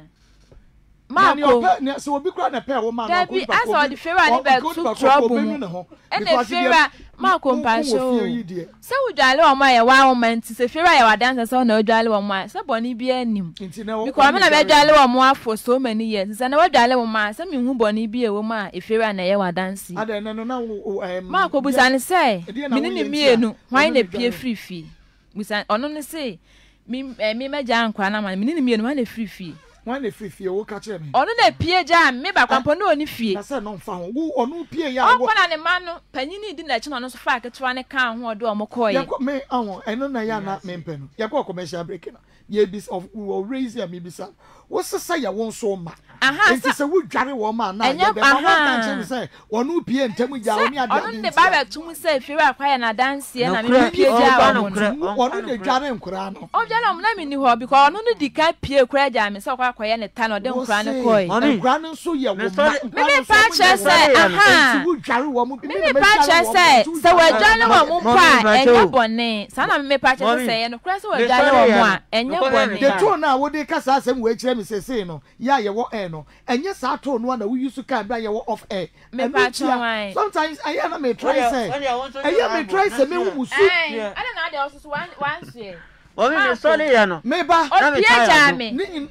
Marco, so obi kra na pair wo ma na ko. That be as all the favor ni be too trouble. And the favor Marco Pacho. Say we dwale wo ma ye one moment say favor ye wa dance so na dwale wo ma. Say boni bi anim. Because me na be dwale wo ma for so many years. Say na we dwale wo ma say me hu boni bi e wo ma e favor na ye wa dance. Ada na no na Marco busane say me ni mienu why na pie free fee. Busane ono ne say me me meja ankwa na ma me ni mienu why na free fee. Why na free fee wo ka kire me. Ono na pie ja me ba kwampo na oni fie. Na say no mfa ho. Wo ono pie ya wo. Okwa na ne ma no panyini di na chi no no so fa ketewa ne kan ho de omo koye. Yakọ me awon eno na ya na me mpe no. Yakọ commercial break na. Ye bis of we will raise ya me bisa. Wo sesa ya won so ma. Aha. Enti se wo dware wo ma na. Ya de ma ma kan say wonu pie ntamu ja oni ade. Ono ne ba ba tum say fi wa kwa ya na dance ye na me pie ja wo. Ono de dware nkura no. O dware mo na me ni ho because ono ne di ka pie kura ja me say kwa kwa ye ne ta no de nkura ne koye. Nkura no so ye wo ma. Me me pa che say aha. Wo dware wo mo. Me me pa che say se wo dware wo mo pa enye bone. Sa na me me pa che say ye no kura se wo dware wo mo a enye bone. The tone na wo de kasa asem we kire me say say no. Ya ye wo air no. Enye sa tone no na we use to can bra ye wo off air. Me pa che why. Sometimes I am me try say. I am me try say me wu su. I don't know there also one one say. O me sorry ya no. Me ba. O pie ja me.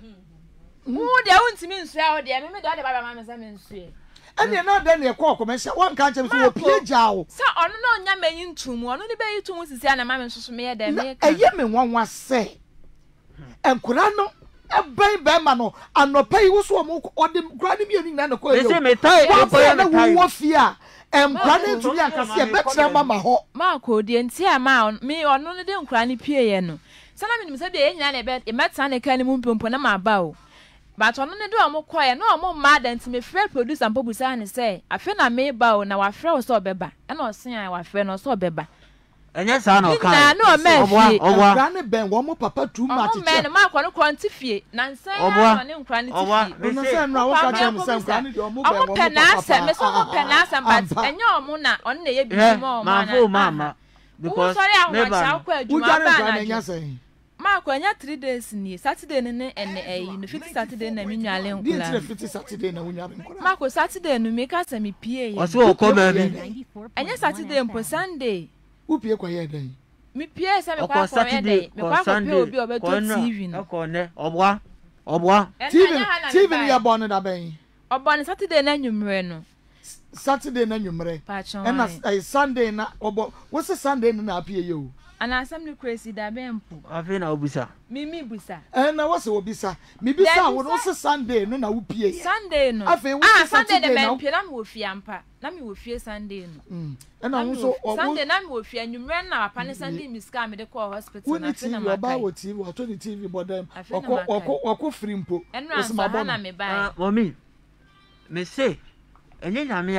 Mu de untimi nsua o de me me de de baba mama say me nsue. Ene na de na call commercial one kan chem so pie ja o. Sa ono na onya meyi ntumu ono ne beyi tumu sisi ana mama nsusu me ye de me ka. Eye me nwanwa say. Enkura noeben be ma no anopa yi wo so o mo ode kura ne mi na na ko e. Ese me tai e ko ya me wo fi a enkura ne ntumi akase e betra mama ho. Marco de nti a ma me ono ne de nkura ne pie ye no. Sana me nim se be ye nyina na e be e meta na ka ne mu mpompo na ma ba o. But ono ne do omo koye na omo mad and me free producer mpobusa ne say afi na me ba o na wa frɛ o so obeba e na osen a wa frɛ no so obeba. Enye sa na o kan. Na no me fie. Nkura ne ben wo mo papa too much. Omo me no ma kwa no kwanti fie. Na nsan ya ne nkura ne tifie. No say no wo ka chem say nkura ne de omo ben wo mo papa. Omo penasa me so omo penasa but enye omo na ono na ye bi mo ma na. Ma mama. Because me ba. Ujare nkura ne nya say. Marco anya three days ni Saturday ne ne ene eh no fifty Saturday na me nwale nkula. Ni fifty Saturday na nwale nkula. Marco Saturday no me ka say me pie ye. O so o ko ba bi. Anya Saturday mpo Sunday. Wo pie kwa ye dan. Me pie say me kwa kwa ye dan. Me kwa kwa pie obi obeto T V no. E ko ne obwa. Obwa. T V T V ya born da ben. Obo Saturday na nwumre no. Saturday na nwumre. E na Sunday na obo. Wo se Sunday na apie ye o. Ana assembly crazy da bempo. Afi na obusa. Mimi busa. Eh na wo se obisa. Mi bisa wo no se Sunday no na wo pie. Sunday no. Afi wo se Sunday de men pie na me wo fie ampa. Na me wo fie Sunday no. Mm. E na wo so Sunday na me wo fie anwumre na papa ne Sunday mi ska me de call hospital na fe na ma. Wo ni T V wo to ni T V bodem. Oko oko oko frimpo. Eno ansa na me ba. Ah, mommy. Me say enye nyame a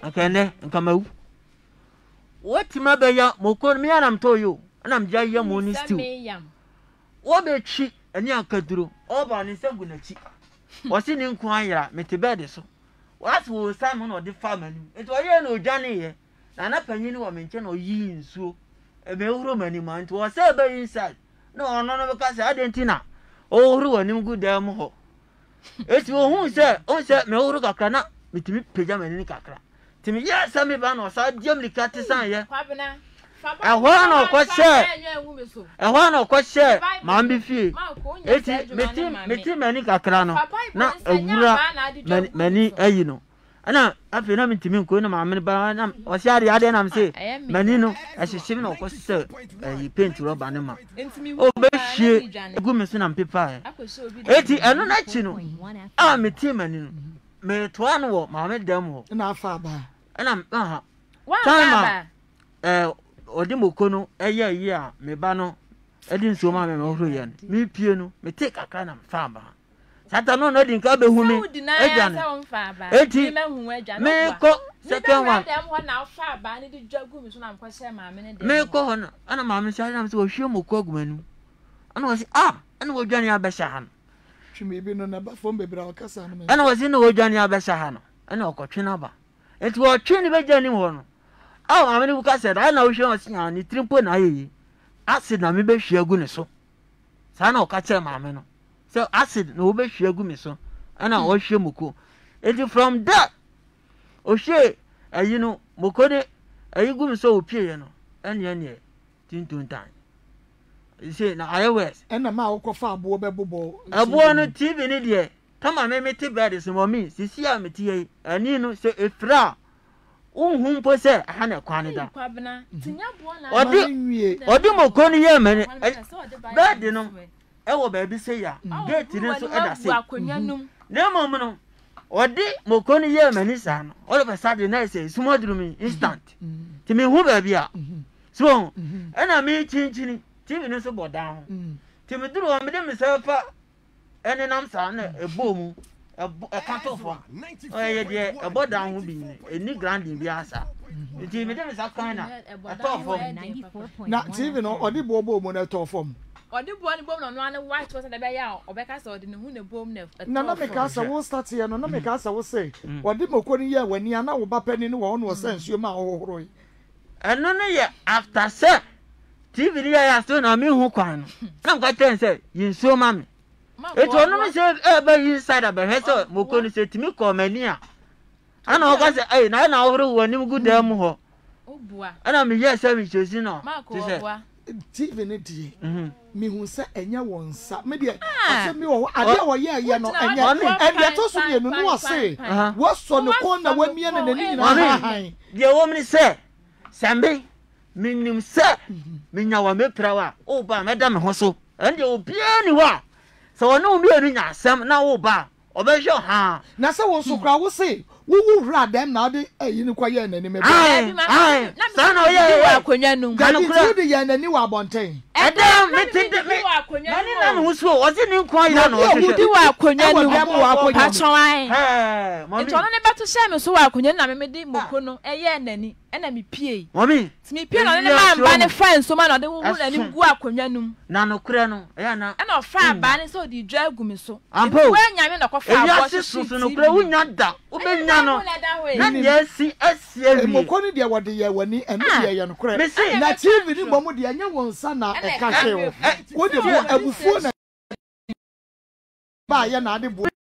akene nkamawu what ma be ya moko me anam to yo anam ja ya mo ni stew wo be chi ani akaduro oba ni segu na chi o si ni nko ayira mete bed so what wo Simon no de family it wo ye no dwane ye na na panyin wo me nche no yi nsuo e be huro mani man to say be inside no ono no be ka say adentina o huro wani mgu dem ho eti wo hu say on say me huro kakra na mitimi peja mani ni kakra timi ye say me ba no sa diam likati san ye kwabena ehwa no ko say ehwa no ko say ma mbi fie eti meti meti mani kakra no na ewura mani ayi no ana afi na mitimi nko na ma me ba na o si ade ade na me say mani no ehyehyem na ko say yi paint rubber ne ma o be hie egu me so na paper eti eno na chi no a meti mani no me to an wo ma me dam ho na afa ba ana aha time eh odi mokono eye yi a me ba no edi nsuo ma me me horo ye no me pie no me take akra na fa ba sata no no di nka be hu me eja no eti me ko second one me ko hono ana ma me sha na so hwe moko agumanu ana wo si ah ana wo dwane abesha ha no twime bi no na ba fom bebra o kasa no me ana wo si no wo dwane abesha ha no ana okotwe na ba eti wo twe ni be jani ho no aw amene buka said ana wo hwe o si ni trimpo na ayeyi acid na me be hwe agu ne so sa na o ka kire ma me no so acid na wo be hwe agu me so ana wo hwe moko eti from that o hwe ayi no moko de ayi gu me so opie ye no ene ene tintuntan ise na iOS ena ma wo kofa abo be bobo abo no T V ni de kama me meti bed so mo mi sisi a meti yi ani no se efra unhun po se aha na kwan da odi odi moko ni ye mani bed no e wo ba bi se ya gate ni so e da se na mo mo no odi moko ni ye mani sa no all of a sudden na say sumo drum instant ti me hu ba bi a so ena mi chinchini T V no so bo down ti me duro me de me se fa ene nam sa na ebo mu e kanto fo o ye de e bo down hu bi ni eni granding bi asa ti me de me sa kan na e to fo na T V no odi bo bo mu na to fom odi bo ni bo no no an white was na be ya obeka sa odi ne hu ne bom na na na me ka sa wo start here no na me ka sa wo say odi moko ni ye wani ana wo ba pani ni wo no se nsuo ma hohoro yi eno no ye after say T V ya ya so na me hu kwan no na nka ten say yinsuo ma me eto no me say e ba inside aba he so moko ni say timi ko mani a ana o ka say eh na na horo wani mu gudam ho obua ana me ye say me chosi no ti say T V ne die me hu say enya wonsa me de ase me wo ade wo ye ye no enya enya to so me no no ase wo so no kon na wa mie na nani na han de wo me say sambe minim se minya wa meprawa o ba meda me ho so ende obi ani wa so wono obi ani nya asem na wo ba obehwe ha na se wo so kra wo se wo wu hra dem na de ayi ni kwa ye nani me ba ai sa na ye akonwa num ga ni tu de ye nani wa bonten edem me tinde me nani na me huso wo se ni nkwa ya na wo hwe di wa akonwa num pa chwan eh mami ntono ne beto she me so wa akonwa na me me di moko no eye nani ena me pie mami mi pie no ne ma mba ne friend so ma no de wo hu nani gu akonwa num na no kure no ya na ena ofa ba ne so di dwa gu me so wo nya me na ko fa abo so so no kure wo nya da wo be nya no na ye si asie wi moko ni de wode ye wani ene de ye no kure na T V ni bomu de anya wonsa na e ka hwe wo wo de bo abufuo na ba ye na ade bo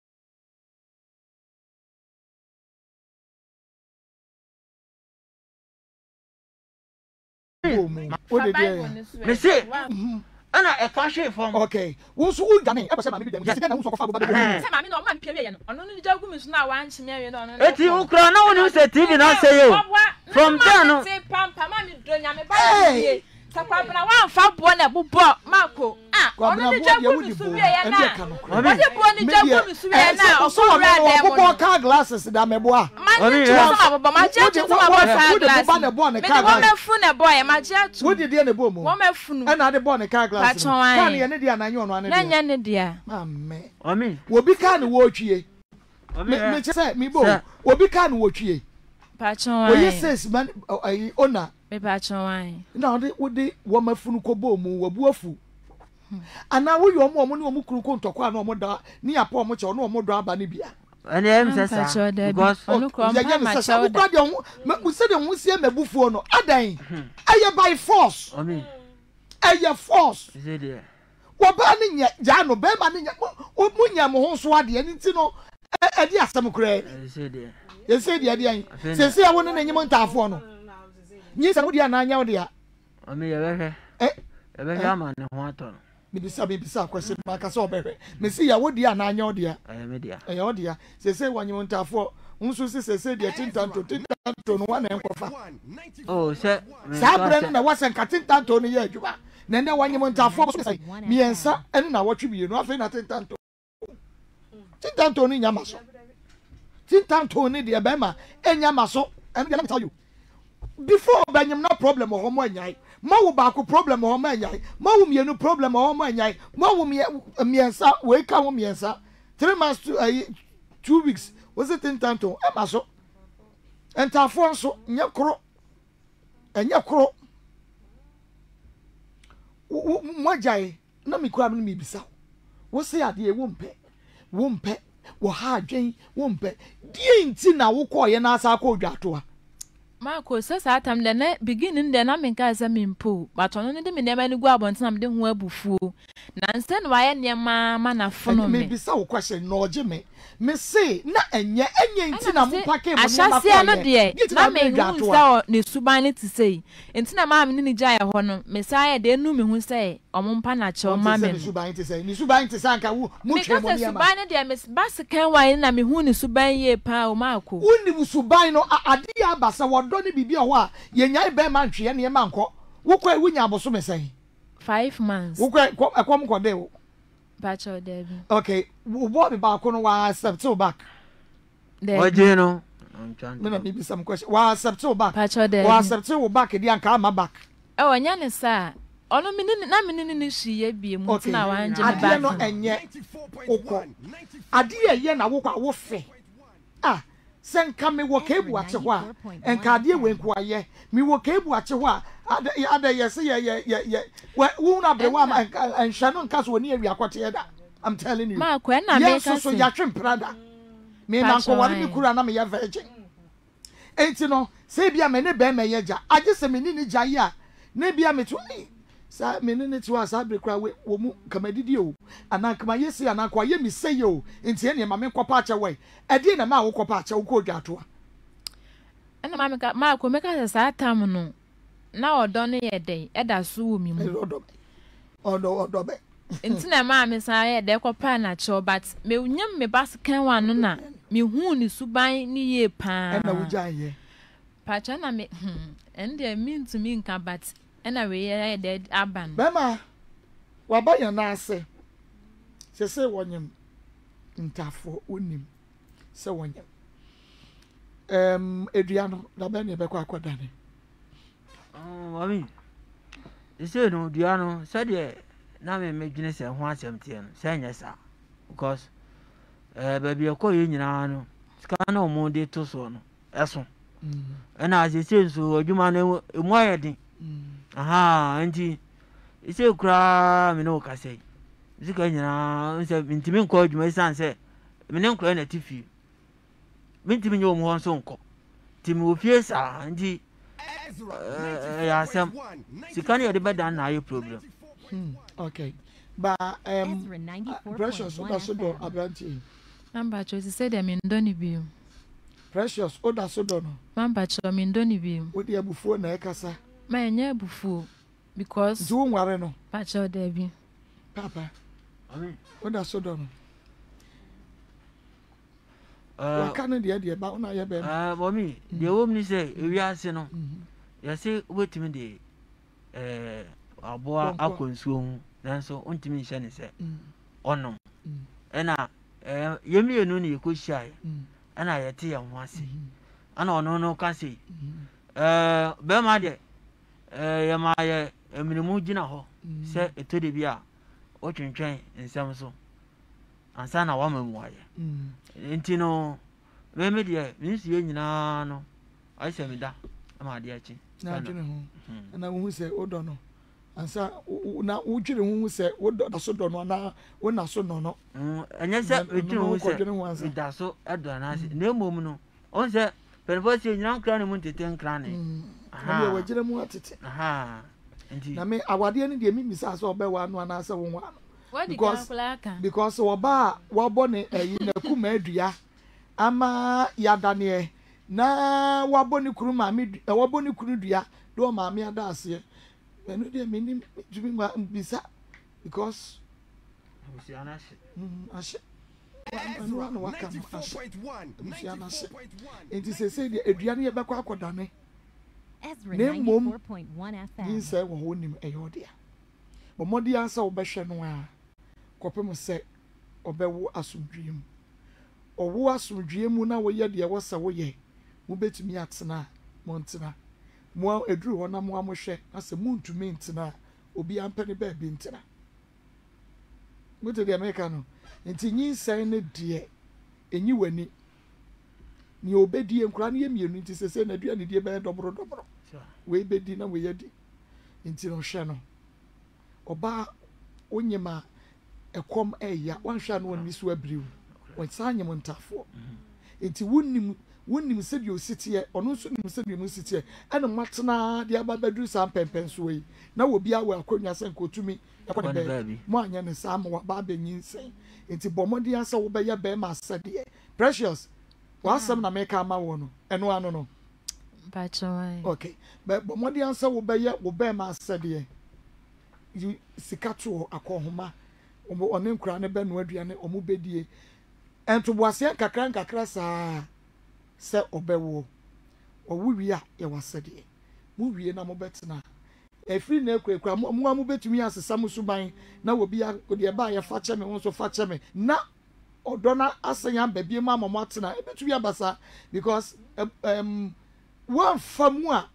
wo de de me say ana e ka hwe fom okay wo so wo dane e ba se ma me de de na wo so ko fa bo ba de se ma me no ma mpie we ye no ono no jagu mi so na wa nchime we no ono eti ukra na woni se T V na say yo from there no pampa ma mi do nya me ba ye sakwabna wa fa bo na bubo mako ah ono no jagu mi so we ye na ono bo ni jagu mi so we ye na o so ra dem bo car glasses da me bo a ma ni so ma bo ma je je so ma bo car glasses me de wo me fu na boy ma je atu wo de de na bo mu wo me fu nu e na de bo ne car glasses kan ye ne dia na nye ono ane na nya ne dia amen omi wo bi kan wo twie me me say me bo wo bi kan wo twie Patron. Oye says man ayi ona. Me patron wine. Na ode ode wo mafunu ko bo mu wo buafu. Ana wo yo mo mo ne omu kuru ko ntokwa na omo da ni apa omo che ono omo do aba ne bia. Ene em sesa because onu ko ma ma cha wo kwa de ho mu se de ho sie mabufuo no adan. Aye by force. I mean. Aye force. Is it there? Wo ba ne nya ja no be ma ne nya mu nya mo ho so ade ni ti no e di asem kura. Is it there? Ye say di ade an. Se se awo ne na nyimo ntafo no. Nyi sa wo di ana anya wo dia. I mean, ye be eh ye be ama ne ho ato no. Me bisa me bisa question ma ka so behwe. Me see ya wo di ana anya wo dia. Eh me dia. Eh wo dia. Se se wo nyimo ntafo nso se se se dia tintanto tintanto no wa na enkofa. Oh, se Sa bre na wa se tintanto no ye adwuma. Na nda wa nyimo ntafo so se miensa ene na wotwe bi no afi na tintanto. Tintanto ni nyama so. Tintanto ni de be ma enyama so. And let me tell you. Before banyam na problem ho mo anyai. Ma wo ba ko problem ho mo anyai. Ma wo mienu problem ho mo anyai. Ma wo miensa we ka wo miensa. three months to uh, two weeks. Was it in tanto? E ma so. Entafo so nya kro. Enya kro. Mo jai na mi kura mi bisa. Wo se ade e wo mpe. Wo mpe. Wo ha adwen wo mpe. Die nti na wo ko ye na asa ko dwato a. Marco says that I'm the beginning the Naminka as a mimpo, but on the minimum go about some the who bufu. Nansen why any mamma na phone me. Maybe so question no Jimmy. Me say na enye enye nti na mo pake mo na. Asha se no de. Na me hu say ne suban to say. Nti na ma me ni gya ho no. Me say de nu me hu say omompa na che o ma me. Ni suban to say. Ni suban to say anka wo mu twe mo niam. Me suban de me bas kan why na me hu ni suban ye pa o Marco. Uni suban no ade ya basa do ni bibi ho a ye nyai be ma ntwe ne ma nko wo kwa wunya aboso me say five months wo kwa ekom ko de wo bachelor debi okay wo bo be ba ko no wa accept back oje no me na bibi some question wa accept back bachelor debi wa accept back di anka ma back e wonya ne sa ono me ni na me ni ni hwie bie mu tina wa anje me back ade no enye okọ ade ye na wo kwa wo fe ah senka me wo kebu ache ho a enka ade we nko aye me wo kebu ache ho a ade ade yes ye ye ye wo na bre wa enhwa no nka so woni awi akote ye da I'm telling you ma kwa na me ka so ya twemprada me man ko wari bi kura na me ya virgin enti no se bia me ne be me ye ja age se me ni ni ja ye a ne bia me to sa me ni ni to asa bre kura we wo mu kamadidi o ana kama yesi ana kwa ye mi sey o enti ene ma me kopa ache we e die na ma wo kopa ache wo ko dwato a ana ma me ka ma ko me ka sa tam no na odo no ye den e da so wo mi mu odo odo odo be enti na ma me sa ye de kopa na che but me nyam me bas kan wa no na me hu ni suban ni ye pa e na wo ja ye pa cha na me ende mean to me nka but ena we ye dead aban bema wa ba yan na ase se se wonyem ntafo onim se wonyem em eduano da be ne be kwa akoda ne oh mami ise no eduano se de na me medwene se ho asem tie no se nya sa because eh ba bi akoye nyina no sika na omo de to so no eso ena asese nso adwuma no emu ayedin aha anti ise kura me no ka sei zika nyina nse ntimi nko adwuma isan se me ne nkura na tifi me ntimi nyo mo nso nko timi ofie sa anti ya sam sika ne de beda na ayo problem okay ba um Precious oda sodo abranti number choice say dem ndoni bi Precious oda sodo no number cho me ndoni bi wo de abufuo na ekasa ma enye bufu because do nware no pacho debi papa amen oda sodo no uh wa kan de de ba una ye be ah mommy de wo mi say ewi ase no ya say wetimi de eh aboa akonsuo hu nanso ontimi nhye ne se onom ena eh yemienu ne yekohia ena yete ye ho ase ana ono no ka sei eh be ma de eh ye ma ye eminimu gina ho se etode bia o twentwen nsem so ansa na wa mamu aye enti no me me de minsi ye nyina no I say me da ama de achi na adwene ho na wo hu se odo no ansa na wo dwene hu se wo do so do no na wo na so no no mm enye se edwene hu se me da so edo na se na emom no on se penfo se nyina nkra ne mu tete nkra ne aha na wo gyere mu atete aha nti na me awade ne de mi misa so obewa no na se wo ho ano because because oba wo bo ne eyi na kuma adua ama yadane na wo bo ne kuru ma me wo bo ne kuru dua do ma me ada ase enu de me ni jumi ma bisa because we see anashi mm ashe anu anu waka ashe we see anashi enti se se de adua ne ye bekwa akodane Ezra ninety-four point one F M. Yin say wo honim eyodia bo modi ansa wo behwe no a kopem se obewo asomdwiem owo asomdwiem na wo ye de wo sa wo ye mo betumi atena mo ntena mo eduru ho na mo amohwe ase muntumi ntena obi ampene ba bi ntena mo te de America no enti yin say ne de enyi wani ni obedi enkura na ye mienu nti sese na dua ne die be dobro dobro we bedi na we yedi nti no hwe no oba onyema ekom eya wanhwa no oni so abriu won sanyem ntafo nti wonnim wonnim se bi ositiye ono so nim se bi mu sitiye ana matena de ababadu sam pempen so yi na wo bia wo akonwa sen ko tumi yakode be mo anya ne sam wa ba benyin sen nti bomodi asa wo be ya be ma sade precious wasam na make ama wo no eno ano no Bachawai. Okay but bomodi asa wo be ya wo be ma sade you sikato akohoma omo one nkura ne be no aduane omo bedie ento boase kakra kakra saa se obewo owuwi a ye wasade mu wie na mo betena efiri na ekwekwa mo mo betumi asesa musuban na obi a de ba ya fa cheme won so fa cheme na odona asenya babie ma mo atena ebetumi abasa because um one famu a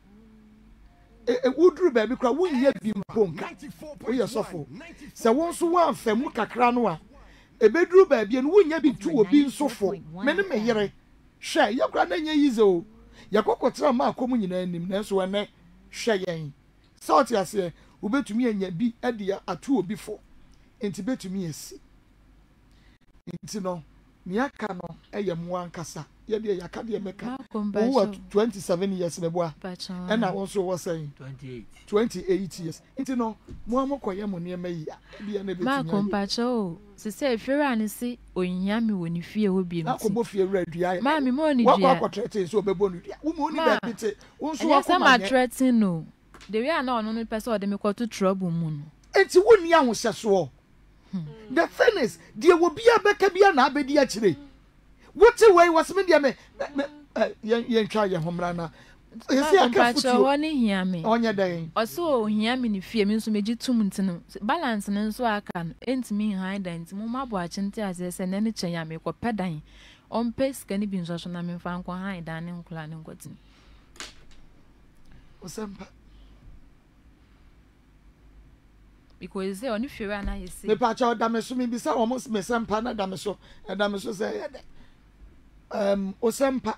e wuduru ba bi kra wonye bi mponka wo ye sofo se won so wan famu kakra no a ebeduru ba bi no wonye bi tu obi nsofo me ne me yere hwe ye kra na nya yize o ye kokotra ma akomu nyina anim na so ene hwe yen salt yase ubetumi anya bi ade atu obi fo enti betumi esi enti no ni aka no eye mo ankasa ye de yaka de meka wo twenty-seven years na boa e na won so wo saying twenty-eight twenty-eight years enti no mo amokoye mo ne mayi ya bia na betumi ma kompacho se se fere ani si onya mi woni fie wo bi na ko bo fie wura dua ma mi mo ni dua dua wa ko trete so obebo ni dua wo mo ni ba bite wo so wa ko ma threaten no the way na ono no person de me ko to trouble mu no enti woni ahosheso the thing is dia wo bia beka bia na abedi a kire what way was me dia me yen twa ye homra na yesi aka futu woni hia me onye den oso hia me ni fie me nso meji tum ntino balance ne nso aka no entimi high dent mo mabo a chinte asese ne ne chen ya me ko pedan on pace kan bi nso so na me fa nko high dan ne nkula ne nkotin osempa because they only fear na yesi me pa cha da me so me bi sa almost me sempa na da me so da me so say um osempa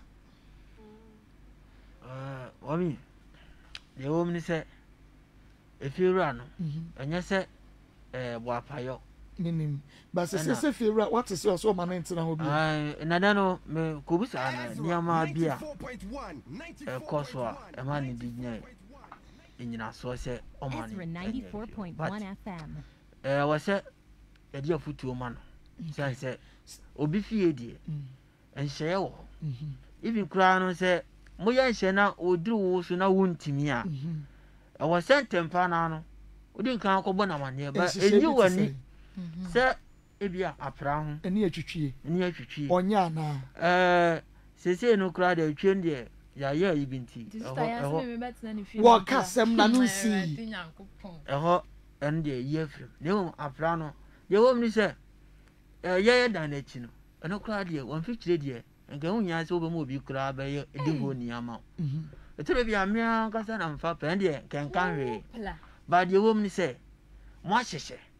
eh wami de wo mni se efiru ano enya se eh bo apayo minim ba se se se firu what is your so man ntina ho bi eh na da no me ko bi sa na niama bia eh koso a e ma ni di nya inyina so se o ma ni ninety-four point one F M eh wo se e dia futuo ma no say se obi fie die enhye wo even kura no se mo ye nhye na oduru wo so na wontimi a e wo se ntempa na no odi nkan akọbọ na mane ba enyi wani se ebia apra ho eni atwitwie eni atwitwie onya na eh sese no kura de atwe ndie ya ya ibinti eho wo kasem na no si eho ndie ye frem ne wo apra no ye wo mni se eh ye ye dan achi no eno kura de one fifty de nka hu nya se obomo obi kura ba ye de ho ni ama mhm etere bia mia kasa na mfa pa ndie kenkan hwe ba de wo mni se mo ahyehye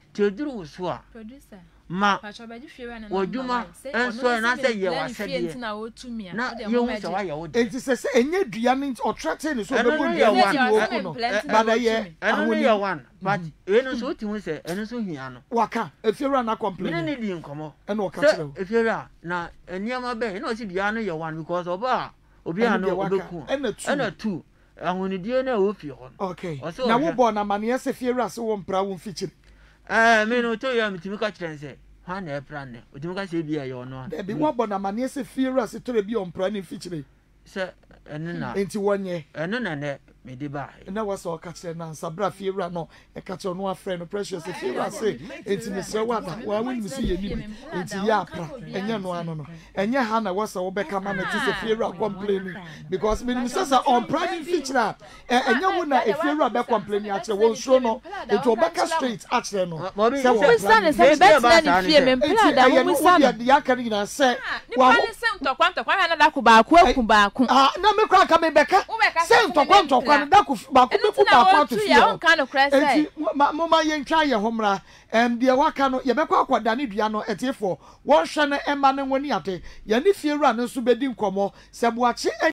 Tedru so a producer ma pacho ba di fiera na woduma enso na say ye wasede na otumi na ye hu se wa ye wo de enti se se enye duane otrate ni so be Eno bo no duane ye ni wo one. no Plenty ba da na ye eno no ahoni ye one but eno so timu se eno so hia no waka efiera na me complain ne di nkomo ena o ka se kire efiera na eniama be na o si bia no ye one because oba obi Eno ano deɛ waka. obeku Ena two. ena two ahonidie na o fi ho okay Ɔsɛ na ɔhwɛ. wo bo na mane se fiera se wo mpra wo mfikyiri eh me no to ya mitimi ka kire nse ha na e plan ne otimi ka se bia ye ono da bi wo bo na mane se fiera se tore bi on mpra ni mfikyiri se eno na enti wonye eno na ne me de ba na wasa o ka kire na sabra fiera no e ka kire no afre no precious fiera se enti me se wa ba wa woni se ye ni enti ya pra enye no ano no enye ha na wasa wo be ka ma na ti se fiera complaining because me say say on private feature enye wo na e fiera be complaining a kire wo nso no enti obeka straight a kire no se wo stand say bet na ni fie me plan da wo stand ya ka ni na say wa ho se ntokwa ntokwa na da ku ba ku aku ba ku ah na me kwa ka me beka say ntokwa ntokwa na da ku ba ku me ku ba kwa to fie ya kan no cry say enti mo ma ye ntwa ye homra em de waka no ye beka akwada ne dua no etifo wo hwe na ema ne woni ate ye ne fiera no so bedi nkomo se boache